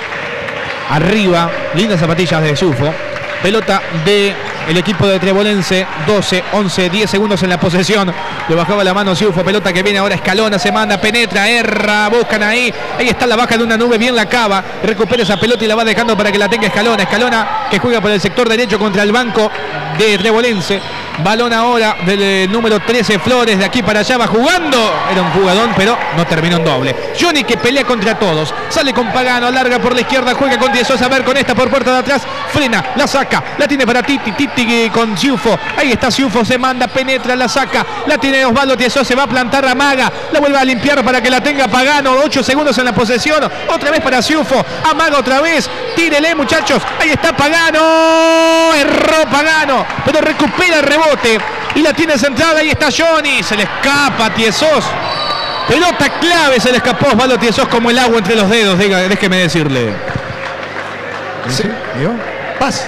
Arriba, lindas zapatillas de Ciufo. Pelota de el equipo de Trebolense, doce, once, diez segundos en la posesión. Le bajaba la mano Ciufo, pelota que viene ahora Escalona, se manda, penetra, erra, buscan ahí. Ahí está la baja de una nube, bien la Cava. Recupera esa pelota y la va dejando para que la tenga Escalona. Escalona que juega por el sector derecho contra el banco de Trebolense. Balón ahora del eh, número trece, Flores, de aquí para allá va jugando. Era un jugadón, pero no terminó en doble. Johnny que pelea contra todos. Sale con Pagano, larga por la izquierda, juega con Tiesós. A ver, con esta por puerta de atrás. Frena, la saca, la tiene para Titi. Titi con Ciufo. Ahí está Ciufo, se manda, penetra, la saca. La tiene Osvaldo Tiesós, se va a plantar a Maga. La vuelve a limpiar para que la tenga Pagano. ocho segundos en la posesión. Otra vez para Ciufo. Amaga otra vez. Tírele, muchachos. Ahí está Pagano. Erró Pagano, pero recupera el rebote. Y la tiene centrada, ahí está Johnny. Se le escapa a Tiesós. Pelota clave, se le escapó Osvaldo Tiesós como el agua entre los dedos, diga, déjeme decirle. ¿Sí? ¿Yo? Paz.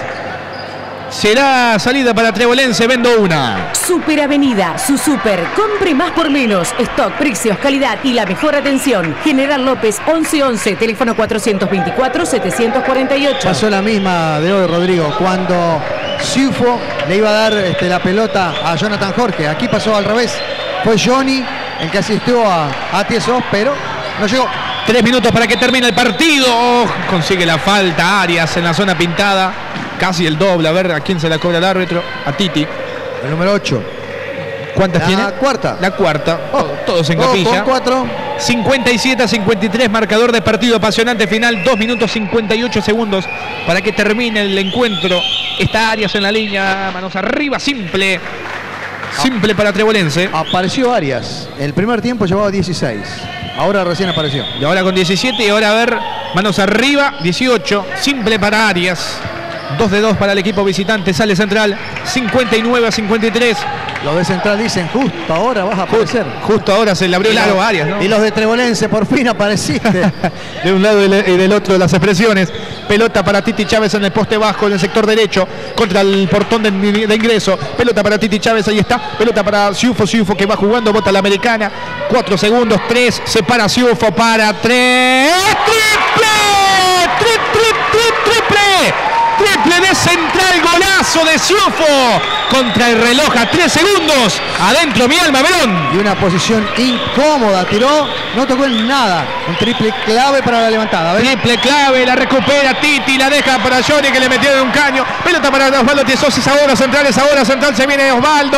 Será salida para Trebolense, vendo una. Super Avenida, su super, compre más por menos. Stock, precios, calidad y la mejor atención. General López once once, teléfono cuatrocientos veinticuatro, setecientos cuarenta y ocho. Pasó la misma de hoy, Rodrigo, cuando Ciufo le iba a dar este, la pelota a Jonathan Jorge. Aquí pasó al revés. Fue Johnny el que asistió a, a Tiesós, pero no llegó. Tres minutos para que termine el partido. Oh, consigue la falta Arias en la zona pintada. Casi el doble. A ver a quién se la cobra el árbitro. A Titi. El número ocho. ¿Cuántas la tiene? La cuarta. La cuarta. Oh, todos en oh, capilla. Con cuatro. cincuenta y siete a cincuenta y tres, marcador de partido apasionante final. dos minutos cincuenta y ocho segundos para que termine el encuentro. Está Arias en la línea. Manos arriba, simple. Simple para Trebolense. Apareció Arias. El primer tiempo llevaba dieciséis. Ahora recién apareció. Y ahora con diecisiete y ahora a ver. Manos arriba, dieciocho. Simple para Arias. dos de dos para el equipo visitante. Sale Central. cincuenta y nueve a cincuenta y tres. Los de Central dicen, justo ahora vas a aparecer. Justo, justo ahora se le abrió el aro a Arias, ¿no? Y los de Trebolense, por fin apareciste. De un lado y del otro las expresiones. Pelota para Titi Chávez en el poste bajo, en el sector derecho, contra el portón de, de ingreso. Pelota para Titi Chávez, ahí está. Pelota para Ciufo, Ciufo que va jugando, bota la americana. Cuatro segundos, tres, se para Ciufo para tres. ¡Triple! ¡Triple, triple, triple! Triple de Central, golazo de Ciufo contra el reloj a tres segundos. Adentro mi alma, Verón. Y una posición incómoda, tiró, no tocó en nada. Un triple clave para la levantada. ¿Ves? Triple clave, la recupera Titi, la deja para Johnny que le metió de un caño. Pelota para Osvaldo Tiesós, es ahora Central, es ahora Central, se viene Osvaldo.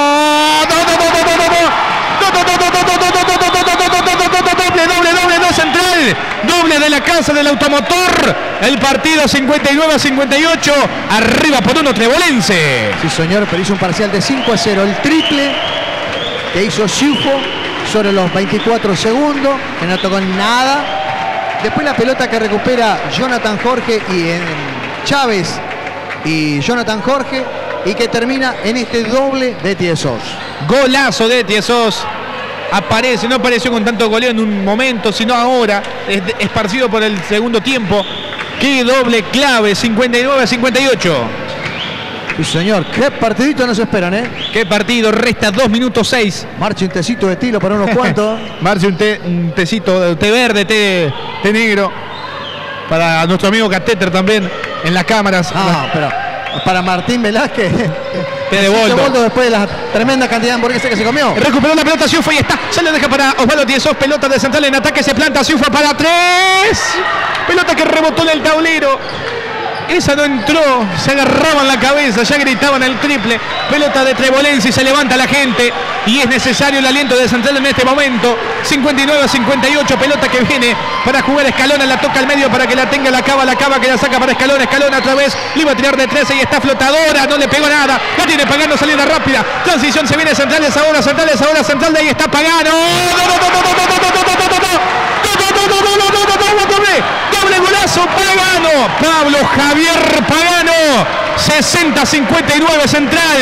Doble, doble, doble, no Central. Doble de la casa del automotor. El partido cincuenta y nueve a cincuenta y ocho. Arriba por uno Trebolense. Sí, señor, pero hizo un parcial de cinco a cero. El triple que hizo Ciufo sobre los veinticuatro segundos, que no tocó nada. Después la pelota que recupera Jonathan Jorge y en Chávez y Jonathan Jorge, y que termina en este doble de Tiesós. Golazo de Tiesós. Aparece, no apareció con tanto goleo en un momento, sino ahora, es esparcido por el segundo tiempo. Qué doble clave, cincuenta y nueve a cincuenta y ocho. Sí, señor. Qué partidito nos esperan, ¿eh? Qué partido. Resta dos minutos seis. Marche un tecito de estilo para unos cuantos. Marche un, té, un tecito, té verde, té, té negro. Para nuestro amigo Catéter también en las cámaras. Ah, pero para Martín Velázquez. Té de boldo. boldo después de la tremenda cantidad de hamburguesas que se comió. Recuperó la pelota Ciufo y está. Se le deja para Osvaldo Tiesós. Pelota de central en ataque. Se planta Ciufo para tres. Pelota que rebotó en el tablero. Esa no entró, se agarraban la cabeza, ya gritaban el triple. Pelota de Trebolense, se levanta la gente y es necesario el aliento de Central en este momento. cincuenta y nueve a cincuenta y ocho, pelota que viene para jugar Escalona, la toca al medio para que la tenga la cava, la cava que la saca para Escalona, Escalona otra vez, le iba a tirar de trece y está flotadora, no le pegó nada, la tiene Pagano, salida rápida, transición, se viene Centrales ahora, Centrales ahora, Central, de ahí está Pagano. Doble golazo, Pagano, Pablo Javier Pagano, sesenta a cincuenta y nueve Central.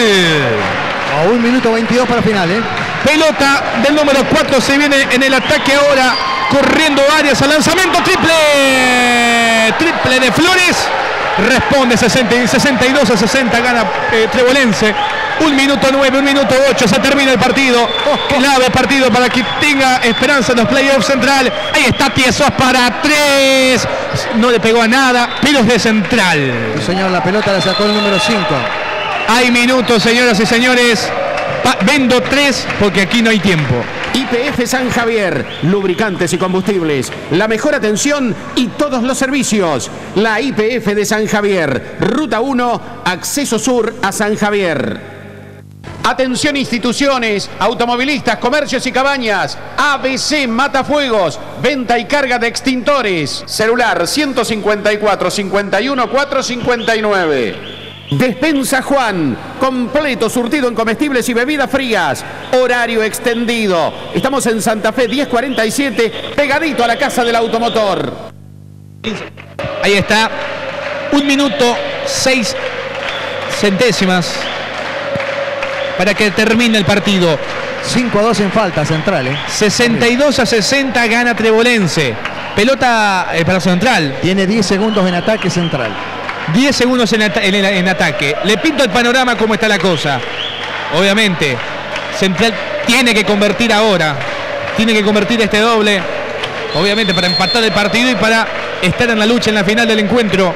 A un minuto veintidós para final, ¿eh? Pelota del número cuatro, se viene en el ataque ahora, corriendo Arias al lanzamiento, triple, triple de Flores. Responde sesenta, sesenta y dos a sesenta, gana eh, Trebolense. Un minuto nueve, un minuto ocho, se termina el partido. Clave partido para que tenga esperanza en los playoffs Central. Ahí está Tiesós para tres. No le pegó a nada, pero es de Central. Sí, señor, la pelota la sacó el número cinco. Hay minutos, señoras y señores. Pa vendo tres porque aquí no hay tiempo. Y P F San Javier, lubricantes y combustibles, la mejor atención y todos los servicios. La I P F de San Javier, Ruta uno, acceso sur a San Javier. Atención instituciones, automovilistas, comercios y cabañas. A B C Matafuegos, venta y carga de extintores. Celular ciento cincuenta y cuatro, cincuenta y uno, cuatrocientos cincuenta y nueve. Despensa Juan, completo surtido en comestibles y bebidas frías. Horario extendido. Estamos en Santa Fe diez cuarenta y siete, pegadito a la Casa del Automotor. Ahí está, un minuto seis centésimas para que termine el partido. cinco a dos en falta, Central, ¿eh? sesenta y dos a sesenta gana Trebolense. Pelota eh, para Central. Tiene diez segundos en ataque, Central. diez segundos en, en, en ataque. Le pinto el panorama cómo está la cosa. Obviamente, Central tiene que convertir ahora. Tiene que convertir este doble. Obviamente para empatar el partido y para estar en la lucha en la final del encuentro.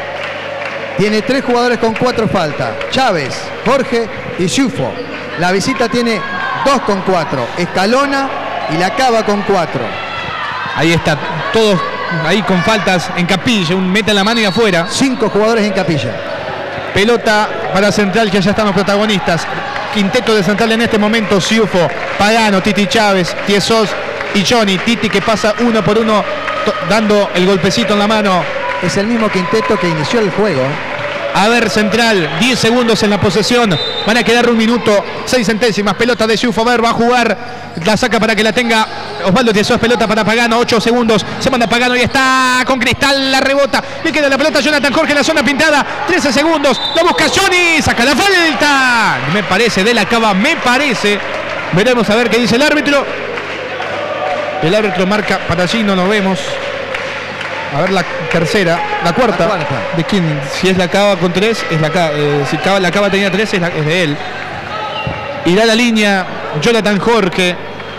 Tiene tres jugadores con cuatro faltas. Chávez, Jorge y Ciufo. La visita tiene dos con cuatro. Escalona y la Cava con cuatro. Ahí está, todos ahí con faltas en Capilla, un meta en la mano y afuera. Cinco jugadores en Capilla. Pelota para Central, que ya están los protagonistas. Quinteto de Central en este momento: Ciufo, Pagano, Titi Chávez, Tiesós y Johnny. Titi que pasa uno por uno dando el golpecito en la mano. Es el mismo quinteto que inició el juego. A ver, Central, diez segundos en la posesión. Van a quedar un minuto, seis centésimas. Pelota de Ciufo, a ver, va a jugar. La saca para que la tenga Osvaldo Tiesós. Pelota para Pagano, ocho segundos. Se manda Pagano y está con Cristal, la rebota. Le queda la pelota a Jonathan Jorge en la zona pintada. trece segundos. La busca Johnny. Saca la falta. Me parece de la Cava, me parece. Veremos a ver qué dice el árbitro. El árbitro marca para allí, no lo vemos. A ver la tercera, la cuarta. La cuarta. ¿De quién? Si es la Cava con tres, es la Cava. Eh, si Cava, la Cava tenía tres, es, la, es de él. Irá la línea Jonathan Jorge.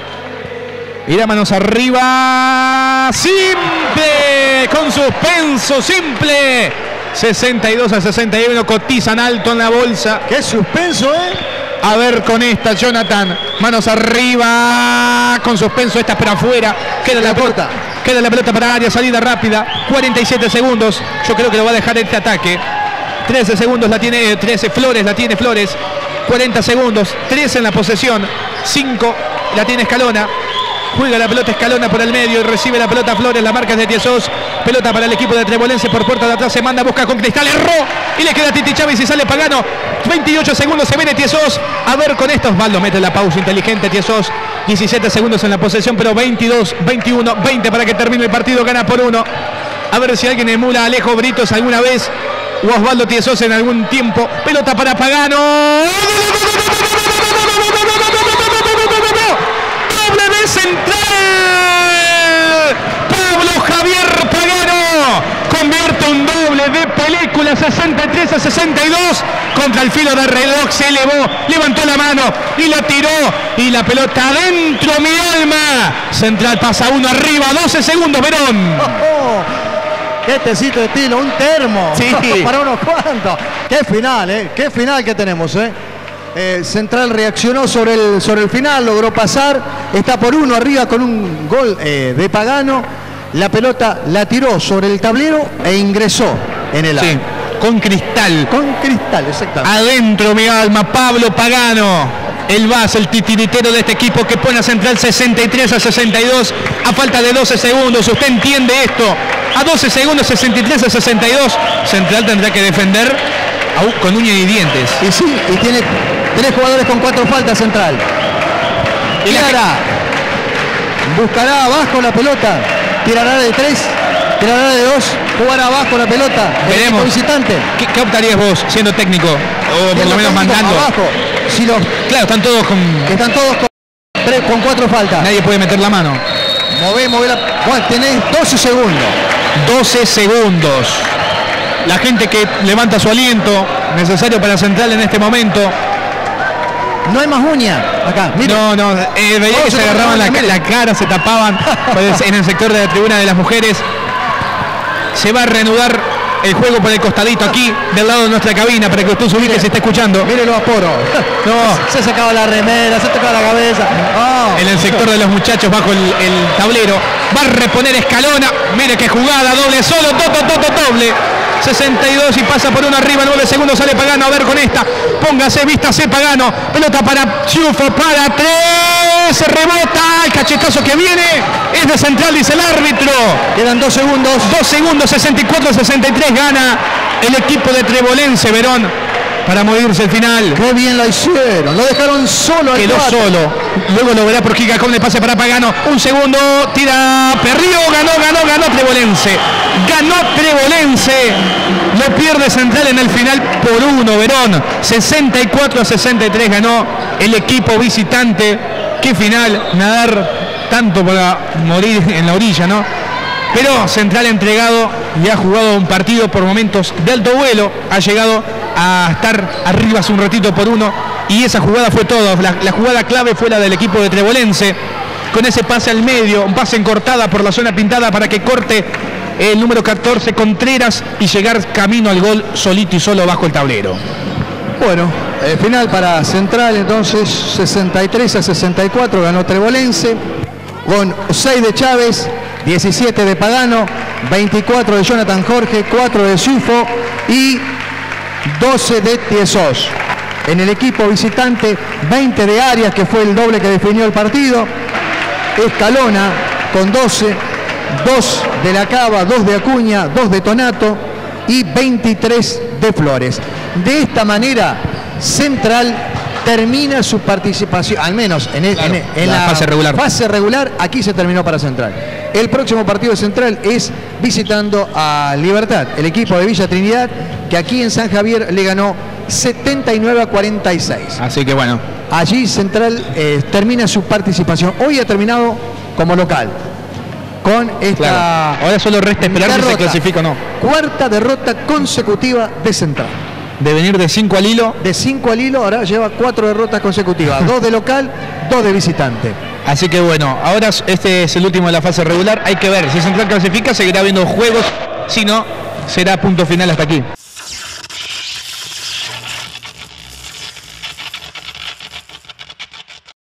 Irá manos arriba. Simple. Con suspenso, simple. sesenta y dos a sesenta y uno. Cotizan alto en la bolsa. ¡Qué suspenso, eh! A ver con esta, Jonathan. Manos arriba. Con suspenso, esta pero afuera. Queda la pelota. Queda la pelota para Arias, salida rápida. cuarenta y siete segundos. Yo creo que lo va a dejar este ataque. trece segundos la tiene, trece Flores, la tiene Flores. cuarenta segundos. trece en la posesión. cinco la tiene Escalona. Juega la pelota Escalona por el medio y recibe la pelota Flores. La marca es de Tiesós. Pelota para el equipo de Trebolense por puerta de atrás. Se manda, busca con Cristal. Erró. Y le queda a Titi Chávez y sale Pagano. veintiocho segundos. Se viene Tiesós. A ver con esto. Osvaldo mete la pausa inteligente. Tiesós. diecisiete segundos en la posesión. Pero veintidós, veintiuno, veinte para que termine el partido. Gana por uno. A ver si alguien emula a Alejo Britos alguna vez. O a Osvaldo Tiesós en algún tiempo. Pelota para Pagano. Doble de Central. Pablo Javier Pagano convierte un doble de pelea. Pécula, sesenta y tres a sesenta y dos. Contra el filo del reloj se elevó, levantó la mano y la tiró. Y la pelota adentro, mi alma. Central pasa uno arriba, doce segundos, Verón. Oh, oh. Qué tecito de estilo, un termo. Sí. Para unos cuantos. Qué final, ¿eh? Qué final que tenemos, ¿eh? Eh, Central reaccionó sobre el, sobre el final, logró pasar, está por uno arriba con un gol eh, de Pagano. La pelota la tiró sobre el tablero e ingresó en el área. Sí, con Cristal. Con Cristal, exactamente. Adentro, mi alma, Pablo Pagano. El base, el titiritero de este equipo que pone a Central sesenta y tres a sesenta y dos a falta de doce segundos. Usted entiende esto. A doce segundos, sesenta y tres a sesenta y dos. Central tendrá que defender con uñas y dientes. Y sí, y tiene tres jugadores con cuatro faltas Central. Y ¿Qué la hará? Buscará abajo la pelota. Tirará de tres. Tirará de dos. Jugará abajo la pelota. El Veremos. equipo visitante. ¿Qué, ¿Qué optarías vos siendo técnico? O por lo menos mandando. Abajo. Si los, Claro, están todos con... están todos con, tres, con cuatro faltas. Nadie puede meter la mano. Mové, mové la... Bueno, tenés doce segundos. doce segundos. La gente que levanta su aliento, necesario para Central en este momento. No hay más uña. Acá, mira. No, no, eh, veía Todos que se se agarraban la, tapaban, la cara, se tapaban pues, en el sector de la tribuna de las mujeres. Se va a reanudar el juego por el costadito aquí, del lado de nuestra cabina, para que usted se ubique si está escuchando. Mire los aporos. No. Se sacaba la remera, se tocaba la cabeza. Oh. En el sector de los muchachos bajo el, el tablero. Va a reponer Escalona. Mire qué jugada, doble solo, toto, toto, doble. sesenta y dos y pasa por uno arriba, nueve segundos, sale Pagano, a ver con esta, póngase, vístase Pagano, pelota para Ciufo, para tres, se rebota, el cachetazo que viene, es de Central, dice el árbitro. Quedan dos segundos. Dos segundos, sesenta y cuatro a sesenta y tres, gana el equipo de Trebolense, Verón, para morirse el final. Qué bien la hicieron, lo dejaron solo al Quedó cuatro. solo, luego lo verá por Giga con el pase para Pagano, un segundo, tira Perrío, ganó, ganó, ganó Trebolense, ganó Trebolense, lo pierde Central en el final por uno, Verón, sesenta y cuatro a sesenta y tres ganó el equipo visitante. Qué final, nadar tanto para morir en la orilla, ¿no? Pero Central entregado y ha jugado un partido por momentos de alto vuelo, ha llegado a estar arriba hace un ratito por uno y esa jugada fue todo. La, la jugada clave fue la del equipo de Trebolense con ese pase al medio, un pase en cortada por la zona pintada para que corte el número catorce Contreras y llegar camino al gol solito y solo bajo el tablero. Bueno, el final para Central entonces sesenta y tres a sesenta y cuatro ganó Trebolense con seis de Chávez, diecisiete de Pagano, veinticuatro de Jonathan Jorge, cuatro de Ciufo y doce de Tiesos. En el equipo visitante, veinte de Arias, que fue el doble que definió el partido. Escalona con doce, dos de La Cava, dos de Acuña, dos de Tonato y veintitrés de Flores. De esta manera, Central termina su participación, al menos en, el, Claro, en, en la la, fase regular. fase regular, aquí se terminó para Central. El próximo partido de Central es visitando a Libertad, el equipo de Villa Trinidad, que aquí en San Javier le ganó setenta y nueve a cuarenta y seis. Así que bueno. Allí Central eh, termina su participación. Hoy ha terminado como local. Con esta Claro. Ahora solo resta esperar si se derrota. clasifica o no. Cuarta derrota consecutiva de Central. De venir de cinco al hilo. De cinco al hilo, ahora lleva cuatro derrotas consecutivas. Dos de local, dos de visitante. Así que bueno, ahora este es el último de la fase regular. Hay que ver si Central clasifica, seguirá habiendo juegos. Si no, será punto final hasta aquí.